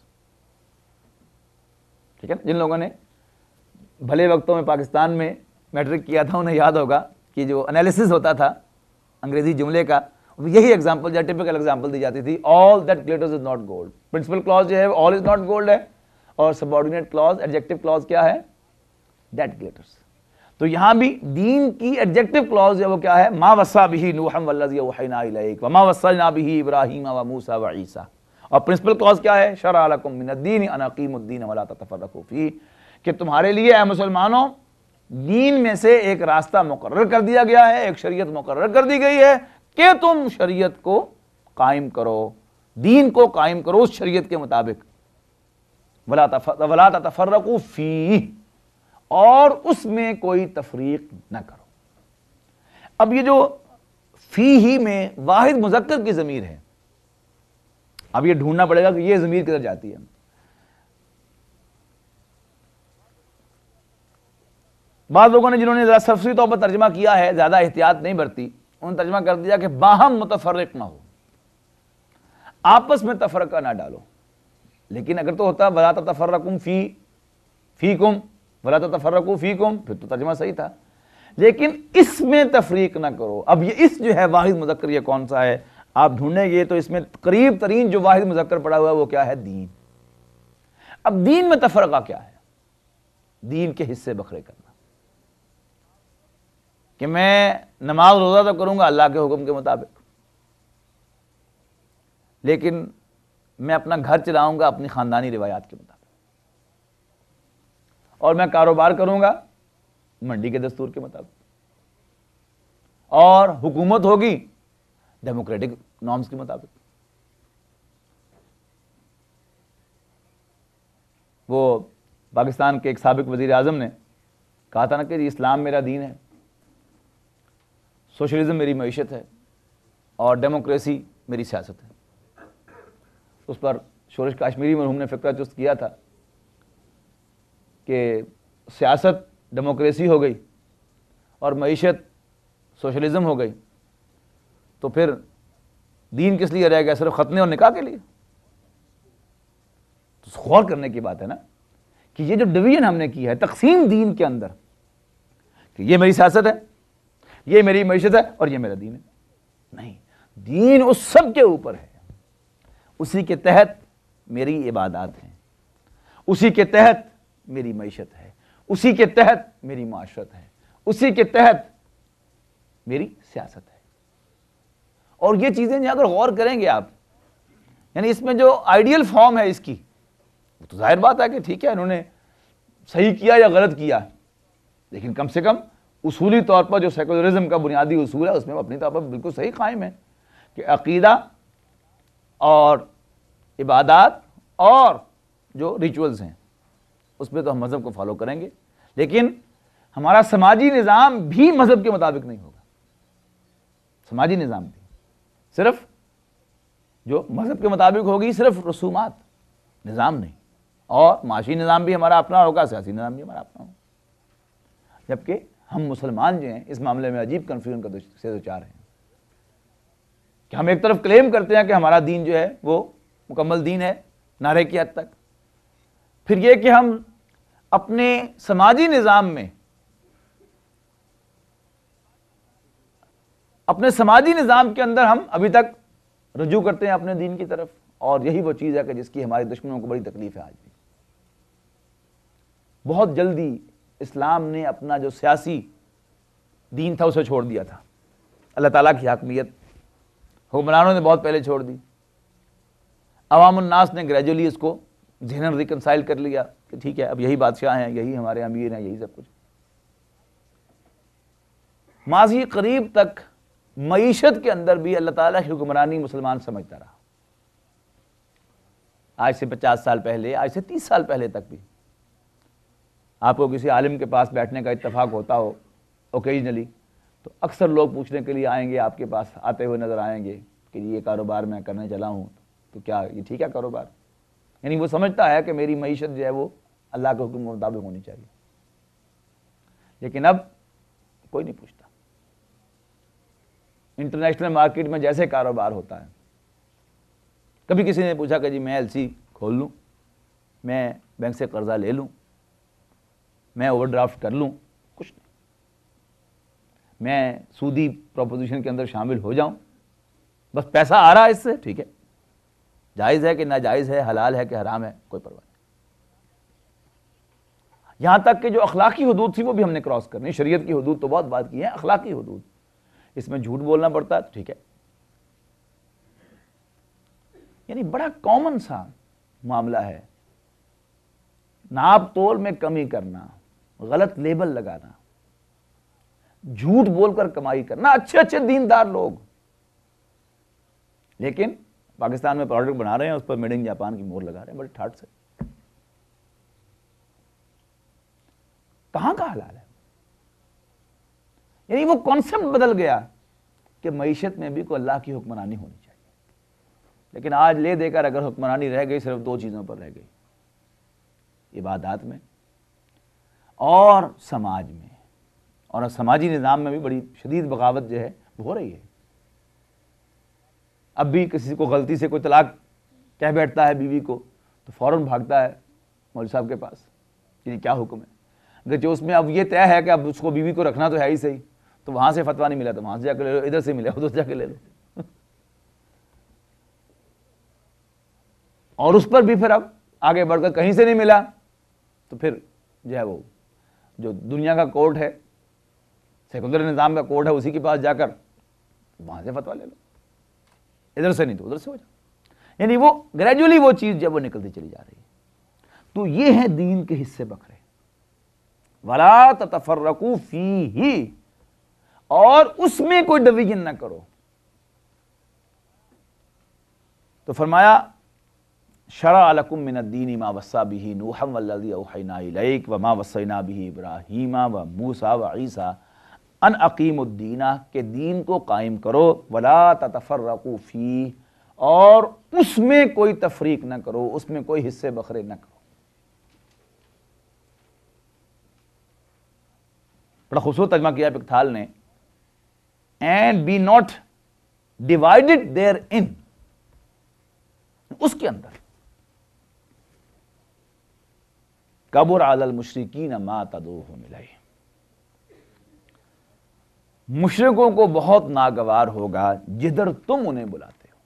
ٹھیک ہے نا؟ جن لوگوں نے بھلے وقتوں میں پاکستان میں میٹرک کیا تھا انہیں یاد ہوگا کہ جو انالیسس ہوتا تھا انگریزی جملے کا، یہی ایگزامپل یا ٹپیکل ایگزامپل دی جاتی تھی، all that glitters is not gold. Principal clause جو ہے all is not gold ہے، اور سبارڈینیٹ کلاز ایڈجیکٹو کلاز کیا ہے؟ that glitters. تو یہاں بھی دین کی ایڈجیکٹو کلاز ہے وہ کیا ہے؟ ما وصى به نوح والذی اوحینا الیک وما وصینا به ابراہیم وموسیٰ وعیسیٰ. اور پرنسپل کلاز کیا ہے؟ شرع لکم من الدین ان اقیموا الدین ولا تتفرقوا فیہ، کہ تمہارے لیے اے مسلمانوں دین میں سے ایک راستہ مقرر کر دیا گیا ہے، ایک شریعت مقرر کر دی گئی ہے کہ تم شریعت کو قائم کرو، دین کو قائم کرو اس شریعت کے مطابق. ولا ولا تتفرقوا فیہ، اور اس میں کوئی تفریق نہ کرو. اب یہ جو فی ہی میں واحد مذکر کی ضمیر ہے، اب یہ ڈھونڈنا پڑے گا کہ یہ ضمیر کدھر جاتی ہے. بعض لوگوں نے جنہوں نے ذرا سرسری طور پر ترجمہ کیا ہے، زیادہ احتیاط نہیں برتی، انہوں نے ترجمہ کر دیا کہ باہم متفرق نہ ہو، آپس میں تفرقہ نہ ڈالو. لیکن اگر تو ہوتا ولا تتفرقوا فی فیکم ولا تتفرقوا فیکم، پھر تو ترجمہ صحیح تھا. لیکن اس میں تفریق نہ کرو. اب یہ اس جو ہے واحد مذکر یہ کون سا ہے؟ آپ ڈھونڈیں گے تو اس میں قریب ترین جو واحد مذکر پڑا ہوا ہے وہ کیا ہے؟ دین. اب دین میں تفرقہ کیا ہے؟ دین کے حصے بکھرے کرنا، کہ میں نماز روزہ تو کروں گا اللہ کے حکم کے مطابق، لیکن میں اپنا گھر چلاؤں گا اپنی خاندانی روایات کے مطابق، اور میں کاروبار کروں گا منڈی کے دستور کے مطابق، اور حکومت ہوگی ڈیموکریٹک نارمز کے مطابق. وہ پاکستان کے ایک سابق وزیر اعظم نے کہا تھا نا کہ اسلام میرا دین ہے، سوشلزم میری معیشت ہے، اور ڈیموکریسی میری سیاست ہے. اس پر شورش کاشمیری مرحوم نے فقرہ چست کیا تھا کہ سیاست ڈیموکریسی ہو گئی اور معیشت سوشلزم ہو گئی تو پھر دین کس لیے رہ گیا؟ صرف ختنے اور نکاح کے لیے. تو غور کرنے کی بات ہے نا کہ یہ جو ڈویژن ہم نے کی ہے، تقسیم دین کے اندر، کہ یہ میری سیاست ہے، یہ میری معیشت ہے، اور یہ میرا دین ہے. نہیں، دین اس سب کے اوپر ہے، اسی کے تحت میری عبادات ہیں، اسی کے تحت میری معیشت ہے، اسی کے تحت میری معاشرت ہے، اسی کے تحت میری سیاست ہے. اور یہ چیزیں جو اگر غور کریں گے آپ، یعنی اس میں جو آئیڈیل فارم ہے اس کی، تو ظاہر بات ہے کہ ٹھیک ہے انہوں نے صحیح کیا یا غلط کیا، لیکن کم سے کم اصولی طور پر جو سیکولرزم کا بنیادی اصول ہے اس میں اپنی طور پر بالکل صحیح قائم ہے کہ عقیدہ اور عبادات اور جو ریچولز ہیں اس پہ تو ہم مذہب کو فالو کریں گے، لیکن ہمارا سماجی نظام بھی مذہب کے مطابق نہیں ہوگا. سماجی نظام بھی صرف جو مذہب کے مطابق ہوگی، صرف رسومات، نظام نہیں. اور معاشی نظام بھی ہمارا اپنا ہوگا، سیاسی نظام بھی ہمارا اپنا ہوگا. جبکہ ہم مسلمان جو ہیں اس معاملے میں عجیب کنفیوژن کا سے دوچار ہیں کہ ہم ایک طرف کلیم کرتے ہیں کہ ہمارا دین جو ہے وہ مکمل دین ہے نعرے کی حد تک، پھر یہ کہ ہم اپنے سماجی نظام میں اپنے سماجی نظام کے اندر ہم ابھی تک رجوع کرتے ہیں اپنے دین کی طرف. اور یہی وہ چیز ہے کہ جس کی ہمارے دشمنوں کو بڑی تکلیف ہے. آج بھی بہت جلدی اسلام نے اپنا جو سیاسی دین تھا اسے چھوڑ دیا تھا. اللہ تعالیٰ کی حاکمیت حکمرانوں نے بہت پہلے چھوڑ دی. عوام الناس نے گریجولی اس کو ذہناً ریکنسائل کر لیا کہ ٹھیک ہے اب یہی بادشاہ ہیں، یہی ہمارے امیر ہیں، یہی سب کچھ. ماضی قریب تک معیشت کے اندر بھی اللہ تعالیٰ کی حکمرانی مسلمان سمجھتا رہا. آج سے پچاس سال پہلے، آج سے تیس سال پہلے تک بھی آپ کو کسی عالم کے پاس بیٹھنے کا اتفاق ہوتا ہو اوکیجنلی، تو اکثر لوگ پوچھنے کے لیے آئیں گے، آپ کے پاس آتے ہوئے نظر آئیں گے کہ یہ کاروبار میں کرنے چلا ہوں، تو کیا یہ ٹھیک ہے کاروبار؟ یعنی وہ سمجھتا ہے کہ میری معیشت جو ہے وہ اللہ کے حکم کے مطابق ہونی چاہیے. لیکن اب کوئی نہیں پوچھتا. انٹرنیشنل مارکیٹ میں جیسے کاروبار ہوتا ہے کبھی کسی نے پوچھا کہ جی میں ایل سی کھول لوں، میں بینک سے قرضہ لے لوں، میں اوور ڈرافٹ کر لوں؟ کچھ نہیں. میں سودی پروپوزیشن کے اندر شامل ہو جاؤں، بس پیسہ آ رہا ہے اس سے، ٹھیک ہے، جائز ہے کہ ناجائز ہے، حلال ہے کہ حرام ہے، کوئی پرواہ نہیں. یہاں تک کہ جو اخلاقی حدود تھی وہ بھی ہم نے کراس کرنی. شریعت کی حدود تو بہت بات کی ہے، اخلاقی حدود، اس میں جھوٹ بولنا پڑتا ہے تو ٹھیک ہے. یعنی بڑا کامن سا معاملہ ہے. ناپ تول میں کمی کرنا، غلط لیبل لگانا، جھوٹ بول کر کمائی کرنا. اچھے اچھے دیندار لوگ لیکن پاکستان میں پروڈکٹ بنا رہے ہیں، اس پر میڈ ان جاپان کی مہر لگا رہے ہیں بڑے ٹھاٹ سے. کہاں کا حلال ہے؟ یعنی وہ کانسیپٹ بدل گیا کہ معیشت میں بھی کوئی اللہ کی حکمرانی ہونی چاہیے. لیکن آج لے دے کر اگر حکمرانی رہ گئی، صرف دو چیزوں پر رہ گئی، عبادات میں اور سماج میں. اور سماجی نظام میں بھی بڑی شدید بغاوت جو ہے وہ ہو رہی ہے. اب بھی کسی کو غلطی سے کوئی طلاق کہہ بیٹھتا ہے بیوی کو تو فوراً بھاگتا ہے مولوی صاحب کے پاس، یعنی کیا حکم ہے. اگر جو اس میں اب یہ طے ہے کہ اب اس کو بیوی کو رکھنا تو ہے ہی صحیح، تو وہاں سے فتویٰ نہیں ملا تو وہاں سے جا کے لے لو، ادھر سے ملا ادھر سے جا کے لے لو. اور اس پر بھی پھر اب آگے بڑھ کر کہیں سے نہیں ملا تو پھر جو ہے وہ جو دنیا کا کورٹ ہے، سیکولر نظام کا کورٹ ہے، اسی کے پاس جا کر وہاں سے فتویٰ لے لو، ادھر سے نہیں تو ادھر سے ہو جائے. یعنی وہ گریجولی وہ چیز جب وہ نکلتی چلی جا رہی ہے. تو یہ ہے دین کے حصے بکھرے. وَلَا تَتَفَرَّقُوا فِيهِ، اور اس میں کوئی ڈویژن نہ کرو. تو فرمایا شرع لکم من الدین ما وصی بہ نوحا والذی اوحینا الیک وما وصینا بہ ابراہیم وموسیٰ وعیسیٰ ان اقیموا الدین، کہ دین کو قائم کرو. ولا تتفرقوا فیہ، اور اس میں کوئی تفریق نہ کرو، اس میں کوئی حصے بکھرے نہ کرو. بڑا خوبصورت ترجمہ کیا پکتھال نے. And be not divided therein, اس کے اندر کبر علی المشرکین ما تدعوہم الیہ، مشرکوں کو بہت ناگوار ہوگا جدھر تم انہیں بلاتے ہو.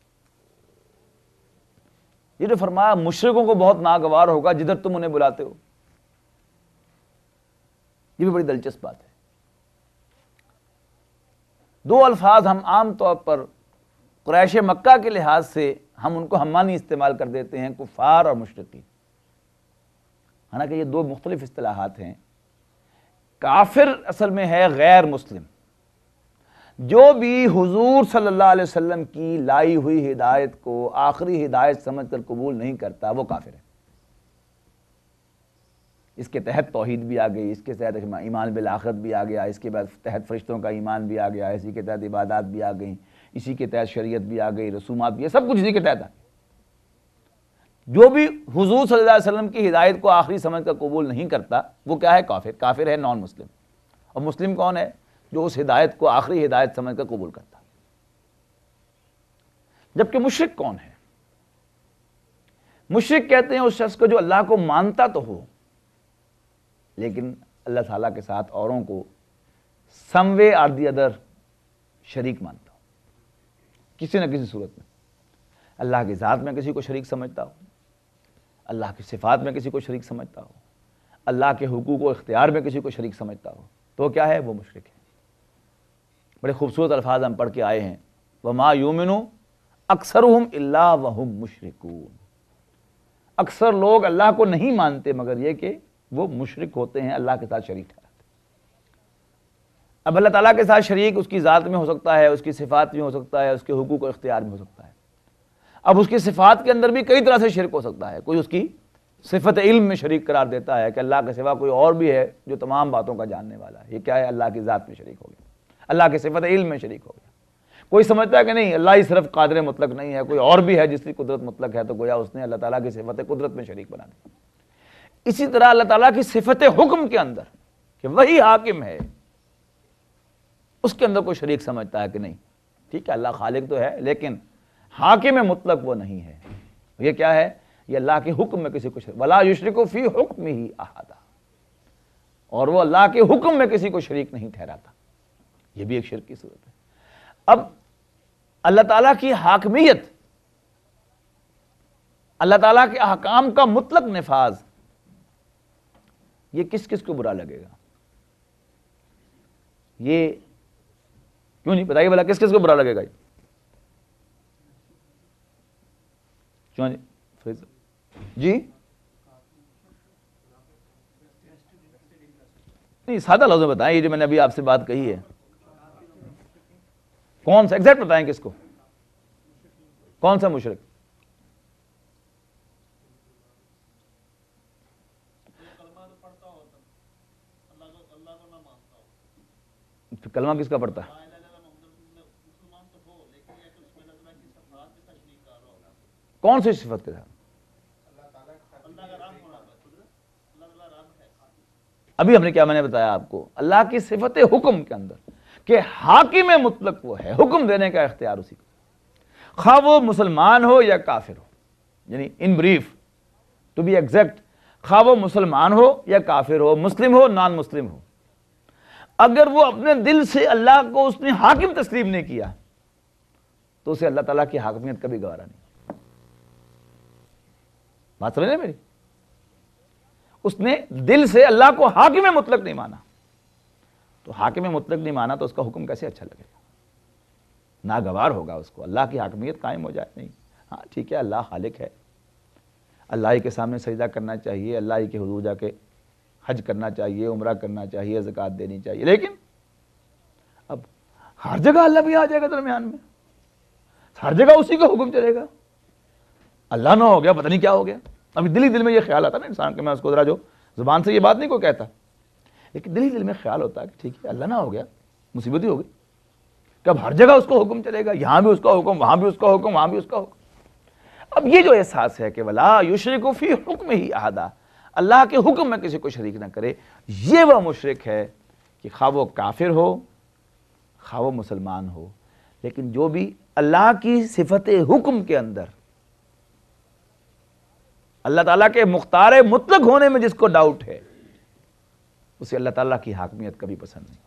یہ جو فرمایا مشرکوں کو بہت ناگوار ہوگا جدھر تم انہیں بلاتے ہو، یہ بھی بڑی دلچسپ بات ہے. دو الفاظ ہم عام طور پر قریش مکہ کے لحاظ سے ہم ان کو ہمانی استعمال کر دیتے ہیں، کفار اور مشرکین. حالانکہ یہ دو مختلف اصطلاحات ہیں. کافر اصل میں ہے غیر مسلم. جو بھی حضور صلی اللہ علیہ وسلم کی لائی ہوئی ہدایت کو آخری ہدایت سمجھ کر قبول نہیں کرتا، وہ کافر ہے. اس کے تحت توحید بھی آ گئی، اس کے تحت ایمان بالآخرت بھی آ گیا، اس کے بعد تحت فرشتوں کا ایمان بھی آ گیا، اسی کے تحت عبادات بھی آ گئیں، اسی کے تحت شریعت بھی آ گئی، رسومات بھی، سب کچھ اسی کے تحت آ گئی. جو بھی حضور صلی اللہ علیہ وسلم کی ہدایت کو آخری سمجھ کر قبول نہیں کرتا وہ کیا ہے؟ کافر. کافر ہے نان مسلم. اور مسلم کون ہے؟ جو اس ہدایت کو آخری ہدایت سمجھ کر قبول کرتا. جبکہ مشرک کون ہے؟ مشرک کہتے ہیں اس شخص کو جو اللہ کو مانتا تو ہو لیکن اللہ تعالیٰ کے ساتھ اوروں کو سم وے اور دی ادر شریک مانتا ہو، کسی نہ کسی صورت میں. اللہ کی ذات میں کسی کو شریک سمجھتا ہو، اللہ کی صفات میں کسی کو شریک سمجھتا ہو، اللہ کے حقوق و اختیار میں کسی کو شریک سمجھتا ہو، تو کیا ہے؟ وہ مشرک ہے. بڑے خوبصورت الفاظ ہم پڑھ کے آئے ہیں. وَمَا يُؤْمِنُ أَكْثَرُهُمْ إِلَّا وَهُمْ مُشْرِكُونَ. اکثر لوگ اللہ کو نہیں مانتے مگر یہ کہ وہ مشرک ہوتے ہیں، اللہ کے ساتھ شریک ٹھہراتے. اب اللہ تعالیٰ کے ساتھ شریک اس کی ذات میں ہو سکتا ہے، اس کی صفات میں ہو سکتا ہے، اس کے حقوق و اختیار میں ہو سکتا ہے. اب اس کی صفات کے اندر بھی کئی طرح سے شرک ہو سکتا ہے. کوئی اس کی صفت علم میں شریک قرار دیتا ہے کہ اللہ کے سوا کوئی اور بھی ہے جو تمام باتوں کا جاننے والا ہے. یہ کیا ہے؟ اللہ کی ذات میں شریک ہو گیا، اللہ کے صفت علم میں شریک ہو گیا. کوئی سمجھتا ہے کہ نہیں، اللہ ہی صرف قادر مطلق نہیں ہے، کوئی اور بھی ہے جس کی قدرت مطلق ہے، تو گویا اس نے اللہ تعالیٰ کی صفت قدرت میں شریک بنا دی. اسی طرح اللہ تعالیٰ کی صفت حکم کے اندر کہ وہی حاکم ہے، اس کے اندر کوئی شریک سمجھتا ہے کہ نہیں، ٹھیک ہے اللہ خالق تو ہے لیکن حاکم مطلق وہ نہیں ہے. یہ کیا ہے؟ یہ اللہ کے حکم میں کسی کو شریک, وَلَا يُشْرِكُ فِي حُكْمِهِ أَحَدًا, اور وہ اللہ کے حکم میں کسی کو شریک نہیں ٹھہراتا. یہ بھی ایک شرک کی صورت ہے. اب اللہ تعالیٰ کی حاکمیت, اللہ تعالیٰ کے احکام کا مطلق نفاذ, یہ کس کس کو برا لگے گا؟ یہ کیوں نہیں بتائیے بھلا, کس کس کو برا لگے گا؟ کیوں جی جی نہیں, سادہ لفظ میں بتائیں. یہ جو میں نے ابھی آپ سے بات کہی ہے, کون سا ایگزیکٹ بتائیں, کس کو, کون سا مشرک؟ کلمہ کس کا پڑھتا ہے؟ کون سی صفت کے ساتھ؟ ابھی ہم نے کیا میں نے بتایا آپ کو, اللہ کی صفت حکم کے اندر کہ حاکم مطلق وہ ہے, حکم دینے کا اختیار اسی کو, خواہ وہ مسلمان ہو یا کافر ہو. یعنی in brief to be exact, خواہ وہ مسلمان ہو یا کافر ہو, مسلم ہو نان مسلم ہو, اگر وہ اپنے دل سے اللہ کو اس نے حاکم تسلیم نہیں کیا تو اسے اللہ تعالیٰ کی حاکمیت کبھی گوارا نہیں. بات سمجھ رہے میری؟ اس نے دل سے اللہ کو حاکم مطلق نہیں مانا, تو حاکم مطلق نہیں مانا تو اس کا حکم کیسے اچھا لگے گا؟ ناگوار ہوگا اس کو, اللہ کی حاکمیت قائم ہو جائے. نہیں, ہاں ٹھیک ہے, اللہ خالق ہے, اللہ ہی کے سامنے سجدہ کرنا چاہیے, اللہ ہی کے حضور جا کے حج کرنا چاہیے, عمرہ کرنا چاہیے, زکوٰۃ دینی چاہیے, لیکن اب ہر جگہ اللہ بھی آ جائے گا درمیان میں, ہر جگہ اسی کا حکم چلے گا. اللہ نہ ہو گیا, پتہ نہیں کیا ہو گیا. ابھی دل ہی دل میں یہ خیال آتا نا انسان کہ میں اس کو ذرا, جو زبان سے یہ بات نہیں کوئی کہتا, لیکن دل ہی دل میں خیال ہوتا ہے کہ ٹھیک ہے اللہ نہ ہو گیا, مصیبت ہی ہو گئی. کب ہر جگہ اس کو حکم چلے گا, یہاں بھی اس کا حکم, وہاں بھی اس کا حکم, وہاں بھی اس کا حکم. اب یہ جو احساس ہے کہ وَلَا يُشْرِكُ فِي حُكْمِهِ أَحَدًا, اللہ کے حکم میں کسی کو شریک نہ کرے, یہ وہ مشرک ہے کہ خواہ وہ کافر ہو خواہ وہ مسلمان ہو, لیکن جو بھی اللہ کی صفت حکم کے اندر اللہ تعالیٰ کے مختار مطلق ہونے میں جس کو ڈاؤٹ ہے, اسے اللہ تعالیٰ کی حاکمیت کبھی پسند نہیں,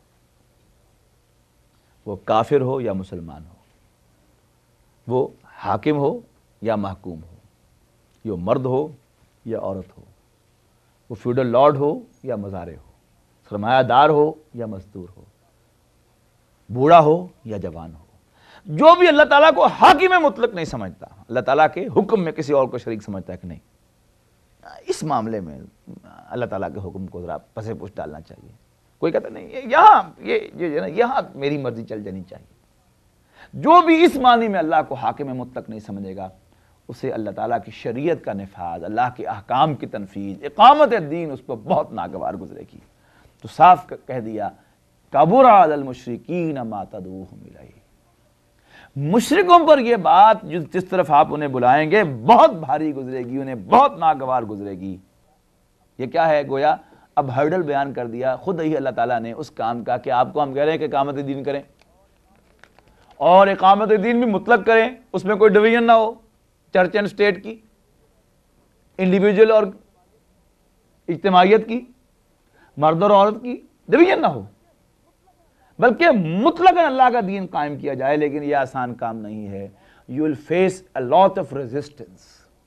وہ کافر ہو یا مسلمان ہو, وہ حاکم ہو یا محکوم ہو, یہ مرد ہو یا عورت ہو, وہ فیوڈل لارڈ ہو یا مزارع ہو, سرمایہ دار ہو یا مزدور ہو, بوڑھا ہو یا جوان ہو, جو بھی اللہ تعالیٰ کو حاکم مطلق نہیں سمجھتا, اللہ تعالیٰ کے حکم میں کسی اور کو شریک سمجھتا ہے کہ نہیں, اس معاملے میں اللہ تعالیٰ کے حکم کو ذرا پسے پوچھ ڈالنا چاہیے. کوئی کہتا نہیں یہاں یہ یہاں میری مرضی چل جانی چاہیے. جو بھی اس معنی میں اللہ کو حاکم مطلق نہیں سمجھے گا, اسے اللہ تعالیٰ کی شریعت کا نفاذ, اللہ کے احکام کی تنفیذ, اقامت الدین اس کو بہت ناگوار گزرے گی. تو صاف کہہ دیا کبر علی المشرکین ما تدعوہم الیہ, مشرکوں پر یہ بات جس طرف آپ انہیں بلائیں گے بہت بھاری گزرے گی, انہیں بہت ناگوار گزرے گی. یہ کیا ہے؟ گویا اب ہرڈل بیان کر دیا خود ہی اللہ تعالیٰ نے اس کام کا کہ آپ کو ہم کہہ رہے ہیں کہ اقامت دین کریں, اور اقامت دین بھی مطلق کریں, اس میں کوئی ڈویژن نہ ہو چرچ اینڈ اسٹیٹ کی, انڈیویجول اور اجتماعیت کی, مرد اور عورت کی ڈویژن نہ ہو, بلکہ مطلق اللہ کا دین قائم کیا جائے. لیکن یہ آسان کام نہیں ہے, you will face a lot of resistance.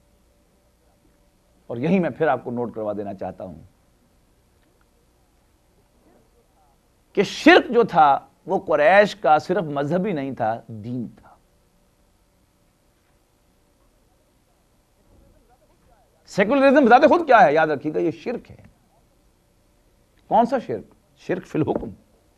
اور یہی میں پھر آپ کو نوٹ کروا دینا چاہتا ہوں کہ شرک جو تھا وہ قریش کا صرف مذہبی نہیں تھا, دین تھا. سیکولرزم ذات خود کیا ہے؟ یاد رکھیے گا, یہ شرک ہے. کون سا شرک؟ شرک فی الحکم.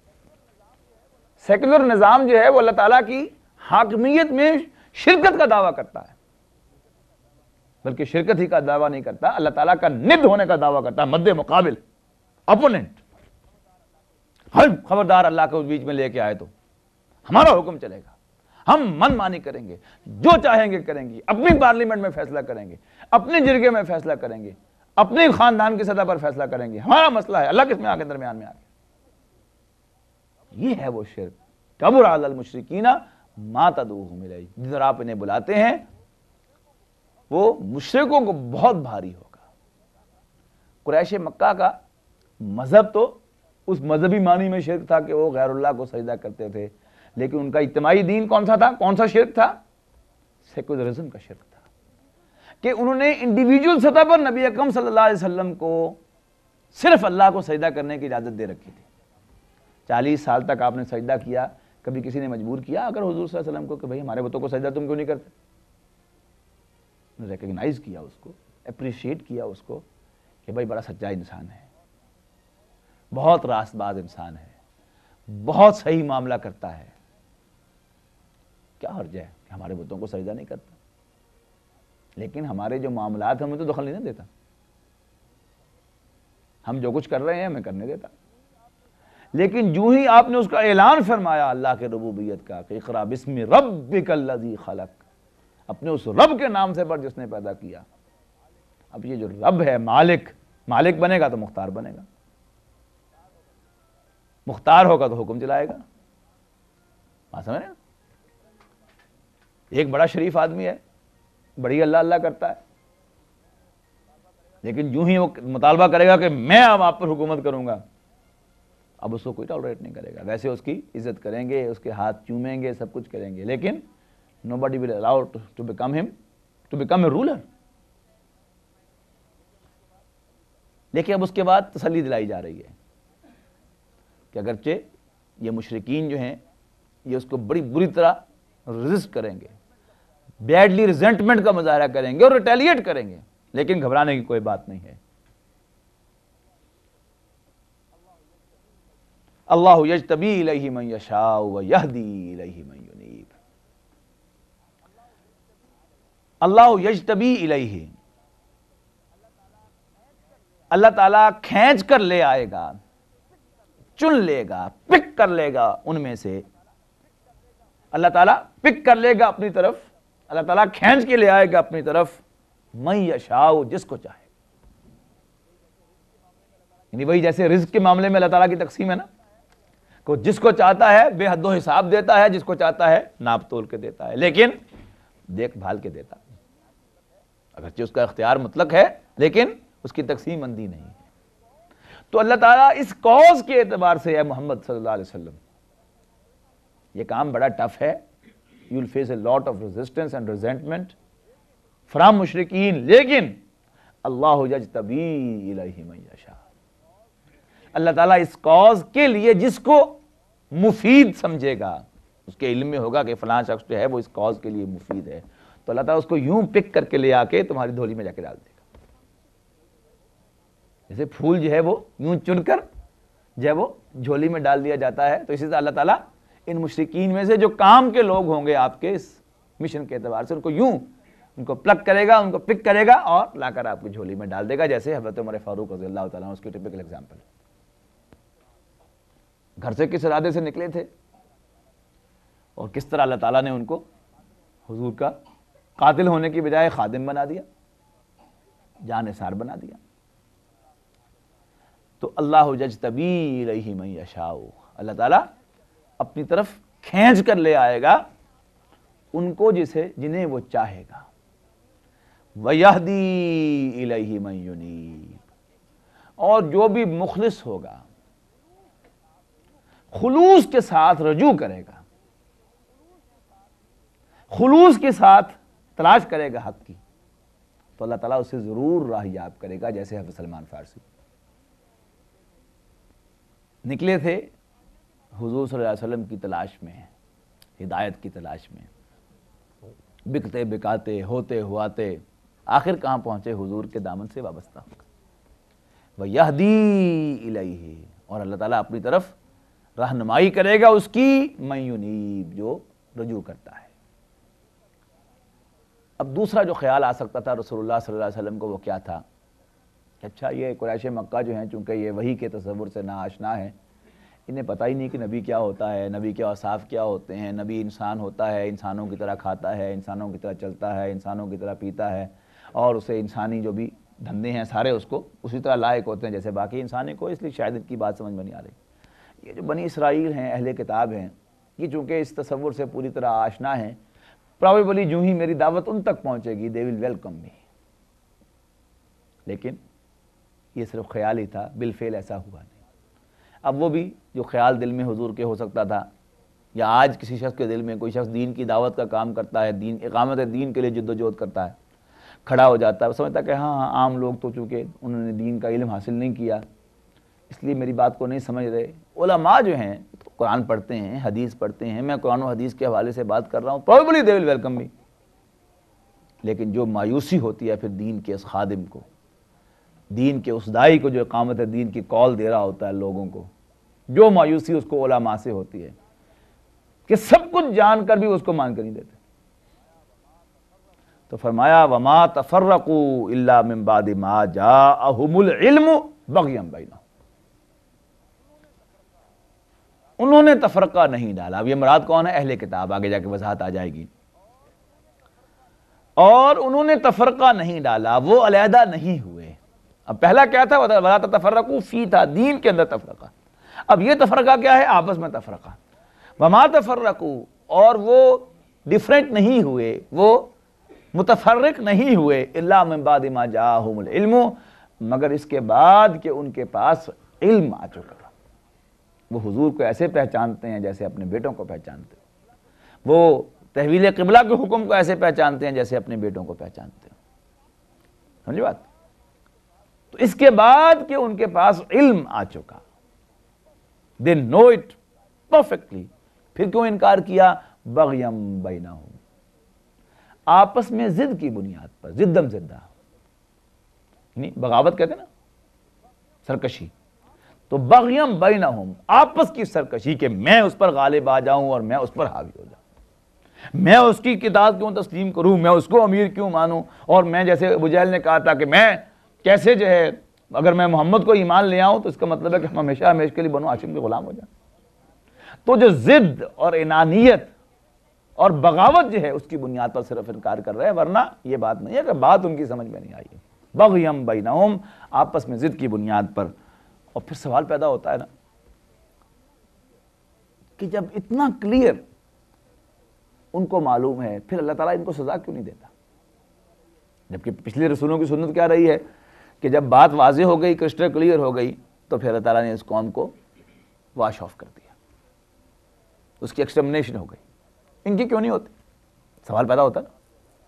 سیکولر نظام جو ہے وہ اللہ تعالیٰ کی حاکمیت میں شرکت کا دعویٰ کرتا ہے, بلکہ شرکت ہی کا دعویٰ نہیں کرتا, اللہ تعالیٰ کا ند ہونے کا دعویٰ کرتا ہے, مد مقابل, اپوننٹ. ہر خبردار اللہ کو بیچ میں لے کے آئے تو ہمارا حکم چلے گا, ہم من مانی کریں گے, جو چاہیں گے کریں گے, اپنی پارلیمنٹ میں فیصلہ کریں گے, اپنے جرگے میں فیصلہ کریں گے, اپنے خاندان کی سطح پر فیصلہ کریں گے, ہمارا مسئلہ ہے, اللہ کس میں آ کے درمیان میں آ کے. یہ ہے وہ شرک. کبر علی المشرکین ما تدعوہم الیہ، جس طرح آپ انہیں بلاتے ہیں وہ مشرکوں کو بہت بھاری ہوگا۔ قریش مکہ کا مذہب تو اس مذہبی معنی میں شرک تھا کہ وہ غیر اللہ کو سجدہ کرتے تھے، لیکن ان کا اجتماعی دین کون سا تھا؟ کون سا شرک تھا؟ سیکولرزم کا شرک تھا، کہ انہوں نے انڈیویجول سطح پر نبی اکرم صلی اللہ علیہ وسلم کو صرف اللہ کو سجدہ کرنے کی اجازت دے رکھی تھی۔ چالیس سال تک آپ نے سجدہ کیا، کبھی کسی نے مجبور کیا اگر حضور صلی اللہ علیہ وسلم کو کہ بھئی ہمارے بتوں کو سجدہ تم کیوں نہیں کرتے؟ ریکگنائز کیا اس کو، اپریشیٹ کیا اس کو کہ بھئی بڑا سچا انسان ہے، بہت راست باز انسان ہے، بہت صحیح معاملہ کرتا ہے، کیا حرج ہے کہ ہمارے بتوں کو سجدہ نہیں کرتا، لیکن ہمارے جو معاملات ہیں ہمیں تو دخل نہیں دیتا، ہم جو کچھ کر رہے ہیں ہمیں کرنے دیتا۔ لیکن جو ہی آپ نے اس کا اعلان فرمایا اللہ کے ربوبیت کا کہ اقرا بسم ربک الذی خلق، اپنے اس رب کے نام سے پڑھ جس نے پیدا کیا۔ اب یہ جو رب ہے مالک، مالک بنے گا تو مختار بنے گا، مختار ہوگا تو حکم چلائے گا۔ بات سمجھ رہے ہیں؟ ایک بڑا شریف آدمی ہے، بڑی اللہ اللہ کرتا ہے، لیکن جو ہی وہ مطالبہ کرے گا کہ میں اب آپ پر حکومت کروں گا، اب اس کو کوئی ٹالریٹ نہیں کرے گا۔ ویسے اس کی عزت کریں گے، اس کے ہاتھ چومیں گے، سب کچھ کریں گے، لیکن nobody will allow to become him to become a ruler۔ لیکن اب اس کے بعد تسلی دلائی جا رہی ہے کہ اگرچہ یہ مشرکین جو ہیں یہ اس کو بڑی بری طرح ریزسٹ کریں گے، بیڈلی ریزنٹمنٹ کا مظاہرہ کریں گے اور ریٹیلیٹ کریں گے، لیکن گھبرانے کی کوئی بات نہیں ہے۔ اللہ یجتبی الیہ من یشاء ویہدی الیہ من ینیب۔ اللہ یجتبی الیہ، اللہ تعالیٰ کھینچ کر لے آئے گا، چن لے گا، پک کر لے گا ان میں سے، اللہ تعالیٰ پک کر لے گا اپنی طرف، اللہ تعالیٰ کھینچ کے لے آئے گا اپنی طرف من یشاء، جس کو چاہے۔ یعنی وہی جیسے رزق کے معاملے میں اللہ تعالیٰ کی تقسیم ہے نا، کہ جس کو چاہتا ہے بے حد و حساب دیتا ہے، جس کو چاہتا ہے ناپ تول کے دیتا ہے، لیکن دیکھ بھال کے دیتا ہے۔ اگرچہ اس کا اختیار مطلق ہے لیکن اس کی تقسیم بندی نہیں ہے۔ تو اللہ تعالیٰ اس کاز کے اعتبار سے ہے محمد صلی اللہ علیہ وسلم، یہ کام بڑا ٹف ہے، you will face a lot of resistance and resentment from مشرکین، لیکن اللہ یجتبی الیہ من یشاء، اللہ تعالیٰ اس کاز کے لیے جس کو مفید سمجھے گا، اس کے علم میں ہوگا کہ فلاں شخص جو ہے وہ اس کاز کے لیے مفید ہے، تو اللہ تعالیٰ اس کو یوں پک کر کے لے آ کے تمہاری دھولی میں جا کے ڈال دے گا۔ جیسے پھول جو ہے وہ یوں چن کر جو ہے وہ جھولی میں ڈال دیا جاتا ہے، تو اسی طرح اللہ تعالیٰ ان مشرکین میں سے جو کام کے لوگ ہوں گے آپ کے اس مشن کے اعتبار سے، ان کو یوں ان کو پلک کرے گا، ان کو پک کرے گا اور لا کر آپ کی جھولی میں ڈال دے گا، جیسے حضرت عمر فاروق رضی اللہ تعالیٰ عنہ اس کی ٹپیکل ایگزامپل۔ گھر سے کس ارادے سے نکلے تھے اور کس طرح اللہ تعالیٰ نے ان کو حضور کا قاتل ہونے کی بجائے خادم بنا دیا، جان نثار بنا دیا۔ تو اللہ یجتبی الیہ من یشاء، اللہ تعالیٰ اپنی طرف کھینچ کر لے آئے گا ان کو جسے جنہیں وہ چاہے گا، وَيَهْدِي إِلَيْهِ مَن يُنِيبُ، اور جو بھی مخلص ہوگا، خلوص کے ساتھ رجوع کرے گا، خلوص کے ساتھ تلاش کرے گا حق کی، تو اللہ تعالیٰ اسے ضرور راہ یاب کرے گا، جیسے حضرت سلمان فارسی نکلے تھے حضور صلی اللہ علیہ وسلم کی تلاش میں، ہدایت کی تلاش میں، بکتے بکاتے ہوتے ہواتے آخر کہاں پہنچے؟ حضور کے دامن سے وابستہ ہو کر۔ وَيَهْدِي إِلَيْهِ، اور اللہ تعالیٰ اپنی طرف رہنمائی کرے گا اس کی، مَن يُنِيبُ، جو رجوع کرتا ہے۔ اب دوسرا جو خیال آ سکتا تھا رسول اللہ صلی اللہ علیہ وسلم کو وہ کیا تھا کہ اچھا یہ قریش مکہ جو ہیں چونکہ یہ وحی کے تصور سے ناآشنا ہیں، انہیں پتہ ہی نہیں کہ نبی کیا ہوتا ہے، نبی کے اوصاف کیا ہوتے ہیں، نبی انسان ہوتا ہے، انسانوں کی طرح کھاتا ہے، انسانوں کی طرح چلتا ہے، انسانوں کی طرح پیتا ہے، اور اسے انسانی جو بھی دھندے ہیں سارے اس کو اسی طرح لائق ہوتے ہیں جیسے باقی انسانوں کو، اس لیے شاید ان کی بات سمجھ میں نہیں آ رہی۔ یہ جو بنی اسرائیل ہیں، اہل کتاب ہیں، یہ چونکہ اس تصور سے پوری طرح آشنا ہیں، پرابیبلی جو ہی میری دعوت ان تک پہنچے گی دے ول ویلکم می، لیکن یہ صرف خیال ہی تھا، بالفعل ایسا ہوا نہیں۔ اب وہ بھی جو خیال دل میں حضور کے ہو سکتا تھا، یا آج کسی شخص کے دل میں کوئی شخص دین کی دعوت کا کام کرتا ہے، دین اقامت دین کے لیے جد و جہد کرتا ہے، کھڑا ہو جاتا ہے، وہ سمجھتا ہے کہ ہاں ہاں عام لوگ تو چونکہ انہوں نے دین کا علم حاصل نہیں کیا اس لیے میری بات کو نہیں سمجھ رہے۔ علماء جو ہیں تو قرآن پڑھتے ہیں، حدیث پڑھتے ہیں، میں قرآن و حدیث کے حوالے سے بات کر رہا ہوں، پروبیبلی دے ول ویلکم می۔ لیکن جو مایوسی ہوتی ہے پھر دین کے اس خادم کو، دین کے اس داعی کو جو اقامت دین کی کال دے رہا ہوتا ہے لوگوں کو، جو مایوسی اس کو علماء سے ہوتی ہے کہ سب کچھ جان کر بھی اس کو مان کر نہیں دیتے، تو فرمایا وما تفرقوا الا من بعد ما جاءهم العلم بغیا بینہم، انہوں نے تفرقہ نہیں ڈالا۔ اب یہ مراد کون ہے؟ اہل کتاب، آگے جا کے وضاحت آ جائے گی۔ اور انہوں نے تفرقہ نہیں ڈالا، وہ علیحدہ نہیں ہوئے۔ اب پہلا کیا تھا؟ وَلَا تَتَفَرَّقُوا فی تھا، دین کے اندر تفرقہ۔ اب یہ تفرقہ کیا ہے؟ آپس میں تفرقہ۔ وَمَا تَفَرَّقُوا، اور وہ ڈیفرنٹ نہیں ہوئے، وہ متفرق نہیں ہوئے، اِلَّا مِن بَعْدِ مَا جَاءَهُمُ الْعِلْمُ، مگر اس کے بعد کہ ان کے پاس علم آ چکا۔ وہ حضور کو ایسے پہچانتے ہیں جیسے اپنے بیٹوں کو پہچانتے ہیں، وہ تحویل قبلہ کے حکم کو ایسے پہچانتے ہیں جیسے اپنے بیٹوں کو پہچانتے ہیں۔ سمجھے بات؟ تو اس کے بعد کہ ان کے پاس علم آ چکا، they know it perfectly، پھر کیوں انکار کیا؟ بغیم بینہم، آپس میں ضد کی بنیاد پر، ضدم زدہ، یعنی بغاوت کہتے ہیں نا، سرکشی، تو بغیم بینہم، آپس کی سرکشی کہ میں اس پر غالب آ جاؤں اور میں اس پر حاوی ہو جاؤں، میں اس کی کتاب کیوں تسلیم کروں، میں اس کو امیر کیوں مانوں، اور میں جیسے ابو جہل نے کہا تھا کہ میں کیسے جو ہے اگر میں محمد کو ایمان لے آؤں تو اس کا مطلب ہے کہ ہم ہمیشہ ہمیشہ کے لیے بنو ہاشم کے غلام ہو جائیں۔ تو جو ضد اور انانیت اور بغاوت جو ہے اس کی بنیاد پر صرف انکار کر رہے ہیں، ورنہ یہ بات نہیں ہے کہ بات ان کی سمجھ میں نہیں آئی ہے۔ بغیم بینہم، آپس میں ضد کی بنیاد پر۔ اور پھر سوال پیدا ہوتا ہے نا کہ جب اتنا کلیئر ان کو معلوم ہے پھر اللہ تعالیٰ ان کو سزا کیوں نہیں دیتا؟ جبکہ پچھلے رسولوں کی سنت کیا رہی ہے کہ جب بات واضح ہو گئی، کرسٹل کلیئر ہو گئی، تو پھر اللہ تعالیٰ نے اس قوم کو واش آف کر دیا، اس کی ایکسٹرمنیشن ہو گئی۔ ان کی کیوں نہیں ہوتی؟ سوال پیدا ہوتا نا۔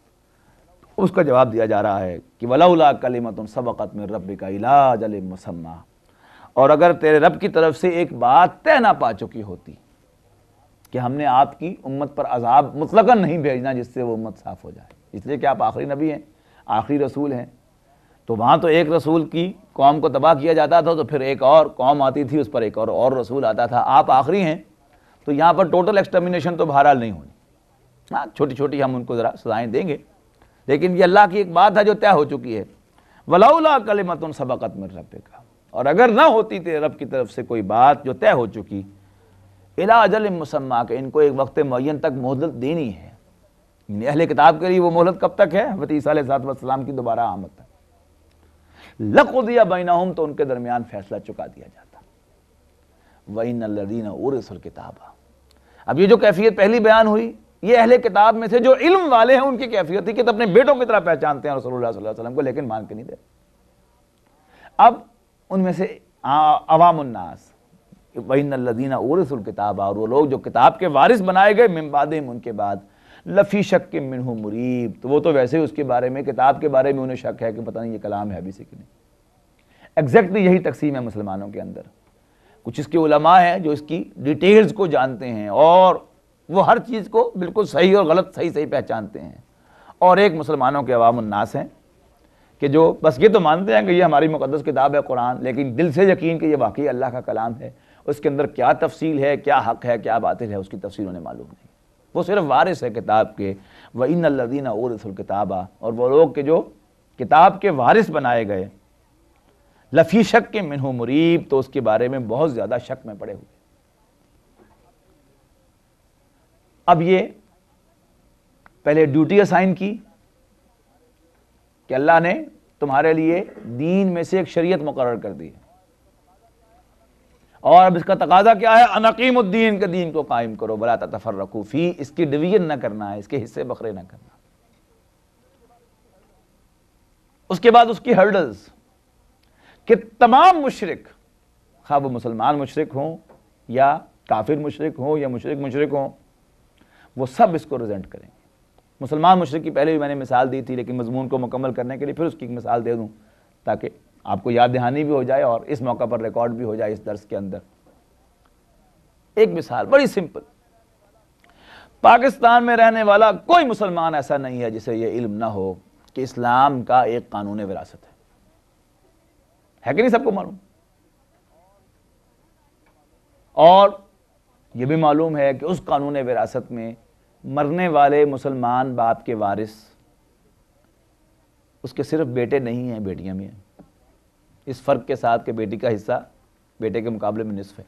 اس کا جواب دیا جا رہا ہے کہ وَلَوْلَا كَلِمَةٌ سَبَقَتْ مِن رَبِّكَ إِلَىٰ أَجَلٍ مُّسَمًّى، اور اگر تیرے رب کی طرف سے ایک بات طے نہ پا چکی ہوتی کہ ہم نے آپ کی امت پر عذاب مطلقاً نہیں بھیجنا جس سے وہ امت صاف ہو جائے، اس لیے کہ آپ آخری نبی ہیں، آخری رسول ہیں، تو وہاں تو ایک رسول کی قوم کو تباہ کیا جاتا تھا تو پھر ایک اور قوم آتی تھی، اس پر ایک اور اور رسول آتا تھا۔ آپ آخری ہیں تو یہاں پر ٹوٹل ایکسٹرمنیشن تو بہرحال نہیں ہونی، ہاں چھوٹی چھوٹی ہم ان کو ذرا سزائیں دیں گے، لیکن یہ اللہ کی ایک بات ہے جو طے ہو چکی ہے۔ وَلَوْلَا كَلِمَةٌ سَبَقَتْ مِن رَبِّكَ، اور اگر نہ ہوتی تیرے رب کی طرف سے کوئی بات جو طے ہو چکی، اِلَىٰ أَجَلٍ مُّسَمًّى، کہ ان کو ایک وقت معین تک مہلت دینی ہے، یعنی اہل کتاب کے لیے وہ مہلت کب تک ہے؟ حضرت عیسیٰ علیہ السلام کی دوبارہ آمد تک۔ لَقُضِيَ بَيْنَهُمْ، تو ان کے درمیان فیصلہ چکا دیا جاتا۔ وَإِنَّ الَّذِينَ أُورِثُوا الْكِتَابَ، اب یہ جو کیفیت پہلی بیان ہوئی یہ اہل کتاب میں سے جو علم والے ہیں ان کی کیفیت تھی کہ تو اپنے بیٹوں کی طرح پہچانتے ہیں رسول اللہ صلی اللہ علیہ وسلم کو، لیکن مان کے نہیں دے۔ اب ان میں سے عوام الناس، وَإِنَّ الَّذِينَ أُورِثُوا الْكِتَابَ، اور وہ لوگ جو کتاب کے وارث بنائے گئے، من بعدہم، ان کے بعد، لفی شک منہ مریب، تو وہ تو ویسے اس کے بارے میں، کتاب کے بارے میں انہیں شک ہے کہ پتہ نہیں یہ کلام ہے ابھی سے کہ نہیں۔ ایگزیکٹلی یہی تقسیم ہے مسلمانوں کے اندر۔ کچھ اس کے علماء ہیں جو اس کی ڈیٹیلز کو جانتے ہیں اور وہ ہر چیز کو بالکل صحیح اور غلط صحیح صحیح پہچانتے ہیں، اور ایک مسلمانوں کے عوام الناس ہیں کہ جو بس یہ تو مانتے ہیں کہ یہ ہماری مقدس کتاب ہے قرآن، لیکن دل سے یقین کہ یہ واقعی اللہ کا کلام ہے، اس کے اندر کیا تفصیل ہے، کیا حق ہے، کیا باطل ہے، اس کی تفصیل انہیں معلوم نہیں، وہ صرف وارث ہے کتاب کے۔ وَإِنَّ الَّذِينَ أُورِثُوا الْكِتَابَ، اور وہ لوگ کہ جو کتاب کے وارث بنائے گئے، لفی شک منہ مریب، تو اس کے بارے میں بہت زیادہ شک میں پڑے ہوئے۔ اب یہ پہلے ڈیوٹی اسائن کی کہ اللہ نے تمہارے لیے دین میں سے ایک شریعت مقرر کر دی، اور اب اس کا تقاضا کیا ہے؟ ان اقیموا الدین، کے دین کو قائم کرو، ولا تتفرقوا فی، اس کی ڈویژن نہ کرنا ہے، اس کے حصے بکھرے نہ کرنا۔ اس کے بعد اس کی ہرڈلز کہ تمام مشرک، خواہ وہ مسلمان مشرک ہوں یا کافر مشرک ہوں یا مشرک مشرک ہوں، وہ سب اس کو ریزنٹ کریں گے۔ مسلمان مشرک کی پہلے بھی میں نے مثال دی تھی، لیکن مضمون کو مکمل کرنے کے لیے پھر اس کی ایک مثال دے دوں تاکہ آپ کو یاد دہانی بھی ہو جائے اور اس موقع پر ریکارڈ بھی ہو جائے اس درس کے اندر۔ ایک مثال بڑی سمپل، پاکستان میں رہنے والا کوئی مسلمان ایسا نہیں ہے جسے یہ علم نہ ہو کہ اسلام کا ایک قانون وراثت ہے، ہے کہ نہیں؟ سب کو معلوم، اور یہ بھی معلوم ہے کہ اس قانون وراثت میں مرنے والے مسلمان باپ کے وارث اس کے صرف بیٹے نہیں ہیں، بیٹیاں بھی ہیں، اس فرق کے ساتھ کہ بیٹی کا حصہ بیٹے کے مقابلے میں نصف ہے،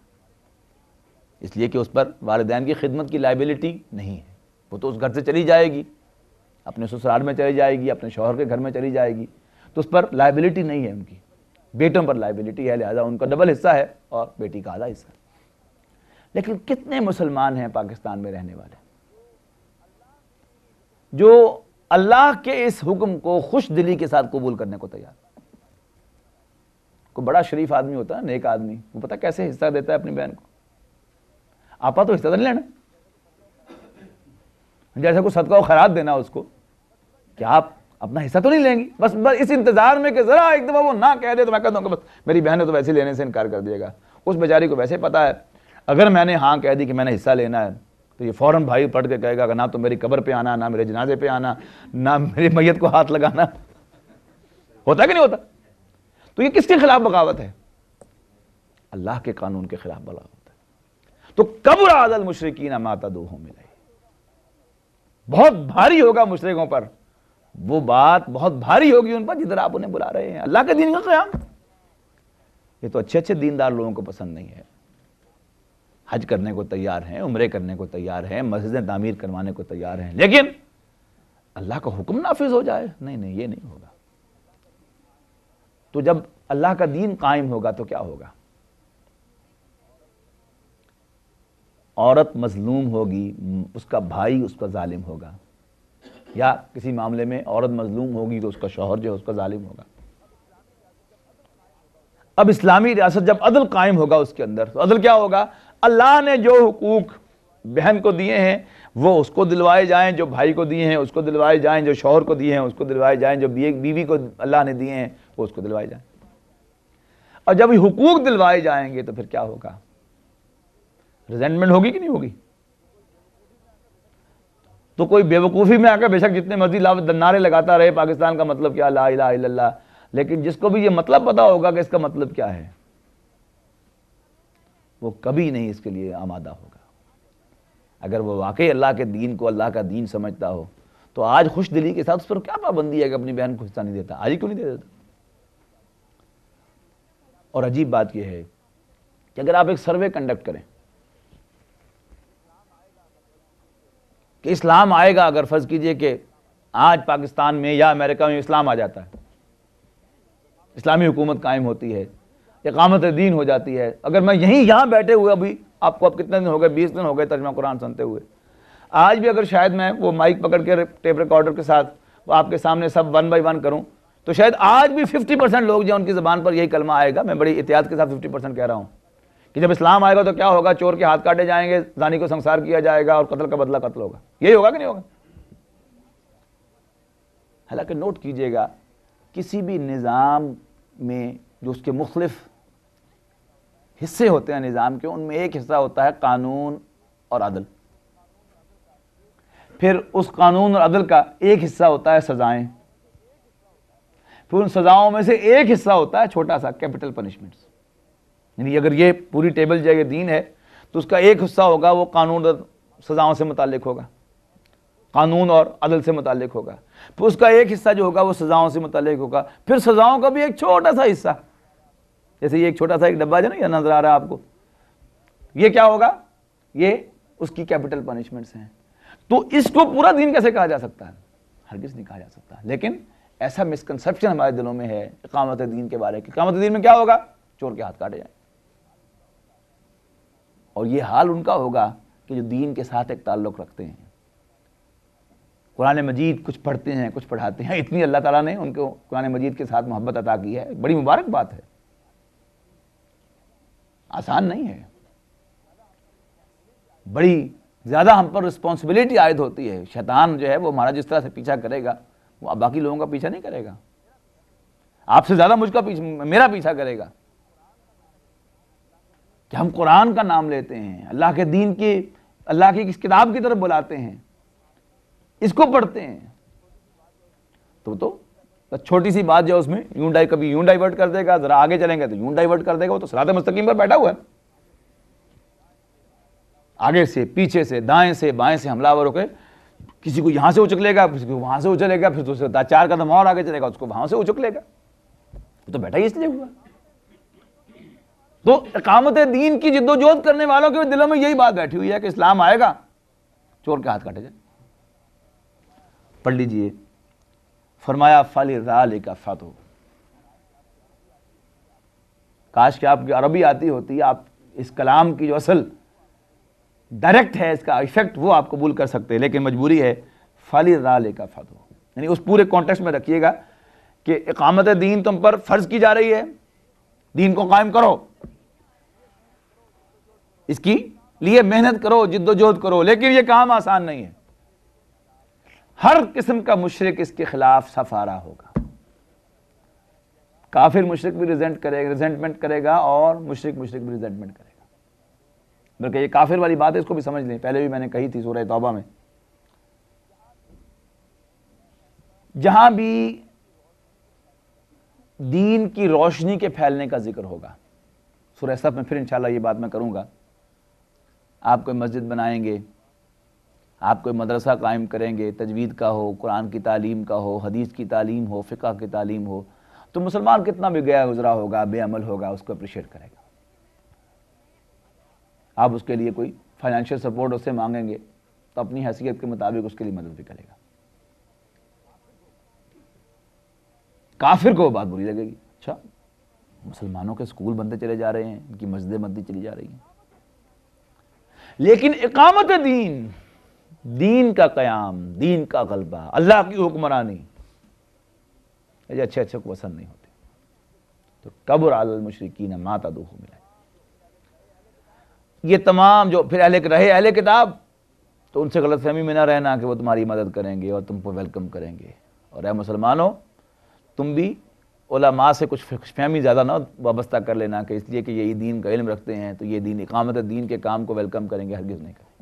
اس لیے کہ اس پر والدین کی خدمت کی لائبلٹی نہیں ہے، وہ تو اس گھر سے چلی جائے گی، اپنے سسرال میں چلی جائے گی، اپنے شوہر کے گھر میں چلی جائے گی، تو اس پر لائبلٹی نہیں ہے ان کی، بیٹوں پر لائبلٹی ہے، لہذا ان کا ڈبل حصہ ہے اور بیٹی کا آدھا حصہ ہے۔ لیکن کتنے مسلمان ہیں پاکستان میں رہنے والے جو اللہ کے اس حکم کو خوش دلی کے ساتھ قبول کرنے کو تیار؟ کوئی بڑا شریف آدمی ہوتا ہے، نیک آدمی، وہ پتہ کیسے حصہ دیتا ہے اپنی بہن کو؟ آپا تو حصہ نہیں لینا، جیسے کوئی صدقہ و خیرات دینا اس کو، کہ آپ اپنا حصہ تو نہیں لیں گی، بس بس اس انتظار میں کہ ذرا ایک دفعہ وہ نہ کہہ دے تو میں کہتا ہوں کہ بس میری بہن نے تو ویسے لینے سے انکار کر دیے گا۔ اس بیچاری کو ویسے پتا ہے اگر میں نے ہاں کہہ دی کہ میں نے حصہ لینا ہے تو یہ فوراً بھائی پڑھ کے کہے گا کہ نہ تو میری قبر پہ آنا، نہ میرے جنازے پہ آنا، نہ میری میت کو ہاتھ لگانا۔ ہوتا ہے کہ نہیں ہوتا؟ تو یہ کس کے خلاف بغاوت ہے؟ اللہ کے قانون کے خلاف بغاوت ہے۔ تو کبر علی المشرکین ما تدعوہم الیہ، بہت بھاری ہوگا مشرکوں پر، وہ بات بہت بھاری ہوگی ان پر جدھر آپ انہیں بلا رہے ہیں، اللہ کے دین کا قیام۔ یہ تو اچھے اچھے دیندار لوگوں کو پسند نہیں ہے، حج کرنے کو تیار ہیں، عمرے کرنے کو تیار ہیں، مسجدیں تعمیر کروانے کو تیار ہیں، لیکن اللہ کا حکم نافذ ہو جائے، نہیں نہیں یہ نہیں ہوگا۔ تو جب اللہ کا دین قائم ہوگا تو کیا ہوگا؟ عورت مظلوم ہوگی، اس کا بھائی اس کا ظالم ہوگا، یا کسی معاملے میں عورت مظلوم ہوگی تو اس کا شوہر جو ہے اس کا ظالم ہوگا۔ اب اسلامی ریاست جب عدل قائم ہوگا اس کے اندر، تو عدل کیا ہوگا؟ اللہ نے جو حقوق بہن کو دیے ہیں وہ اس کو دلوائے جائیں، جو بھائی کو دیے ہیں اس کو دلوائے جائیں، جو شوہر کو دیے ہیں اس کو دلوائے جائیں، جو بیوی کو اللہ نے دیے ہیں وہ اس کو دلوائے جائیں۔ اور جب یہ حقوق دلوائے جائیں گے تو پھر کیا ہوگا؟ ریزنٹمنٹ ہوگی کہ نہیں ہوگی؟ تو کوئی بے وقوفی میں آ کر بے شک جتنے مرضی نعرے لگاتا رہے پاکستان کا مطلب کیا، لا الہ الا اللہ، لیکن جس کو بھی یہ مطلب پتا ہوگا کہ اس کا مطلب کیا ہے، وہ کبھی نہیں اس کے لیے آمادہ ہوگا۔ اگر وہ واقعی اللہ کے دین کو اللہ کا دین سمجھتا ہو تو آج خوش دلی کے ساتھ اس پر کیا پابندی ہے کہ اپنی بہن کو حصہ نہیں دیتا؟ آج ہی کیوں نہیں دے دیتا؟ اور عجیب بات یہ ہے کہ اگر آپ ایک سروے کنڈکٹ کریں کہ اسلام آئے گا، اگر فرض کیجئے کہ آج پاکستان میں یا امریکہ میں اسلام آ جاتا ہے، اسلامی حکومت قائم ہوتی ہے، اقامت دین ہو جاتی ہے، اگر میں یہیں یہاں بیٹھے ہوئے، ابھی آپ کو اب کتنے دن ہو گئے؟ بیس دن ہو گئے ترجمہ قرآن سنتے ہوئے، آج بھی اگر شاید میں وہ مائک پکڑ کے ٹیپ ریکارڈر کے ساتھ وہ آپ کے سامنے سب ون بائی ون کروں تو شاید آج بھی ففٹی پرسینٹ لوگ جو ان کی زبان پر یہی کلمہ آئے گا، میں بڑی احتیاط کے ساتھ ففٹی پرسینٹ کہہ رہا ہوں، کہ جب اسلام آئے گا تو کیا ہوگا؟ چور کے ہاتھ کاٹے جائیں گے، زانی کو سنسار کیا جائے گا اور قتل کا بدلہ قتل ہوگا۔ یہی ہوگا کہ نہیں ہوگا؟ حالانکہ نوٹ کیجئے گا، کسی بھی نظام میں جو اس کے مختلف حصے ہوتے ہیں نظام کے، ان میں ایک حصہ ہوتا ہے قانون اور عدل، پھر اس قانون اور عدل کا ایک حصہ ہوتا ہے سزائیں، پھر ان سزاؤں میں سے ایک حصہ ہوتا ہے چھوٹا سا کیپٹل پنشمنٹس، یعنی اگر یہ پوری ٹیبل جو ہے دین ہے تو اس کا ایک حصہ ہوگا وہ قانون اور سزاؤں سے متعلق ہوگا، قانون اور عدل سے متعلق ہوگا، پھر اس کا ایک حصہ جو ہوگا وہ سزاؤں سے متعلق ہوگا، پھر سزاؤں کا بھی ایک چھوٹا سا حصہ، جیسے یہ ایک چھوٹا سا ایک ڈبہ جو نا یہ نظر آ رہا ہے آپ کو، یہ کیا ہوگا؟ یہ اس کی کیپٹل پنشمنٹس ہیں۔ تو اس کو پورا دین کیسے کہا جا سکتا ہے؟ ہرگز نہیں کہا جا سکتا، لیکن ایسا مسکنسپشن ہمارے دلوں میں ہے اقامت دین کے بارے میں۔ اقامت دین میں کیا ہوگا؟ چور کے ہاتھ کاٹے جائیں۔ اور یہ حال ان کا ہوگا کہ جو دین کے ساتھ ایک تعلق رکھتے ہیں، قرآن مجید کچھ پڑھتے ہیں کچھ پڑھاتے ہیں، اتنی اللہ تعالیٰ نے ان کو قرآن مجید کے ساتھ محبت عطا کی ہے، بڑی مبارک بات ہے، آسان نہیں ہے، بڑی زیادہ ہم پر رسپانسبلٹی عائد ہوتی ہے۔ شیطان جو ہے وہ ہمارا جس طرح سے پیچھا کرے گا وہ باقی لوگوں کا پیچھا نہیں کرے گا، آپ سے زیادہ مجھ کا پیچھا میرا پیچھا کرے گا کہ ہم قرآن کا نام لیتے ہیں، اللہ کے دین کی، اللہ کی اس کتاب کی طرف بلاتے ہیں، اس کو پڑھتے ہیں، تو تو چھوٹی سی بات جو اس میں یوں ڈائی کبھی یوں ڈائیورٹ کر دے گا، ذرا آگے چلیں گے تو یوں ڈائیورٹ کر دے گا، وہ تو صراط مستقیم پر بیٹھا ہوا ہے، آگے سے پیچھے سے دائیں سے بائیں سے حملہ آور ہو کے کسی کو یہاں سے اچک لے گا، کسی کو وہاں سے اچلے گا، پھر دوسرے چار قدم اور آگے چلے گا اس کو وہاں سے اچک لے گا، وہ تو بیٹھا ہی اس لیے ہوا۔ تو اقامت دین کی جد و جہد کرنے والوں کے دلوں میں یہی بات بیٹھی ہوئی ہے کہ اسلام آئے گا چور کے ہاتھ کاٹے جائے۔ پڑھ لیجئے، فرمایا فَلِذَلِكَ فَدْعُ، کاش کہ آپ کی عربی آتی ہوتی، آپ اس کلام کی جو اصل ڈائریکٹ ہے اس کا ایفیکٹ وہ آپ قبول کر سکتے، لیکن مجبوری ہے۔ فَلِذَلِكَ فَدْعُ، یعنی اس پورے کانٹیکسٹ میں رکھیے گا کہ اقامت دین تم پر فرض کی جا رہی ہے، دین کو قائم کرو، اس کی لیے محنت کرو، جد و جہد کرو، لیکن یہ کام آسان نہیں ہے، ہر قسم کا مشرک اس کے خلاف سفارہ ہوگا، کافر مشرک بھی ریزنٹ کرے گا، ریزنٹمنٹ کرے گا، اور مشرک مشرک بھی ریزنٹمنٹ کرے گا، بلکہ یہ کافر والی بات ہے، اس کو بھی سمجھ لیں، پہلے بھی میں نے کہی تھی سورہ توبہ میں، جہاں بھی دین کی روشنی کے پھیلنے کا ذکر ہوگا، سورہ صف میں پھر انشاءاللہ یہ بات میں کروں گا، آپ کوئی مسجد بنائیں گے، آپ کوئی مدرسہ قائم کریں گے، تجوید کا ہو، قرآن کی تعلیم کا ہو، حدیث کی تعلیم ہو، فقہ کی تعلیم ہو، تو مسلمان کتنا بھی گیا گزرا ہوگا، بے عمل ہوگا، اس کو اپریشیٹ کرے گا، آپ اس کے لیے کوئی فائنینشیل سپورٹ اس سے مانگیں گے تو اپنی حیثیت کے مطابق اس کے لیے مدد بھی کرے گا، کافر کو وہ بات بری لگے گی، اچھا مسلمانوں کے سکول بنتے چلے جا رہے ہیں، ان کی مسجدیں بنتی چلی جا رہی ہیں، لیکن اقامت دین، دین کا قیام، دین کا غلبہ، اللہ کی حکمرانی، یہ اچھے اچھے کو پسند نہیں ہوتے، تو کبر علی المشرکین ما تدعوہم الیہ، یہ تمام جو پھر اہل رہے اہل کتاب، تو ان سے غلط فہمی میں نہ رہنا کہ وہ تمہاری مدد کریں گے اور تم کو ویلکم کریں گے، اور اے مسلمانوں تم بھی علماء سے کچھ فہمی زیادہ نہ وابستہ کر لینا کہ اس لیے کہ یہ دین کا علم رکھتے ہیں تو یہ دین اقامت دین کے کام کو ویلکم کریں گے، ہرگز نہیں کریں گے،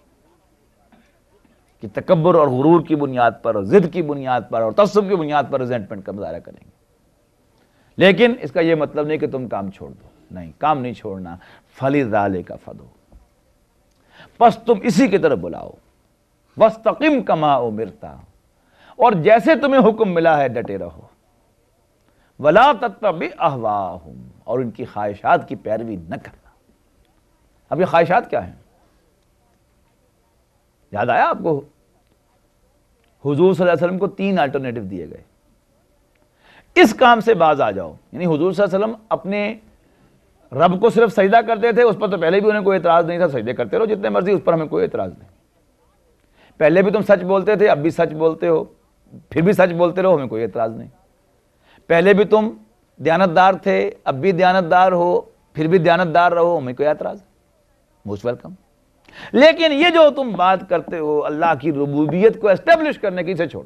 کہ تکبر اور غرور کی بنیاد پر اور ضد کی بنیاد پر اور تعصب کی بنیاد پر ریزنٹمنٹ کا مظاہرہ کریں گے، لیکن اس کا یہ مطلب نہیں کہ تم کام چھوڑ دو، نہیں، کام نہیں چھوڑنا، فَلِذَلِكَ فَدْعُ، پس تم اسی کی طرف بلاؤ، وَاسْتَقِمْ كَمَا أُمِرْتَ، اور جیسے تمہیں حکم ملا ہے ڈٹے رہو، وَلَا تَتَّبِعْ أَهْوَاءَهُمْ، اور ان کی خواہشات کی پیروی نہ کرنا۔ اب یہ خواہشات کیا ہیں؟ یاد آیا آپ کو؟ حضور صلی اللہ علیہ وسلم کو تین الٹرنیٹو دیے گئے، اس کام سے باز آ جاؤ، یعنی حضور صلی اللہ علیہ وسلم اپنے رب کو صرف سجدہ کرتے تھے، اس پر تو پہلے بھی انہیں کوئی اعتراض نہیں تھا، سجدے کرتے رہو جتنے مرضی، اس پر ہمیں کوئی اعتراض نہیں، پہلے بھی تم سچ بولتے تھے، اب بھی سچ بولتے ہو، پھر بھی سچ بولتے رہو، ہمیں کوئی اعتراض نہیں، پہلے بھی تم دیانتدار تھے، اب بھی دیانتدار ہو، پھر بھی دیانتدار رہو، ہمیں کوئی اعتراض نہیں، موسٹ ویلکم، لیکن یہ جو تم بات کرتے ہو اللہ کی ربوبیت کو اسٹیبلش کرنے کی، اسے چھوڑ،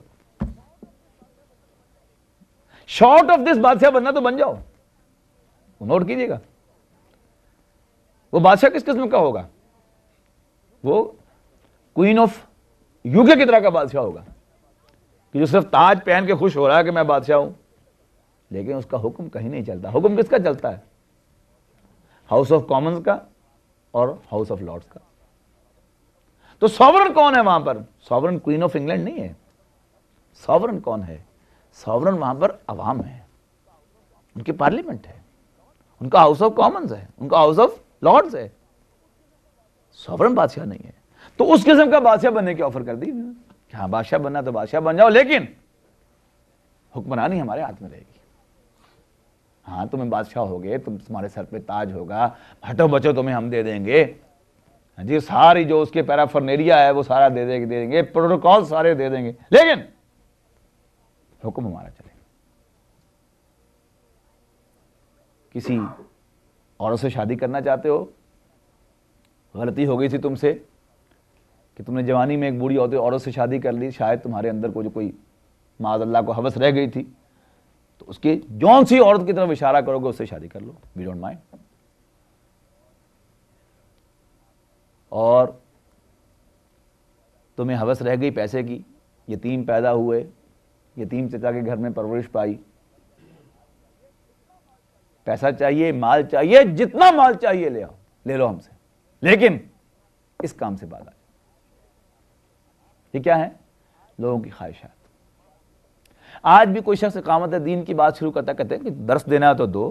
شارٹ آف دس بادشاہ بننا تو بن جاؤ، نوٹ کیجئے گا، وہ بادشاہ کس قسم کا ہوگا؟ وہ کوئین آف یو کے کی طرح کا بادشاہ ہوگا کہ جو صرف تاج پہن کے خوش ہو رہا ہے کہ میں بادشاہ ہوں، لیکن اس کا حکم کہیں نہیں چلتا۔ حکم کس کا چلتا ہے؟ ہاؤس آف کامنز کا اور ہاؤس آف لارڈز کا۔ تو ساورن کون ہے وہاں پر؟ ساورن کوئین آف انگلینڈ نہیں ہے، ساورن کون ہے؟ ساورن وہاں پر عوام ہے، ان کی پارلیمنٹ ہے، ان کا ہاؤس آف کامنز ہے، ان کا ہاؤس آف لارڈز ہے، ساورن بادشاہ نہیں ہے۔ تو اس قسم کا بادشاہ بننے کی آفر کر دی کہ ہاں بادشاہ بننا تو بادشاہ بن جاؤ، لیکن حکمرانی ہمارے ہاتھ میں رہے گی، ہاں تمہیں بادشاہ ہوگے، تم تمہارے سر پہ تاج ہوگا، ہٹو بچو تمہیں ہم دے دیں گے، جی ساری جو اس کے پیرافرنیریا ہے وہ سارا دے دیں گے دے دیں گے پروٹوکول سارے دے دیں گے، لیکن حکم ہمارا چلے گا۔ کسی عورت سے شادی کرنا چاہتے ہو، غلطی ہو گئی تھی تم سے کہ تم نے جوانی میں ایک بوڑھی عورت سے شادی کر لی، شاید تمہارے اندر کوئی کوئی معاذ اللہ کو ہوس رہ گئی تھی، تو اس کی جون سی عورت کی طرف اشارہ کرو گے اس سے شادی کر لو، وی ڈونٹ مائنڈ۔ اور تمہیں ہوس رہ گئی پیسے کی، یتیم پیدا ہوئے، یتیم چچا کے گھر میں پرورش پائی، پیسہ چاہیے، مال چاہیے، جتنا مال چاہیے لے آؤ، لے لو ہم سے، لیکن اس کام سے باز آ جاؤ۔ یہ کیا ہے؟ لوگوں کی خواہشات۔ آج بھی کوئی شخص اقامت دین کی بات شروع کرتا کہتے ہیں کہ درس دینا ہے تو دو،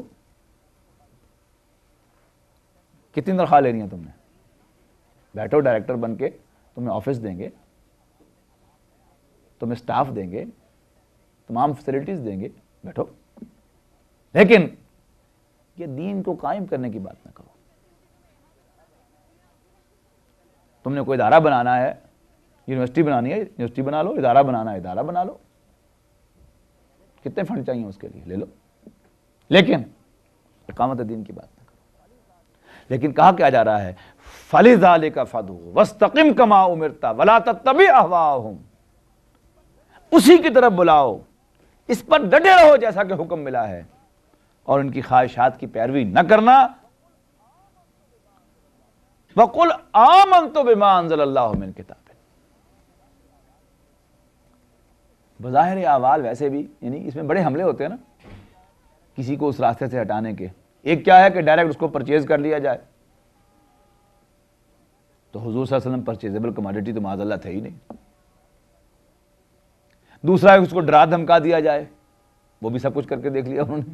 کتنی تنخواہ لینی ہے تم نے؟ بیٹھو ڈائریکٹر بن کے، تمہیں آفس دیں گے، تمہیں سٹاف دیں گے، تمام فیسلٹیز دیں گے، بیٹھو، لیکن یہ دین کو قائم کرنے کی بات نہ کرو۔ تم نے کوئی ادارہ بنانا ہے، یونیورسٹی بنانی ہے یونیورسٹی بنا لو، ادارہ بنانا ہے ادارہ بنا لو، کتنے فنڈ چاہیے اس کے لیے لے لو، لیکن اقامت دین کی بات نہ کرو۔ لیکن کہا کیا جا رہا ہے؟ فَلِذَلِكَ فَادْعُ وَاسْتَقِمْ كَمَا أُمِرْتَ وَلَا تَتَّبِعْ أَهْوَاءَهُمْ، اسی کی طرف بلاؤ، اس پر ڈٹے رہو جیسا کہ حکم ملا ہے، اور ان کی خواہشات کی پیروی نہ کرنا۔ وَقُلْ آمَنْتُ بِمَا أَنزَلَ اللَّهُ مِنْ كِتَابٍ۔ بظاہر اعمال ویسے بھی یعنی اس میں بڑے حملے ہوتے ہیں نا کسی کو اس راستے سے ہٹانے کے۔ ایک کیا ہے کہ ڈائریکٹ اس کو پرچیز کر لیا جائے، تو حضور صلی اللہ علیہ وسلم پرچیزیبل کموڈٹی تو معاذ اللہ تھے ہی نہیں۔ دوسرا ہے اس کو ڈرا دھمکا دیا جائے، وہ بھی سب کچھ کر کے دیکھ لیا انہوں نے۔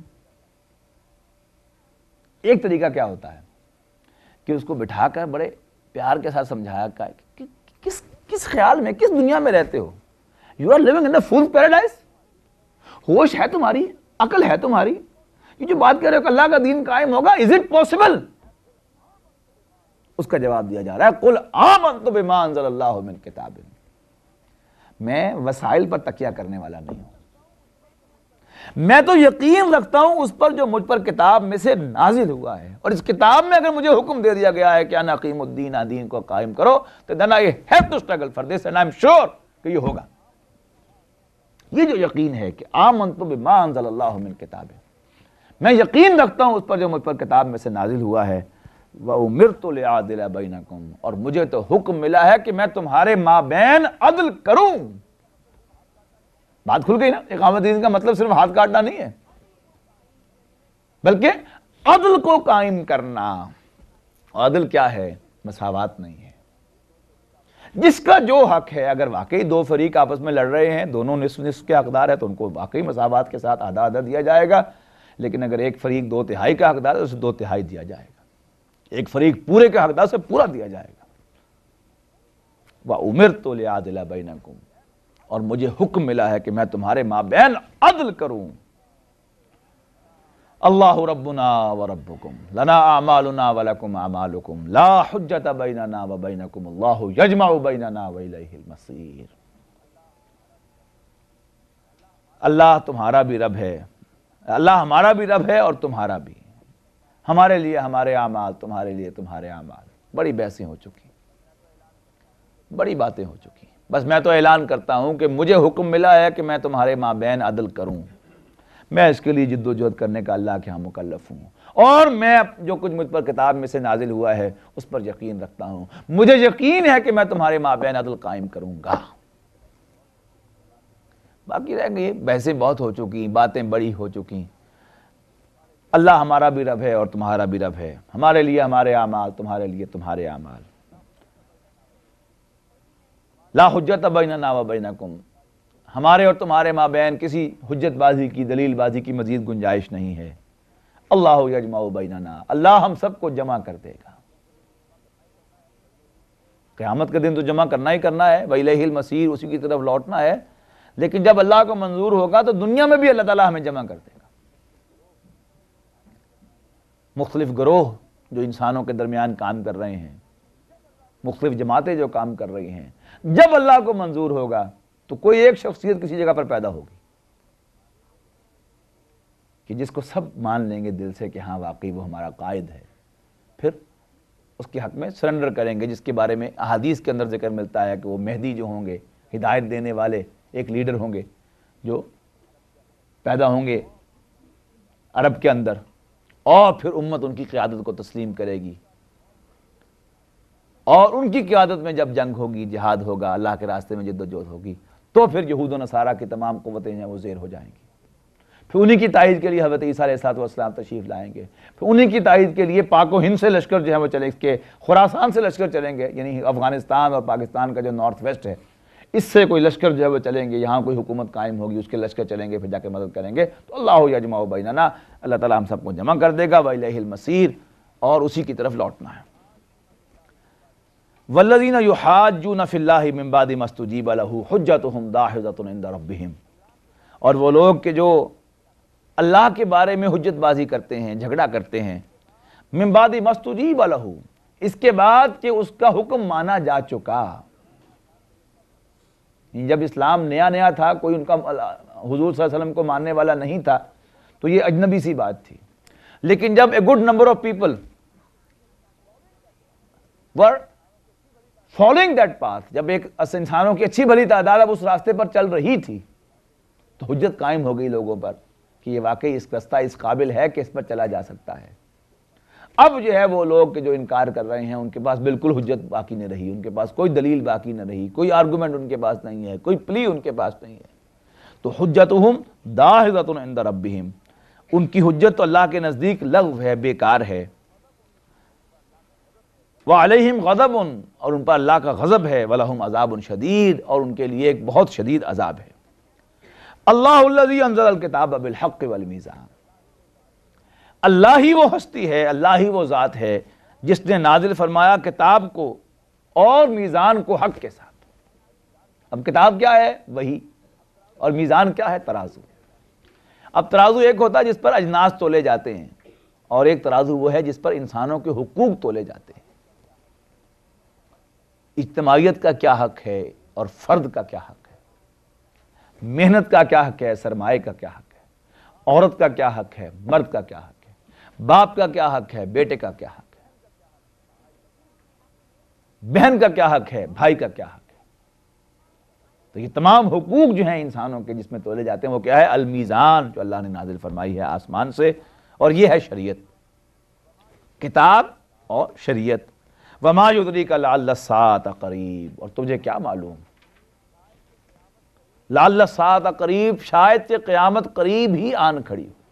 ایک طریقہ کیا ہوتا ہے کہ اس کو بٹھا کر بڑے پیار کے ساتھ سمجھایا کہ کس کس خیال میں، کس دنیا میں رہتے ہو؟ You are living in the fool paradise. ہوش ہے تمہاری، عقل ہے تمہاری، یہ جو بات کہہ رہے ہو کہ اللہ کا دین قائم ہوگا، از اٹ پاسبل؟ اس کا جواب دیا جا رہا ہے قل آمنت بما انزل اللہ من کتاب۔ میں وسائل پر تکیہ کرنے والا نہیں ہوں، میں تو یقین رکھتا ہوں اس پر جو مجھ پر کتاب میں سے نازل ہوا ہے، اور اس کتاب میں اگر مجھے حکم دے دیا گیا ہے کہ انا اقیم الدین، دین کو قائم کرو، تو then I have to struggle for this and I'm sure کہ یہ ہوگا۔ یہ جو یقین ہے کہ آمنت بما انزل اللہ من کتاب، میں یقین رکھتا ہوں اس پر جو مجھ پر کتاب میں سے نازل ہوا ہے، وَأُمِرْتُ لِأَعْدِلَ بَيْنَكُمْ، اور مجھے تو حکم ملا ہے کہ میں تمہارے مابین عدل کروں۔ بات کھل گئی نا؟ اقامت دین کا مطلب صرف ہاتھ کاٹنا نہیں ہے، بلکہ عدل کو قائم کرنا۔ عدل کیا ہے؟ مساوات نہیں ہے، جس کا جو حق ہے، اگر واقعی دو فریق آپس میں لڑ رہے ہیں، دونوں نصف نصف کے حقدار ہیں، تو ان کو واقعی مساوات کے ساتھ آدھا آدھا دیا جائے گا، لیکن اگر ایک فریق دو تہائی کا حقدار ہے تو اسے دو تہائی دیا جائے گا، ایک فریق پورے کا حقدار سے پورا دیا جائے گا۔ وَأُمِرْتُ لِأَعْدِلَ بَيْنَكُمْ، اور مجھے حکم ملا ہے کہ میں تمہارے مابین عدل کروں۔ اللہ ربنا وربکم لنا اعمالنا ولکم اعمالکم لا حجت بیننا وبینکم اللہ یجمع بیننا والیہ المصیر۔ اللہ تمہارا بھی رب ہے، اللہ ہمارا بھی رب ہے اور تمہارا بھی، ہمارے لیے ہمارے اعمال، تمہارے لیے تمہارے اعمال۔ بڑی بحثیں ہو چکی، بڑی باتیں ہو چکی، بس میں تو اعلان کرتا ہوں کہ مجھے حکم ملا ہے کہ میں تمہارے مابین عدل کروں، میں اس کے لیے جد و جہد کرنے کا اللہ کے ہاں مکلف ہوں، اور میں جو کچھ مجھ پر کتاب میں سے نازل ہوا ہے اس پر یقین رکھتا ہوں، مجھے یقین ہے کہ میں تمہارے مابین عدل قائم کروں گا۔ باقی رہ گئی بحثیں بہت ہو چکی، باتیں بڑی ہو چکی۔ اللہ ہمارا بھی رب ہے اور تمہارا بھی رب ہے، ہمارے لیے ہمارے اعمال، تمہارے لیے تمہارے اعمال۔ لا حجت بیننا و بینکم، ہمارے اور تمہارے مابین کسی حجت بازی کی، دلیل بازی کی مزید گنجائش نہیں ہے۔ اللہ یجمع بیننا، اللہ ہم سب کو جمع کر دے گا، قیامت کے دن تو جمع کرنا ہی کرنا ہے، وإلیہ المصیر، اسی کی طرف لوٹنا ہے، لیکن جب اللہ کو منظور ہوگا تو دنیا میں بھی اللہ تعالیٰ ہمیں جمع کر دے گا۔ مختلف گروہ جو انسانوں کے درمیان کام کر رہے ہیں، مختلف جماعتیں جو کام کر رہی ہیں، جب اللہ کو منظور ہوگا تو کوئی ایک شخصیت کسی جگہ پر پیدا ہوگی کہ جس کو سب مان لیں گے دل سے کہ ہاں واقعی وہ ہمارا قائد ہے، پھر اس کے حق میں سرنڈر کریں گے، جس کے بارے میں احادیث کے اندر ذکر ملتا ہے کہ وہ مہدی جو ہوں گے، ہدایت دینے والے ایک لیڈر ہوں گے جو پیدا ہوں گے عرب کے اندر، اور پھر امت ان کی قیادت کو تسلیم کرے گی، اور ان کی قیادت میں جب جنگ ہوگی، جہاد ہوگا، اللہ کے راستے میں جد و جہد ہوگی، تو پھر یہود و نصارہ کی تمام قوتیں ہیں وہ زیر ہو جائیں گی، پھر انہی کی تائید کے لیے حضرت عیسیٰ علیہ السلام تشریف لائیں گے، پھر انہی کی تائید کے لیے پاک و ہند سے لشکر جو ہے وہ چلیں گے، خراسان سے لشکر چلیں گے، یعنی افغانستان اور پاکستان کا جو نارتھ ویسٹ ہے اس سے کوئی لشکر جو ہے وہ چلیں گے، یہاں کوئی حکومت قائم ہوگی اس کے لشکر چلیں گے، پھر جا کے مدد کریں گے، تو اللہ یجمع بیننا، اللہ تعالیٰ ہم سب کو جمع کر دے گا، وإلیہ المصیر، اور اسی کی طرف لوٹنا ہے۔ والذین یحاجون فی اللہ من بعد ما استجیب لہ حجتہم داحضۃ عند ربہم، اور وہ لوگ کہ جو اللہ کے بارے میں حجت بازی کرتے ہیں، جھگڑا کرتے ہیں، من بعد ما استجیب لہ، اس کے بعد کہ اس کا حکم مانا جا چکا، جب اسلام نیا نیا تھا، کوئی ان کا حضور صلی اللہ علیہ وسلم کو ماننے والا نہیں تھا، تو یہ اجنبی سی بات تھی، لیکن جب a good number of people were following that path, جب ایک انسانوں کی اچھی بھلی تعداد اب اس راستے پر چل رہی تھی، تو حجت قائم ہو گئی لوگوں پر کہ یہ واقعی اس رستہ اس قابل ہے کہ اس پر چلا جا سکتا ہے۔ اب جو ہے وہ لوگ کہ جو انکار کر رہے ہیں ان کے پاس بالکل حجت باقی نہیں رہی، ان کے پاس کوئی دلیل باقی نہ رہی، کوئی آرگومنٹ ان کے پاس نہیں ہے، کوئی پلی ان کے پاس نہیں ہے، تو حجتہم داحضۃ عند ربہم، ان کی حجت تو اللہ کے نزدیک لغو ہے، بیکار ہے۔ وعلیہم غضب، اور ان پر اللہ کا غضب ہے، ولہم عذاب شدید، اور ان کے لیے ایک بہت شدید عذاب ہے۔ اللہ الذی انزل الکتاب بالحق والمیزان، اللہ ہی وہ ہستی ہے، اللہ ہی وہ ذات ہے جس نے نازل فرمایا کتاب کو اور میزان کو حق کے ساتھ۔ اب کتاب کیا ہے؟ وحی، اور میزان کیا ہے؟ ترازو۔ اب ترازو ایک ہوتا ہے جس پر اجناس تولے جاتے ہیں، اور ایک ترازو وہ ہے جس پر انسانوں کے حقوق تولے جاتے ہیں، اجتماعیت کا کیا حق ہے اور فرد کا کیا حق ہے، محنت کا کیا حق ہے، سرمایہ کا کیا حق ہے، عورت کا کیا حق ہے، مرد کا کیا حق ہے، باپ کا کیا حق ہے، بیٹے کا کیا حق ہے، بہن کا کیا حق ہے، بھائی کا کیا حق ہے۔ تو یہ تمام حقوق جو ہیں انسانوں کے جس میں تولے جاتے ہیں وہ کیا ہے؟ المیزان، جو اللہ نے نازل فرمائی ہے آسمان سے، اور یہ ہے شریعت، کتاب اور شریعت۔ وما یدریک لعل الساعۃ قریب، اور تجھے کیا معلوم، لعل الساعۃ قریب، شاید کہ قیامت قریب ہی آن کھڑی ہو۔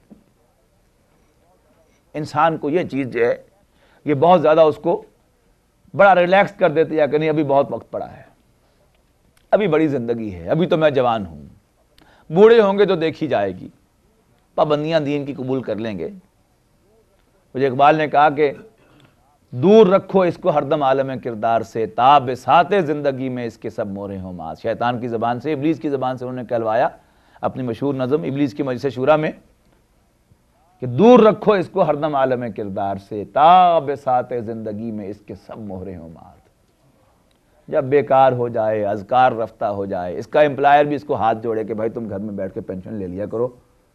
انسان کو یہ چیز جو ہے یہ بہت زیادہ اس کو بڑا ریلیکس کر دیتی ہے کہ نہیں ابھی بہت وقت پڑا ہے، ابھی بڑی زندگی ہے، ابھی تو میں جوان ہوں، بوڑھے ہوں گے تو دیکھی جائے گی، پابندیاں دین کی قبول کر لیں گے۔ مجھے اقبال نے کہا کہ دور رکھو اس کو ہردم عالم کردار سے، تاب سات زندگی میں اس کے سب مورے ہوں ماس۔ شیطان کی زبان سے، ابلیس کی زبان سے انہوں نے کہلوایا اپنی مشہور نظم ابلیس کی مجلس شورا میں کہ دور رکھو اس کو ہردم عالم کردار سے، تاب سات زندگی میں اس کے سب مہرے ہوں مات۔ جب بیکار ہو جائے، اذکار رفتہ ہو جائے، اس کا امپلائر بھی اس کو ہاتھ جوڑے کہ بھائی تم گھر میں بیٹھ کے پینشن لے لیا کرو،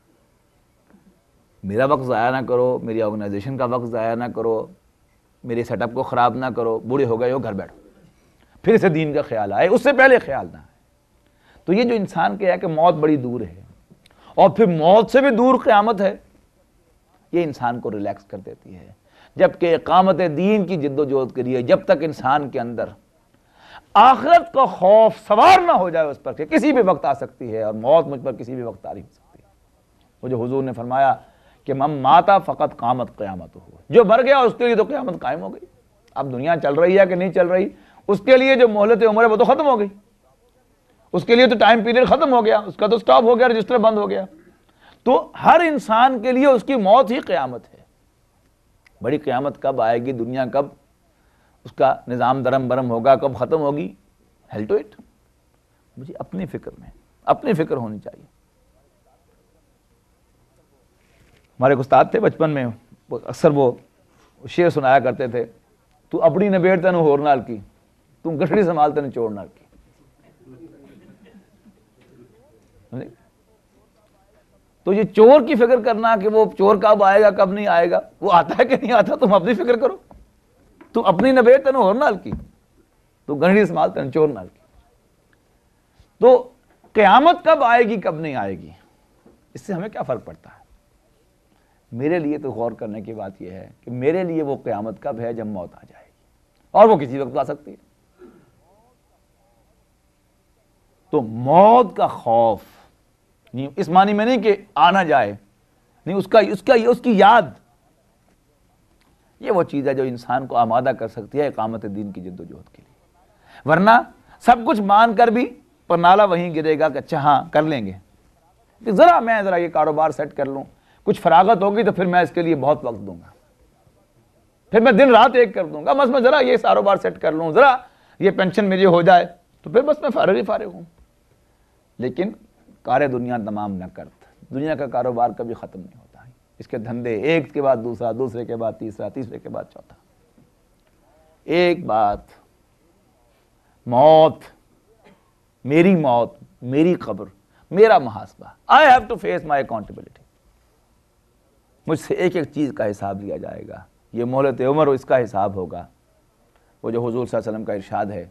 میرا وقت ضائع نہ کرو، میری آرگنائزیشن کا وقت ضائع نہ کرو، میرے سیٹ اپ کو خراب نہ کرو، بوڑھے ہو گئے ہو گھر بیٹھو، پھر اسے دین کا خیال آئے، اس سے پہلے خیال نہ آئے۔ تو یہ جو انسان کے ہے کہ موت بڑی دور ہے، اور پھر موت سے بھی دور قیامت ہے، یہ انسان کو ریلیکس کر دیتی ہے۔ جبکہ اقامت دین کی جد و جہد کے لیے جب تک انسان کے اندر آخرت کا خوف سوار نہ ہو جائے اس پر کہ کسی بھی وقت آ سکتی ہے، اور موت مجھ پر کسی بھی وقت آ نہیں سکتی ہے، وہ جو حضور نے فرمایا کہ من ماتا فقط قامت قیامت ہو، جو مر گیا اس کے لیے تو قیامت قائم ہو گئی۔ اب دنیا چل رہی ہے کہ نہیں چل رہی، اس کے لیے جو مہلت عمر ہے وہ تو ختم ہو گئی، اس کے لیے تو ٹائم پیریڈ ختم ہو گیا، اس کا تو سٹاپ ہو گیا، رجسٹر بند ہو گیا۔ تو ہر انسان کے لیے اس کی موت ہی قیامت ہے۔ بڑی قیامت کب آئے گی، دنیا کب اس کا نظام درم برم ہوگا، کب ختم ہوگی، ہیل ٹو اٹ۔ مجھے اپنی فکر میں اپنی فکر ہونی چاہیے۔ ہمارے ایک استاد تھے بچپن میں، وہ اکثر وہ شعر سنایا کرتے تھے، تو اپنی نبیڑ تینوں ہور نال کی، تم گٹھڑی سنبھالتے نہیں چور نال کی. تو یہ چور کی فکر کرنا کہ وہ چور کب آئے گا کب نہیں آئے گا، وہ آتا ہے کہ نہیں آتا، تم اپنی فکر کرو. تم اپنی نبے تن ہور نال کی، تو گٹھڑی سنبھالتے ہیں چور نال کی. تو قیامت کب آئے گی کب نہیں آئے گی، اس سے ہمیں کیا فرق پڑتا ہے؟ میرے لیے تو غور کرنے کی بات یہ ہے کہ میرے لیے وہ قیامت کب ہے جب موت آ جائے گی، اور وہ کسی وقت آ سکتی ہے. تو موت کا خوف نہیں اس معنی میں نہیں کہ آنا جائے، نہیں، اس کا اس کا اس کی یاد، یہ وہ چیز ہے جو انسان کو آمادہ کر سکتی ہے اقامت دین کی جد و جہد کے لیے. ورنہ سب کچھ مان کر بھی پرنالہ وہیں گرے گا کہ اچھا ہاں کر لیں گے، کہ ذرا میں ذرا یہ کاروبار سیٹ کر لوں، کچھ فراغت ہوگی تو پھر میں اس کے لیے بہت وقت دوں گا، پھر میں دن رات ایک کر دوں گا، بس میں ذرا یہ کاروبار سیٹ کر لوں، ذرا یہ پینشن میری ہو جائے تو پھر بس میں فارغ ہی فارغ ہوں. لیکن کار دنیا تمام نہ کرت، دنیا کا کاروبار کبھی ختم نہیں ہوتا ہے، اس کے دھندے ایک کے بعد دوسرا، دوسرے کے بعد تیسرا، تیسرے کے بعد چوتھا. ایک بات، موت، میری موت، میری قبر، میرا محاسبہ. I have to face my accountability. مجھ سے ایک ایک چیز کا حساب لیا جائے گا. یہ مہلت عمر اس کا حساب ہوگا، وہ جو حضور صلی اللہ علیہ وسلم کا ارشاد ہے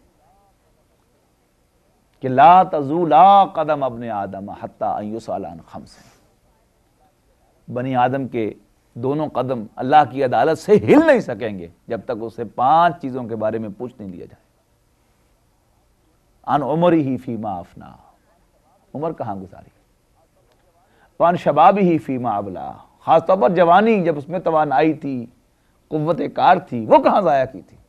کہ لا تزولا قدم ابن آدم حتی ان یسأل عن خمس. بنی آدم کے دونوں قدم اللہ کی عدالت سے ہل نہیں سکیں گے جب تک اسے پانچ چیزوں کے بارے میں پوچھ نہیں لیا جائے. عن عمرہ فیما افنا، عمر کہاں گزاری، وعن شبابہ فیما ابلا، خاص طور پر جوانی جب اس میں توانائی تھی، قوت کار تھی، وہ کہاں ضائع کی تھی.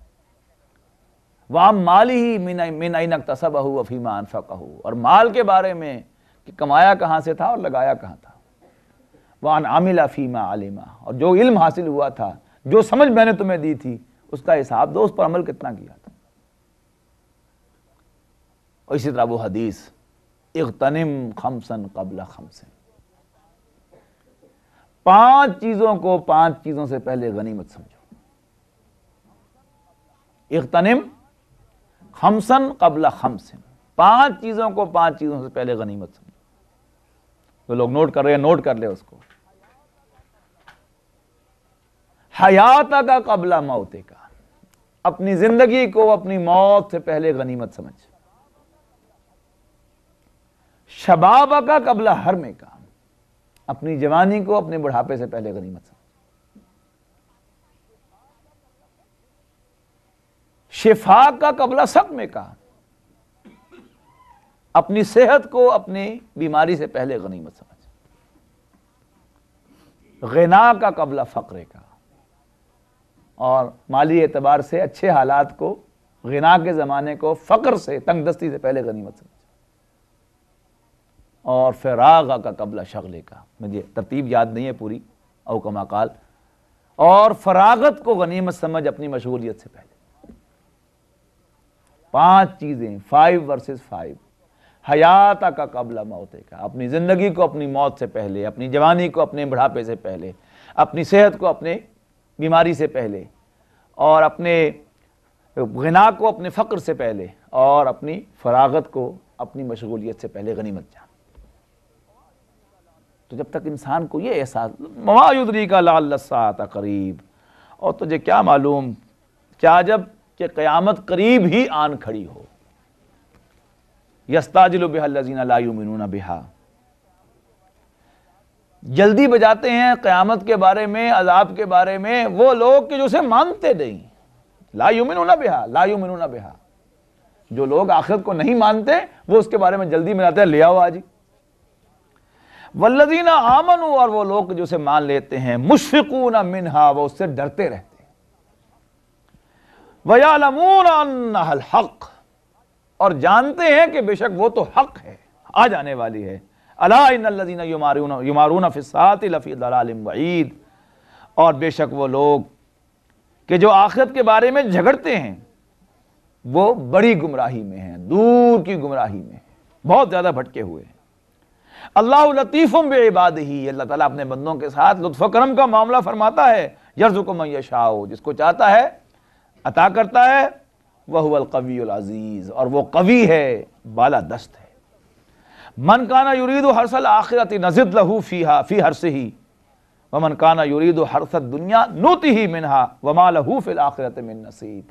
وعن مالہ من این اکتسبہ وفیما انفقہ، اور مال کے بارے میں کہ کمایا کہاں سے تھا اور لگایا کہاں تھا. وعن عمل فیما علم، اور جو علم حاصل ہوا تھا، جو سمجھ میں نے تمہیں دی تھی، اس کا حساب دو، اس پر عمل کتنا کیا تھا. اور اسی طرح وہ حدیث اغتنم خمسا قبل خمس، پانچ چیزوں کو پانچ چیزوں سے پہلے غنیمت سمجھو. اغتنم خمسا قبل خمس، پانچ چیزوں کو پانچ چیزوں سے پہلے غنیمت سمجھو. تو لوگ نوٹ کر رہے ہیں، نوٹ کر لے اس کو. حیات کا قبل موت کا، اپنی زندگی کو اپنی موت سے پہلے غنیمت سمجھ. شباب کا قبل حرم کا، اپنی جوانی کو اپنے بڑھاپے سے پہلے غنیمت سمجھ. شفا کا قبل سقم کا، اپنی صحت کو اپنی بیماری سے پہلے غنیمت سمجھ. غنا کا قبل فقر کا، اور مالی اعتبار سے اچھے حالات کو، غنا کے زمانے کو فقر سے، تنگ دستی سے پہلے غنیمت سمجھ. اور فراغ کا قبل شغل کا، مجھے ترتیب یاد نہیں ہے پوری، او کما قال، اور فراغت کو غنیمت سمجھ اپنی مشغولیت سے پہلے. پانچ چیزیں، فائیو ورسز فائیو. حیات کا قبل موت کا، اپنی زندگی کو اپنی موت سے پہلے، اپنی جوانی کو اپنے بڑھاپے سے پہلے، اپنی صحت کو اپنے بیماری سے پہلے، اور اپنے غنا کو اپنے فقر سے پہلے، اور اپنی فراغت کو اپنی مشغولیت سے پہلے غنیمت جان. تو جب تک انسان کو یہ احساس، وما یدریک لعل الساعۃ قریب، اور تجھے کیا معلوم، کیا جب کہ قیامت قریب ہی آن کھڑی ہو. یستعجل بها الذین لا یؤمنون بها، جلدی بجاتے ہیں قیامت کے بارے میں، عذاب کے بارے میں وہ لوگ کہ جو اسے مانتے نہیں. لا یؤمنون بها، لا یؤمنون بها، جو لوگ آخرت کو نہیں مانتے وہ اس کے بارے میں جلدی میں آتے ہیں، لے آؤ آج. والذین آمنوا، اور وہ لوگ جو اسے مان لیتے ہیں، مشفقون منہا، وہ اس سے ڈرتے رہتے ہیں. وَيَعْلَمُونَ أَنَّهَا الْحَقُّ، اور جانتے ہیں کہ بے شک وہ تو حق ہے، آ جانے والی ہے. الا ان الذین یمارون یمارون فی الساعۃ لفی ضلال بعید، اور بے شک وہ لوگ کہ جو آخرت کے بارے میں جھگڑتے ہیں وہ بڑی گمراہی میں ہیں، دور کی گمراہی میں ہیں، بہت زیادہ بھٹکے ہوئے ہیں. اللہ لطیف بعبادہ، اللہ تعالیٰ اپنے بندوں کے ساتھ لطف و کرم کا معاملہ فرماتا ہے. یرزق من یشاء، جس کو چاہتا ہے عطا کرتا ہے، وَهُوَ الْقَوِيُّ الْعَزِيزُ، اور وہ قوی ہے، بالا دست ہے۔ من کان یرید حرث الآخرۃ نزد لہ فیہا فی حرثہ ومن کان یرید حرث الدنیا نؤتہ منہا وما لہ فی الآخرۃ من نصیب۔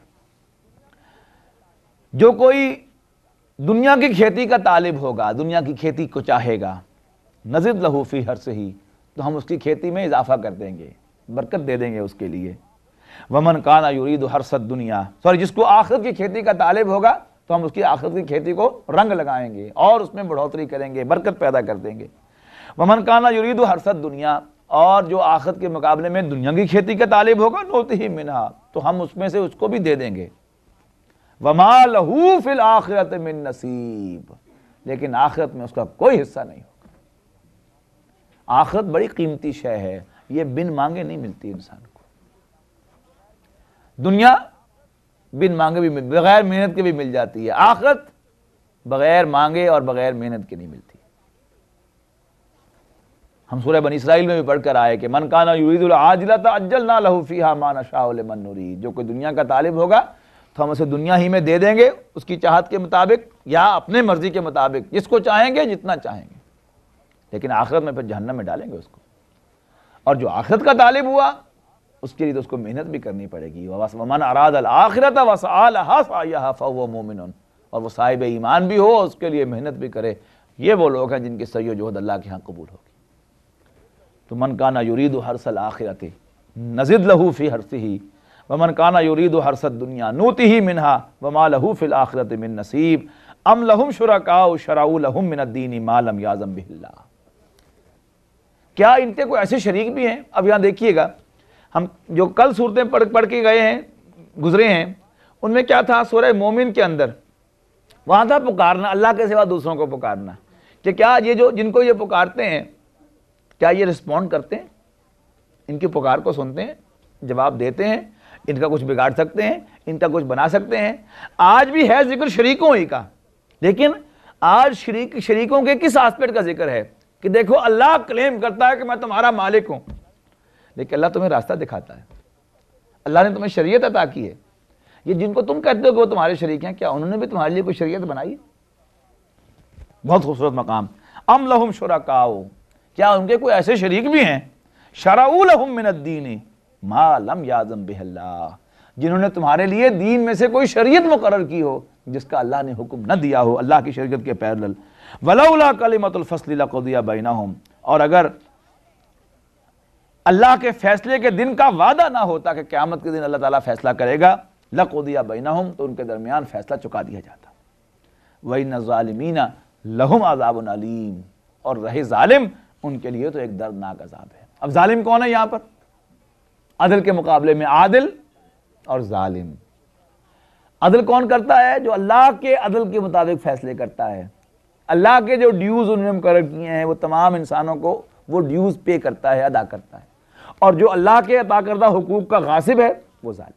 جو کوئی دنیا کی کھیتی کا طالب ہوگا، دنیا کی کھیتی کو چاہے گا، نزد لہ فی حرثہ، تو ہم اس کی کھیتی میں اضافہ کر دیں گے، برکت دے دیں گے اس کے لیے۔ ومن کان یرید حرث الدنیا، سوری جس کو آخرت کی کھیتی کا طالب ہوگا تو ہم اس کی آخرت کی کھیتی کو رنگ لگائیں گے اور اس میں بڑھوتری کریں گے، برکت پیدا کر دیں گے۔ ومن کان یرید حرث الدنیا، اور جو آخرت کے مقابلے میں دنیا کی کھیتی کا طالب ہوگا نؤتہ منہا، تو ہم اس میں سے اس کو بھی دے دیں گے۔ وما لہ فی الآخرۃ من نصیب، لیکن آخرت میں اس کا کوئی حصہ نہیں ہوگا۔ آخرت بڑی قیمتی شے ہے، یہ بن مانگے نہیں ملتی انسان کو۔ دنیا بن مانگے بھی مل بغیر محنت کے بھی مل جاتی ہے، آخرت بغیر مانگے اور بغیر محنت کے نہیں ملتی۔ ہم سورہ بنی اسرائیل میں بھی پڑھ کر آئے کہ من کان یرید العاجلۃ عجلنا لہ فیہا ما نشاء لمن نرید، جو کوئی دنیا کا طالب ہوگا تو ہم اسے دنیا ہی میں دے دیں گے اس کی چاہت کے مطابق یا اپنے مرضی کے مطابق، جس کو چاہیں گے جتنا چاہیں گے، لیکن آخرت میں پھر جہنم میں ڈالیں گے اس کو۔ اور جو آخرت کا طالب ہوا اس کے لیے تو اس کو محنت بھی کرنی پڑے گی۔ وَمَنْ أَرَادَ الْآخِرَةَ وَسَعَىٰ لَهَا سَعْيَهَا فَهُوَ مُؤْمِنٌ، اور وہ صاحب ایمان بھی ہو اس کے لیے محنت بھی کرے، یہ وہ لوگ ہیں جن کی سعی و جہد اللہ کے ہاں قبول ہوگی۔ تو من کان یرید حرث الآخرۃ نزد لہ فی حرثہ ومن کان یرید حرث الدنیا نؤتہ منہا وما لہ فی الآخرۃ من نصیب ام لہم شرکاء شرعوا لہم من الدین ما لم یأذن بہ اللہ۔ کیا ان کے کوئی ایسے شریک بھی ہیں؟ اب یہاں دیکھیے گا، ہم جو کل صورتیں پڑھ پڑھ کے گئے ہیں گزرے ہیں ان میں کیا تھا؟ سورہ مومن کے اندر وہاں تھا پکارنا، اللہ کے سوا دوسروں کو پکارنا، کہ کیا یہ جو جن کو یہ پکارتے ہیں کیا یہ رسپونڈ کرتے ہیں؟ ان کی پکار کو سنتے ہیں، جواب دیتے ہیں، ان کا کچھ بگاڑ سکتے ہیں، ان کا کچھ بنا سکتے ہیں؟ آج بھی ہے ذکر شریکوں ہی کا، لیکن آج شریک شریکوں کے کس آسپیکٹ کا ذکر ہے کہ دیکھو اللہ کلیم کرتا ہے کہ میں تمہارا مالک ہوں، لیکن اللہ تمہیں راستہ دکھاتا ہے، اللہ نے تمہیں شریعت عطا کی ہے۔ یہ جن کو تم کہتے ہو کہ وہ تمہارے شریک ہیں، کیا انہوں نے بھی تمہارے لیے کوئی شریعت بنائی؟ بہت خوبصورت مقام۔ ام لہم شرکاء، کیا ان کے کوئی ایسے شریک بھی ہیں؟ شرعوا لہم من الدین ما لم یأذن بہ اللہ، جنہوں نے تمہارے لیے دین میں سے کوئی شریعت مقرر کی ہو جس کا اللہ نے حکم نہ دیا ہو، اللہ کی شریعت کے پیرلل۔ ولولا کلمۃ الفصل لقضی بینہم، اور اگر اللہ کے فیصلے کے دن کا وعدہ نہ ہوتا کہ قیامت کے دن اللہ تعالیٰ فیصلہ کرے گا، لقضی بینہم، تو ان کے درمیان فیصلہ چکا دیا جاتا۔ وَإِنَّ الظَّالِمِينَ لَهُمْ عَذَابٌ عَلِيمٌ، اور رہے ظالم ان کے لیے تو ایک دردناک عذاب ہے۔ اب ظالم کون ہے یہاں پر؟ عدل کے مقابلے میں عادل اور ظالم۔ عدل کون کرتا ہے؟ جو اللہ کے عدل کے مطابق فیصلے کرتا ہے، اللہ کے جو ڈیوز انہوں نے مقرر کیے ہیں وہ تمام انسانوں کو وہ ڈیوز پے کرتا ہے، ادا کرتا ہے، اور جو اللہ کے عطا کردہ حقوق کا غاصب ہے وہ ظالم۔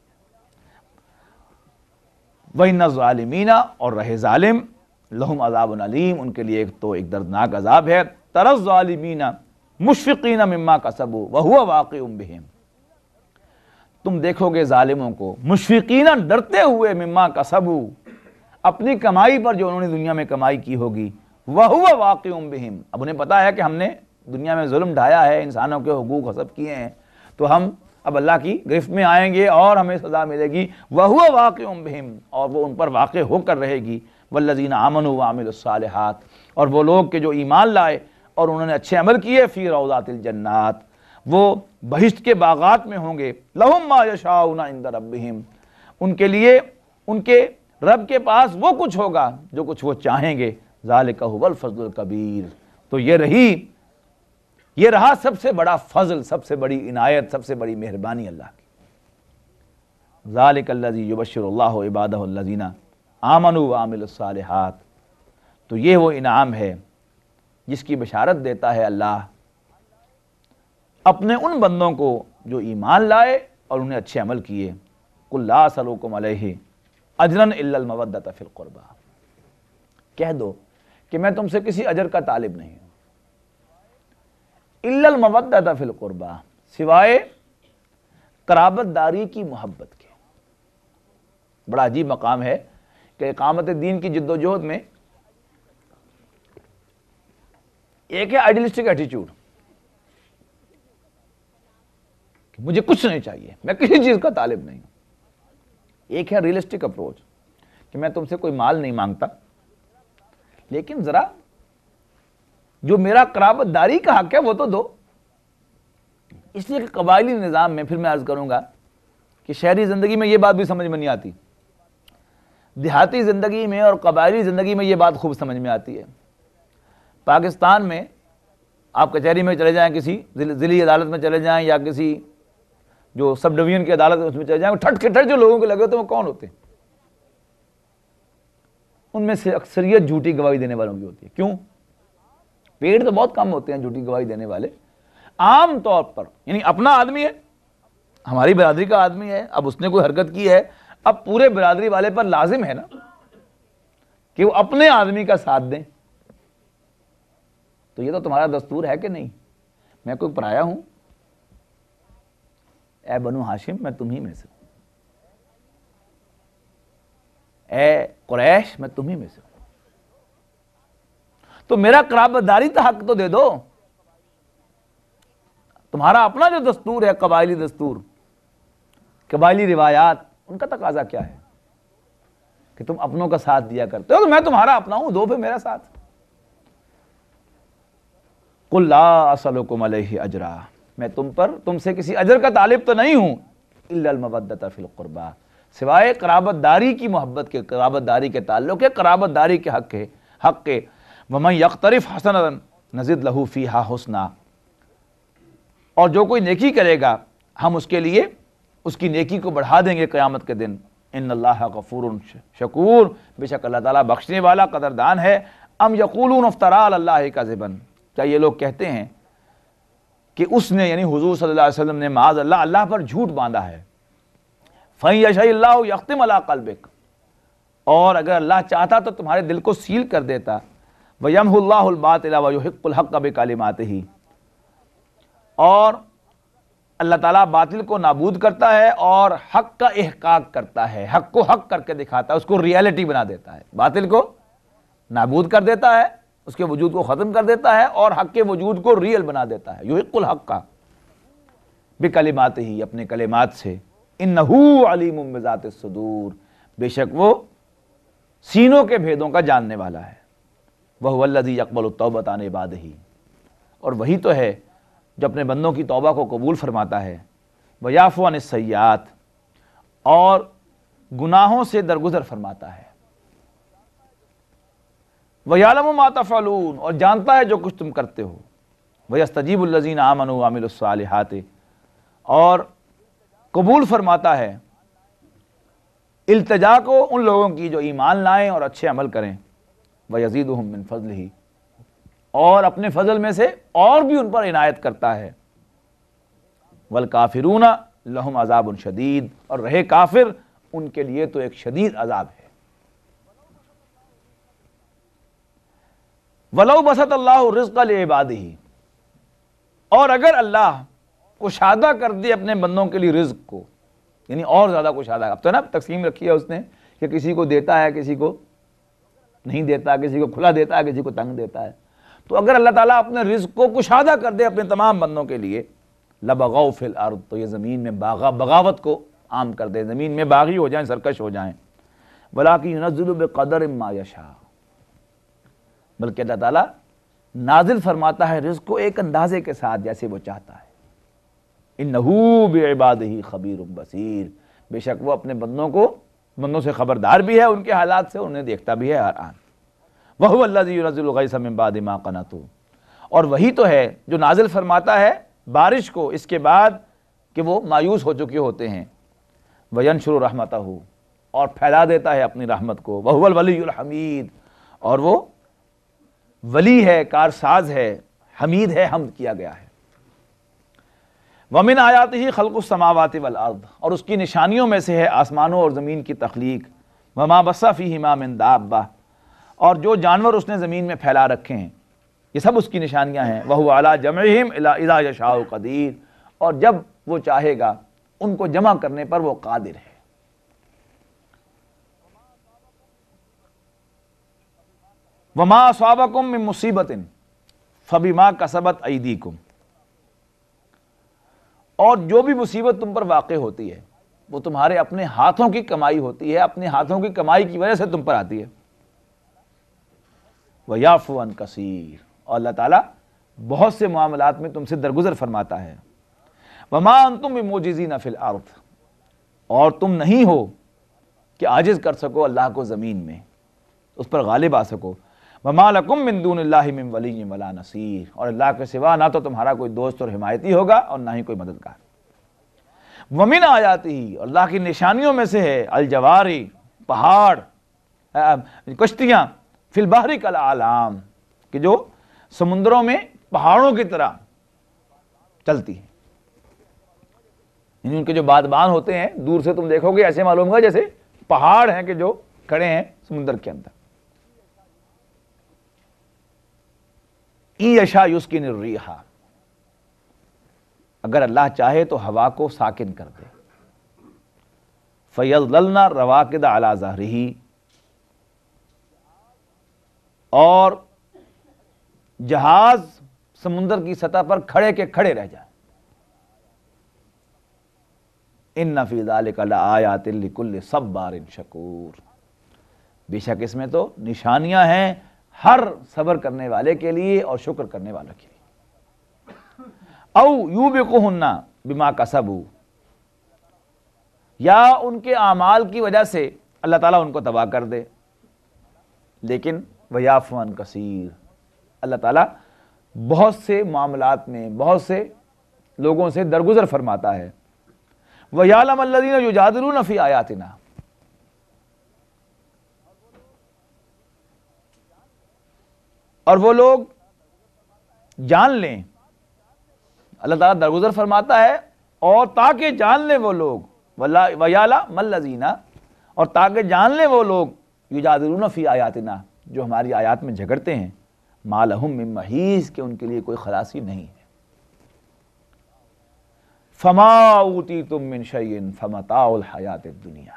وَإِنَّ الظَّالِمِينَ، اور رہے ظالم، لہم عذاب علیم، ان کے لیے ایک تو ایک دردناک عذاب ہے۔ تَرَى الظَّالِمِينَ مُشْفِقِينَ مِمَّا كَسَبُوا وَهُوَ وَاقِعٌ بِهِمْ، تم دیکھو گے ظالموں کو مشفقین، ڈرتے ہوئے، مما کسبوا، اپنی کمائی پر جو انہوں نے دنیا میں کمائی کی ہوگی، وَهُوَ وَاقِعٌ بِهِمْ، اب انہیں پتا ہے کہ ہم نے دنیا میں ظلم ڈھایا ہے، انسانوں کے حقوق غصب کیے ہیں، تو ہم اب اللہ کی گرفت میں آئیں گے اور ہمیں سزا ملے گی۔ وَهُوَ وَاقِعٌ بِهِمْ، اور وہ ان پر واقع ہو کر رہے گی۔ وَالَّذِينَ آمَنُوا وَعَمِلُوا الصَّالِحَاتِ، اور وہ لوگ کہ جو ایمان لائے اور انہوں نے اچھے عمل کیے، فی روضات الجنات، وہ بہشت کے باغات میں ہوں گے۔ لہم ما یشاؤون عند ربہم، ان کے لیے ان کے رب کے پاس وہ کچھ ہوگا جو کچھ وہ چاہیں گے۔ ذالک ھو الفضل الکبیر، تو یہ رہی یہ رہا سب سے بڑا فضل، سب سے بڑی عنایت، سب سے بڑی مہربانی اللہ کی۔ ذالک الذی یبشر اللہ عبادہ الذین آمنوا وعملوا الصالحات، تو یہ وہ انعام ہے جس کی بشارت دیتا ہے اللہ اپنے ان بندوں کو جو ایمان لائے اور انہیں اچھے عمل کیے۔ قل لا اسألکم علیہ اجرا الا المودۃ فی القربى، کہہ دو کہ میں تم سے کسی اجر کا طالب نہیں ہوں، الا المودۃ فی القربى، سوائے قرابت داری کی محبت کے۔ بڑا عجیب مقام ہے کہ اقامت دین کی جد و جہد میں ایک ہے آئیڈیلسٹک ایٹیچیوڈ کہ مجھے کچھ نہیں چاہیے، میں کسی چیز کا طالب نہیں ہوں. ایک ہے ریئلسٹک اپروچ کہ میں تم سے کوئی مال نہیں مانگتا، لیکن ذرا جو میرا قرابت داری کا حق ہے وہ تو دو. اس لیے کہ قبائلی نظام میں، پھر میں عرض کروں گا کہ شہری زندگی میں یہ بات بھی سمجھ میں نہیں آتی، دیہاتی زندگی میں اور قبائلی زندگی میں یہ بات خوب سمجھ میں آتی ہے. پاکستان میں آپ کچہری میں چلے جائیں، کسی ضلعی عدالت میں چلے جائیں یا کسی جو سب ڈویژن کی عدالت اس میں چلے جائیں، ٹھٹ کے ٹھٹ جو لوگوں کو لگے ہوتے ہیں وہ کون ہوتے ہیں؟ ان میں سے اکثریت جھوٹی گواہی دینے والوں کی ہوتی ہے. کیوں؟ پیڑ تو بہت کم ہوتے ہیں جھوٹی گواہی دینے والے. عام طور پر یعنی اپنا آدمی ہے، ہماری برادری کا آدمی ہے، اب اس نے کوئی حرکت کی ہے، اب پورے برادری والے پر لازم ہے نا کہ وہ اپنے آدمی کا ساتھ دیں. تو یہ تو تمہارا دستور ہے کہ نہیں؟ میں کوئی پرایا ہوں؟ اے بنو ہاشم میں تم ہی میں سے ہوں، اے قریش میں تم ہی میں سے ہوں، تو میرا قرابت داری کا حق تو دے دو. تمہارا اپنا جو دستور ہے، قبائلی دستور، قبائلی روایات، ان کا تقاضا کیا ہے کہ تم اپنوں کا ساتھ دیا کرتے ہو. تو میں تمہارا اپنا ہوں، دو پھر میرا ساتھ. قل لا اسألکم علیہ اجرا، میں تم پر تم سے کسی اجر کا طالب تو نہیں ہوں، الا المودۃ فی القربى، سوائے قرابت داری کی محبت کے، قرابت داری کے تعلق کے، قرابت داری کے حق کے حق کے ومن یقترف حسنۃ نزد لہ فیہا حسنا، اور جو کوئی نیکی کرے گا ہم اس کے لیے اس کی نیکی کو بڑھا دیں گے قیامت کے دن. ان اللہ غفور شکور، بے شک اللہ تعالیٰ بخشنے والا قدردان ہے. ام یقولون افترا علی اللہ کذبا، کیا یہ لوگ کہتے ہیں کہ اس نے یعنی حضور صلی اللہ علیہ وسلم نے معاذ اللہ اللہ پر جھوٹ باندھا ہے. فَإِن يَشَإِ اللَّهُ يَخْتِمْ عَلَىٰ قَلْبِكَ، اور اگر اللہ چاہتا تو تمہارے دل کو سیل کر دیتا. وَيَمْحُ اللَّهُ الْبَاطِلَ وَيُحِقُّ الْحَقَّ بِكَلِمَاتِهِ، اور اللہ تعالیٰ باطل کو نابود کرتا ہے اور حق کا احقاق کرتا ہے، حق کو حق کر کے دکھاتا ہے، اس کو ریالٹی بنا دیتا ہے. باطل کو نابود کر دیتا ہے، اس کے وجود کو ختم کر دیتا ہے، اور حق کے وجود کو ریئل بنا دیتا ہے. یحق الحق بکلماتہ، اپنے کلمات سے. انہ علیم بذات الصدور، بے شک وہ سینوں کے بھیدوں کا جاننے والا ہے. وہو الذی یقبل التوبۃ عن عبادہ، اور وہی تو ہے جو اپنے بندوں کی توبہ کو قبول فرماتا ہے. ویعفو عن السیئات، اور گناہوں سے درگزر فرماتا ہے. وَيَعْلَمُ مَا تَفْعَلُونَ، اور جانتا ہے جو کچھ تم کرتے ہو. وَيَسْتَجِيبُ الَّذِينَ آمَنُوا وَعَمِلُوا الصَّالِحَاتِ، اور قبول فرماتا ہے التجا کو ان لوگوں کی جو ایمان لائیں اور اچھے عمل کریں. وَيَزِيدُهُم مِّن فَضْلِهِ، اور اپنے فضل میں سے اور بھی ان پر عنایت کرتا ہے. وَالْكَافِرُونَ لَهُمْ عَذَابٌ شَدِيدٌ، اور رہے کافر ان کے لیے تو ایک شدید عذاب ہے. وَلَوْ بَسَطَ اللَّهُ الرِّزْقَ لِعِبَادِهِ، اور اگر اللہ کشادہ کر دے اپنے بندوں کے لیے رزق کو، یعنی اور زیادہ کشادہ، اب تو نا تقسیم رکھی ہے اس نے کہ کسی کو دیتا ہے، کسی کو نہیں دیتا، کسی کو کھلا دیتا ہے، کسی کو تنگ دیتا ہے. تو اگر اللہ تعالیٰ اپنے رزق کو کشادہ کر دے اپنے تمام بندوں کے لیے، لَبَغَوْا فِي الْأَرْضِ، تو یہ زمین میں باغا بغاوت کو عام کر دے، زمین میں باغی ہو جائیں، سرکش ہو جائیں. وَلَٰكِن يُنَزِّلُ بِقَدَرٍ مَّا يَشَاءُ، بلکہ اللہ تعالیٰ نازل فرماتا ہے رزق کو ایک اندازے کے ساتھ جیسے وہ چاہتا ہے. اِنَّهُ بِعِبَادِهِ خَبِيرٌ بَصِيرٌ، بے شک وہ اپنے بندوں کو بندوں سے خبردار بھی ہے، ان کے حالات سے انہیں دیکھتا بھی ہے ہر آن. وَهُوَ الَّذِي يُنَزِّلُ الْغَيْثَ مِن بَعْدِ مَا قَنَطُوا، اور وہی تو ہے جو نازل فرماتا ہے بارش کو اس کے بعد کہ وہ مایوس ہو چکے ہوتے ہیں. وَيَنشُرُ رَحْمَتَهُ، اور پھیلا دیتا ہے اپنی رحمت کو. وَهُوَ الْوَلِيُّ الْحَمِيدُ، اور وہ ولی ہے، کارساز ہے، حمید ہے، حمد کیا گیا ہے. وَمِنْ آیَاتِهِ خَلْقُ السَّمَاوَاتِ وَالْأَرْضِ، اور اس کی نشانیوں میں سے ہے آسمانوں اور زمین کی تخلیق. وَمَا بَثَّ فِيهِمَا مِن دَابَّةٍ، اور جو جانور اس نے زمین میں پھیلا رکھے ہیں یہ سب اس کی نشانیاں ہیں. وَهُوَ عَلَىٰ جَمْعِهِمْ إِذَا يَشَاءُ قَدِيرٌ، اور جب وہ چاہے گا ان کو جمع کرنے پر وہ قادر ہے. وما اصابکم من مصیبت فبما کسبت ایدیکم، اور جو بھی مصیبت تم پر واقع ہوتی ہے وہ تمہارے اپنے ہاتھوں کی کمائی ہوتی ہے، اپنے ہاتھوں کی کمائی کی وجہ سے تم پر آتی ہے۔ وَيَعْفُو عَنْ كَثِيرٍ، اور اللہ تعالیٰ بہت سے معاملات میں تم سے درگزر فرماتا ہے۔ وَمَا أَنْتُمْ بِمُعْجِزِينَ فِي الْأَرْضِ، اور تم نہیں ہو کہ عاجز کر سکو اللہ کو زمین میں، اس پر غالب آ سکو۔ وَمَا لَكُم مِّن دُونِ اللَّهِ مِن وَلِيٍّ وَلَا نَصِيرٍ، اور اللہ کے سوا نہ تو تمہارا کوئی دوست اور حمایتی ہوگا اور نہ ہی کوئی مددگار۔ وَمِنْ آیاتِهِ، اور اللہ کی نشانیوں میں سے ہے الجواری، پہاڑ، کشتیاں، فی البحر کالأعلام، کہ جو سمندروں میں پہاڑوں کی طرح چلتی ہیں، یعنی ان کے جو بادبان ہوتے ہیں دور سے تم دیکھو گے ایسے معلوم ہوگا جیسے پہاڑ ہیں کہ جو کھڑے ہیں سمندر کے اندر۔ اِن یشاء یسکن الرِّیحَ، اگر اللہ چاہے تو ہوا کو ساکن کر دے۔ فَيَظْلَلْنَ رَوَاقِدَ عَلَى ظَهْرِهِ، اور جہاز سمندر کی سطح پر کھڑے کے کھڑے رہ جائیں۔ اِنَّ فِي ذَلِكَ لَآيَاتٍ لِكُلِّ صَبَّارٍ شَكُورٍ، بے شک اس میں تو نشانیاں ہیں ہر صبر کرنے والے کے لیے اور شکر کرنے والوں کے لیے۔ او یوبقہن بما کسبوا، یا ان کے اعمال کی وجہ سے اللہ تعالیٰ ان کو تباہ کر دے، لیکن وَيَعْفُو عَنْ كَثِيرٍ، اللہ تعالیٰ بہت سے معاملات میں بہت سے لوگوں سے درگزر فرماتا ہے۔ وَيَعْلَمَ الَّذِينَ يُجَادِلُونَ فِي آيَاتِنَا، اور وہ لوگ جان لیں، اللہ تعالیٰ درگزر فرماتا ہے اور تاکہ جان لیں وہ لوگ، وَيَعْلَمَ الَّذِينَ، اور تاکہ جان لیں وہ لوگ یجادلون فی آیاتنا، جو ہماری آیات میں جھگڑتے ہیں، ما لہم من محیص، کہ ان کے لیے کوئی خلاصی نہیں ہے۔ فما اوتیتم من شیء فمتاع الحیات الدنیا،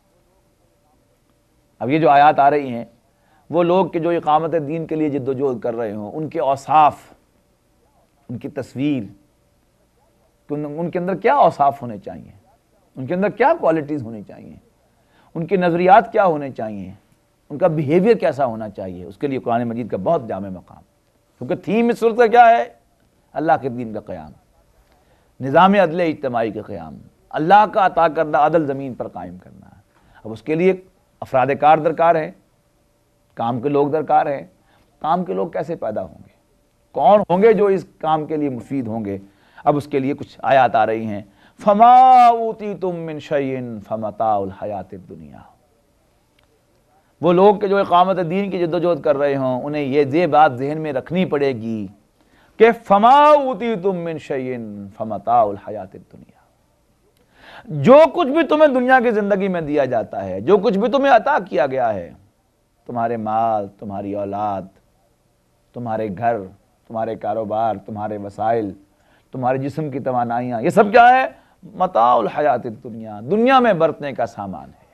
اب یہ جو آیات آ رہی ہیں وہ لوگ کہ جو اقامت دین کے لیے جد و جہد کر رہے ہوں، ان کے اوصاف، ان کی تصویر، ان کے اندر کیا اوصاف ہونے چاہیے، ان کے اندر کیا کوالٹیز ہونی چاہیے، ان کے نظریات کیا ہونے چاہیے، ان کا بیہیویئر کیسا ہونا چاہیے، اس کے لیے قرآن مجید کا بہت جامع مقام، کیونکہ تھیم اس صورت کا کیا ہے؟ اللہ کے دین کا قیام، نظام عدل اجتماعی کا قیام، اللہ کا عطا کردہ عدل زمین پر قائم کرنا ہے۔ اب اس کے لیے افراد کار درکار ہے، کام کے لوگ درکار ہیں۔ کام کے لوگ کیسے پیدا ہوں گے؟ کون ہوں گے جو اس کام کے لیے مفید ہوں گے؟ اب اس کے لیے کچھ آیات آ رہی ہیں۔ فما اوتیتم من شیء فمتاع الحیات الدنیا، وہ لوگ کہ جو اقامت دین کی جدوجہد کر رہے ہوں، انہیں یہ یہ بات ذہن میں رکھنی پڑے گی کہ فما اوتیتم من شیء فمتاع الحیات الدنیا، جو کچھ بھی تمہیں دنیا کی زندگی میں دیا جاتا ہے، جو کچھ بھی تمہیں عطا کیا گیا ہے، تمہارے مال، تمہاری اولاد، تمہارے گھر، تمہارے کاروبار، تمہارے وسائل، تمہارے جسم کی توانائیاں، یہ سب کیا ہے؟ متاع الحیات الدنیا، دنیا میں برتنے کا سامان ہے۔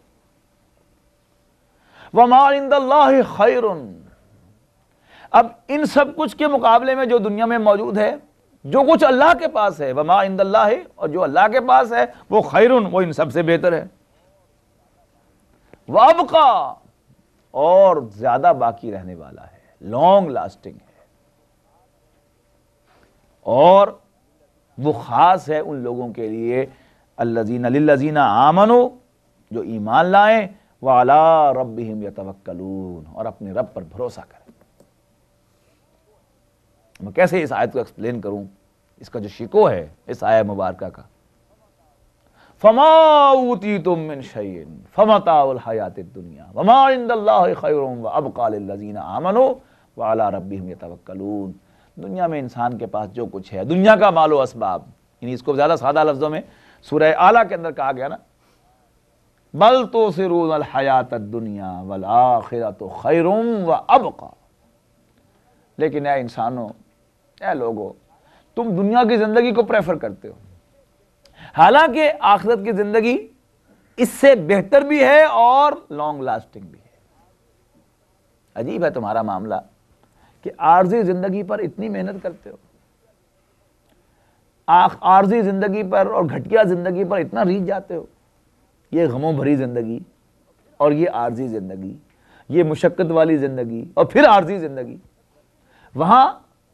وما عند اللہ خیر، اب ان سب کچھ کے مقابلے میں جو دنیا میں موجود ہے، جو کچھ اللہ کے پاس ہے، وما عند اللہ، اور جو اللہ کے پاس ہے وہ خیر، وہ ان سب سے بہتر ہے۔ وابقا، اور زیادہ باقی رہنے والا ہے، لانگ لاسٹنگ ہے، اور وہ خاص ہے ان لوگوں کے لیے الذین للذین آمنوا، جو ایمان لائیں، وعلی ربہم یتوکلون، اور اپنے رب پر بھروسہ کریں۔ میں کیسے اس آیت کو ایکسپلین کروں؟ اس کا جو شکو ہے اس آیہ مبارکہ کا، فما اوتیتم من شیء فمتاع الحیات الدنیا وما عند اللہ خیر وابقى للذین آمنوا وعلی ربہم یتوکلون۔ دنیا میں انسان کے پاس جو کچھ ہے، دنیا کا مال و اسباب، یعنی اس کو زیادہ سادہ لفظوں میں سورہ اعلیٰ کے اندر کہا گیا نا، بل تؤثرون الحیات الدنیا والآخرۃ خیر وابقى، لیکن اے انسانوں، اے لوگوں، تم دنیا کی زندگی کو پریفر کرتے ہو، حالانکہ آخرت کی زندگی اس سے بہتر بھی ہے اور لانگ لاسٹنگ بھی ہے۔ عجیب ہے تمہارا معاملہ کہ عارضی زندگی پر اتنی محنت کرتے ہو، عارضی زندگی پر اور گھٹیا زندگی پر اتنا ریجھ جاتے ہو. یہ غموں بھری زندگی اور یہ عارضی زندگی، یہ مشقت والی زندگی اور پھر عارضی زندگی، وہاں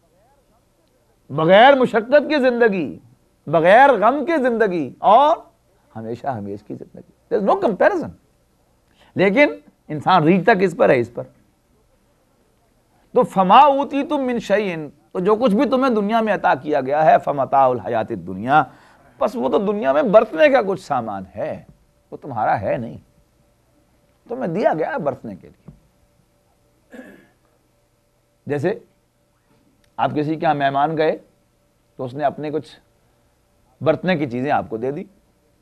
بغیر مشقت کی زندگی، بغیر غم کی زندگی اور ہمیشہ ہمیش کی زندگی. There is no comparison. لیکن انسان ریجھتا کس پر ہے؟ اس پر. تو فما اوتیتم من شیء، تو جو کچھ بھی تمہیں دنیا میں عطا کیا گیا ہے فمتاع الحیات الدنیا، بس وہ تو دنیا میں برتنے کا کچھ سامان ہے، وہ تمہارا ہے نہیں، تمہیں دیا گیا ہے برتنے کے لیے. جیسے آپ کسی کے یہاں مہمان گئے تو اس نے اپنے کچھ برتنے کی چیزیں آپ کو دے دی،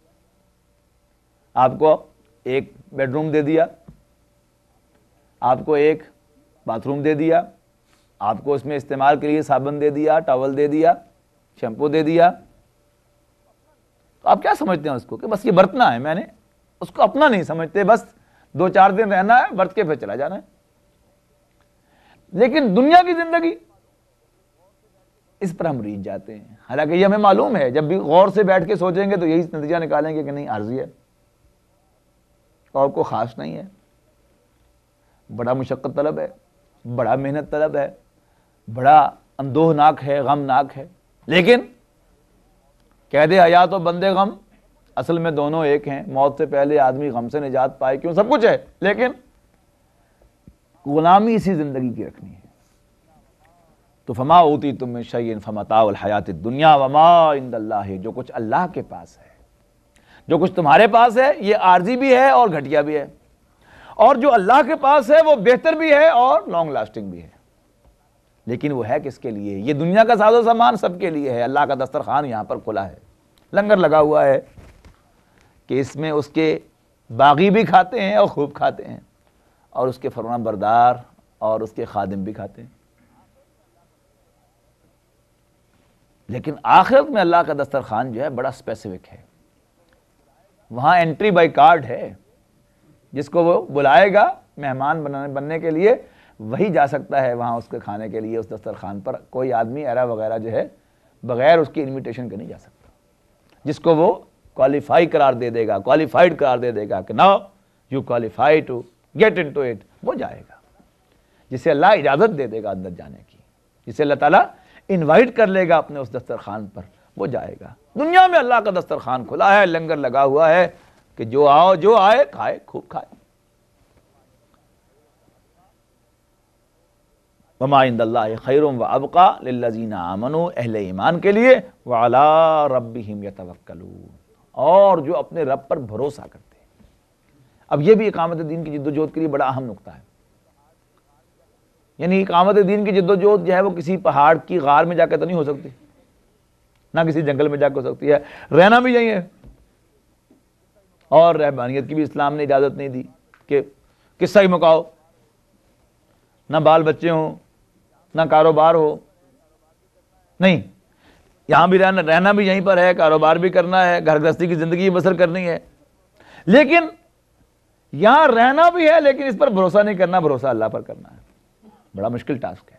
آپ کو ایک بیڈ روم دے دیا، آپ کو ایک باتھ روم دے دیا، آپ کو اس میں استعمال کے لیے صابن دے دیا، ٹاول دے دیا، شیمپو دے دیا. تو آپ کیا سمجھتے ہیں اس کو کہ بس یہ برتنا ہے؟ میں نے اس کو اپنا نہیں سمجھتے، بس دو چار دن رہنا ہے، برت کے پھر چلا جانا ہے. لیکن دنیا کی زندگی، اس پر ہم ریجھ جاتے ہیں. حالانکہ یہ ہمیں معلوم ہے، جب بھی غور سے بیٹھ کے سوچیں گے تو یہی نتیجہ نکالیں گے کہ نہیں، عارضی ہے اور کوئی خاص نہیں ہے، بڑا مشقت طلب ہے، بڑا محنت طلب ہے، بڑا اندوہناک ہے، غمناک ہے. لیکن قید حیات و بندے غم اصل میں دونوں ایک ہیں. موت سے پہلے آدمی غم سے نجات پائے، کیوں؟ سب کچھ ہے، لیکن غلامی اسی زندگی کی رکھنی ہے. تو فما اوتیتم من شیء فمتاع الحیات الدنیا وما عند اللہ، جو کچھ اللہ کے پاس ہے، جو کچھ تمہارے پاس ہے، یہ عارضی بھی ہے اور گھٹیا بھی ہے، اور جو اللہ کے پاس ہے وہ بہتر بھی ہے اور لانگ لاسٹنگ بھی ہے. لیکن وہ ہے کس کے لیے؟ یہ دنیا کا ساز و سامان سب کے لیے ہے. اللہ کا دسترخوان یہاں پر کھلا ہے، لنگر لگا ہوا ہے کہ اس میں اس کے باغی بھی کھاتے ہیں اور خوب کھاتے ہیں، اور اس کے فرما بردار اور اس کے خادم بھی کھاتے ہیں. لیکن آخرت میں اللہ کا دسترخوان جو ہے بڑا اسپیسیفک ہے. وہاں انٹری بائی کارڈ ہے، جس کو وہ بلائے گا مہمان بننے کے لیے وہی جا سکتا ہے وہاں اس کے کھانے کے لیے. اس دسترخوان پر کوئی آدمی ایرا وغیرہ جو ہے بغیر اس کی انویٹیشن کے نہیں جا سکتا. جس کو وہ کوالیفائی قرار دے دے گا، کوالیفائڈ قرار دے دے گا کہ now you qualify to get into it, وہ جائے گا. جسے اللہ اجازت دے دے گا اندر جانے کی، جسے اللہ تعالیٰ انوائٹ کر لے گا اپنے اس دسترخوان پر، وہ جائے گا. دنیا میں اللہ کا دسترخوان کھلا ہے، لنگر لگا ہوا ہے کہ جو آؤ جو آئے کھائے، خوب کھائے. وما عند اللہ خیر و ابقیٰ للذین آمنوا، اہل ایمان کے لیے، وعلی ربہم یتوکلون، اور جو اپنے رب پر بھروسہ کرتے ہیں. اب یہ بھی اقامت دین کی جد و جہد کے لیے بڑا اہم نقطہ ہے. یعنی اقامت دین کی جد و جہد جو ہے وہ کسی پہاڑ کی غار میں جا کے تو نہیں ہو سکتی، نہ کسی جنگل میں جا کے ہو سکتی ہے. رہنا بھی یہی ہے، اور رہبانیت کی بھی اسلام نے اجازت نہیں دی کہ قصہ ہی مکاؤ، نہ بال بچے ہوں، نہ کاروبار ہو. نہیں، یہاں بھی رہنا رہنا بھی یہیں پر ہے، کاروبار بھی کرنا ہے، گھر گرہستی کی زندگی بسر کرنی ہے. لیکن یہاں رہنا بھی ہے، لیکن اس پر بھروسہ نہیں کرنا، بھروسہ اللہ پر کرنا ہے. بڑا مشکل ٹاسک ہے.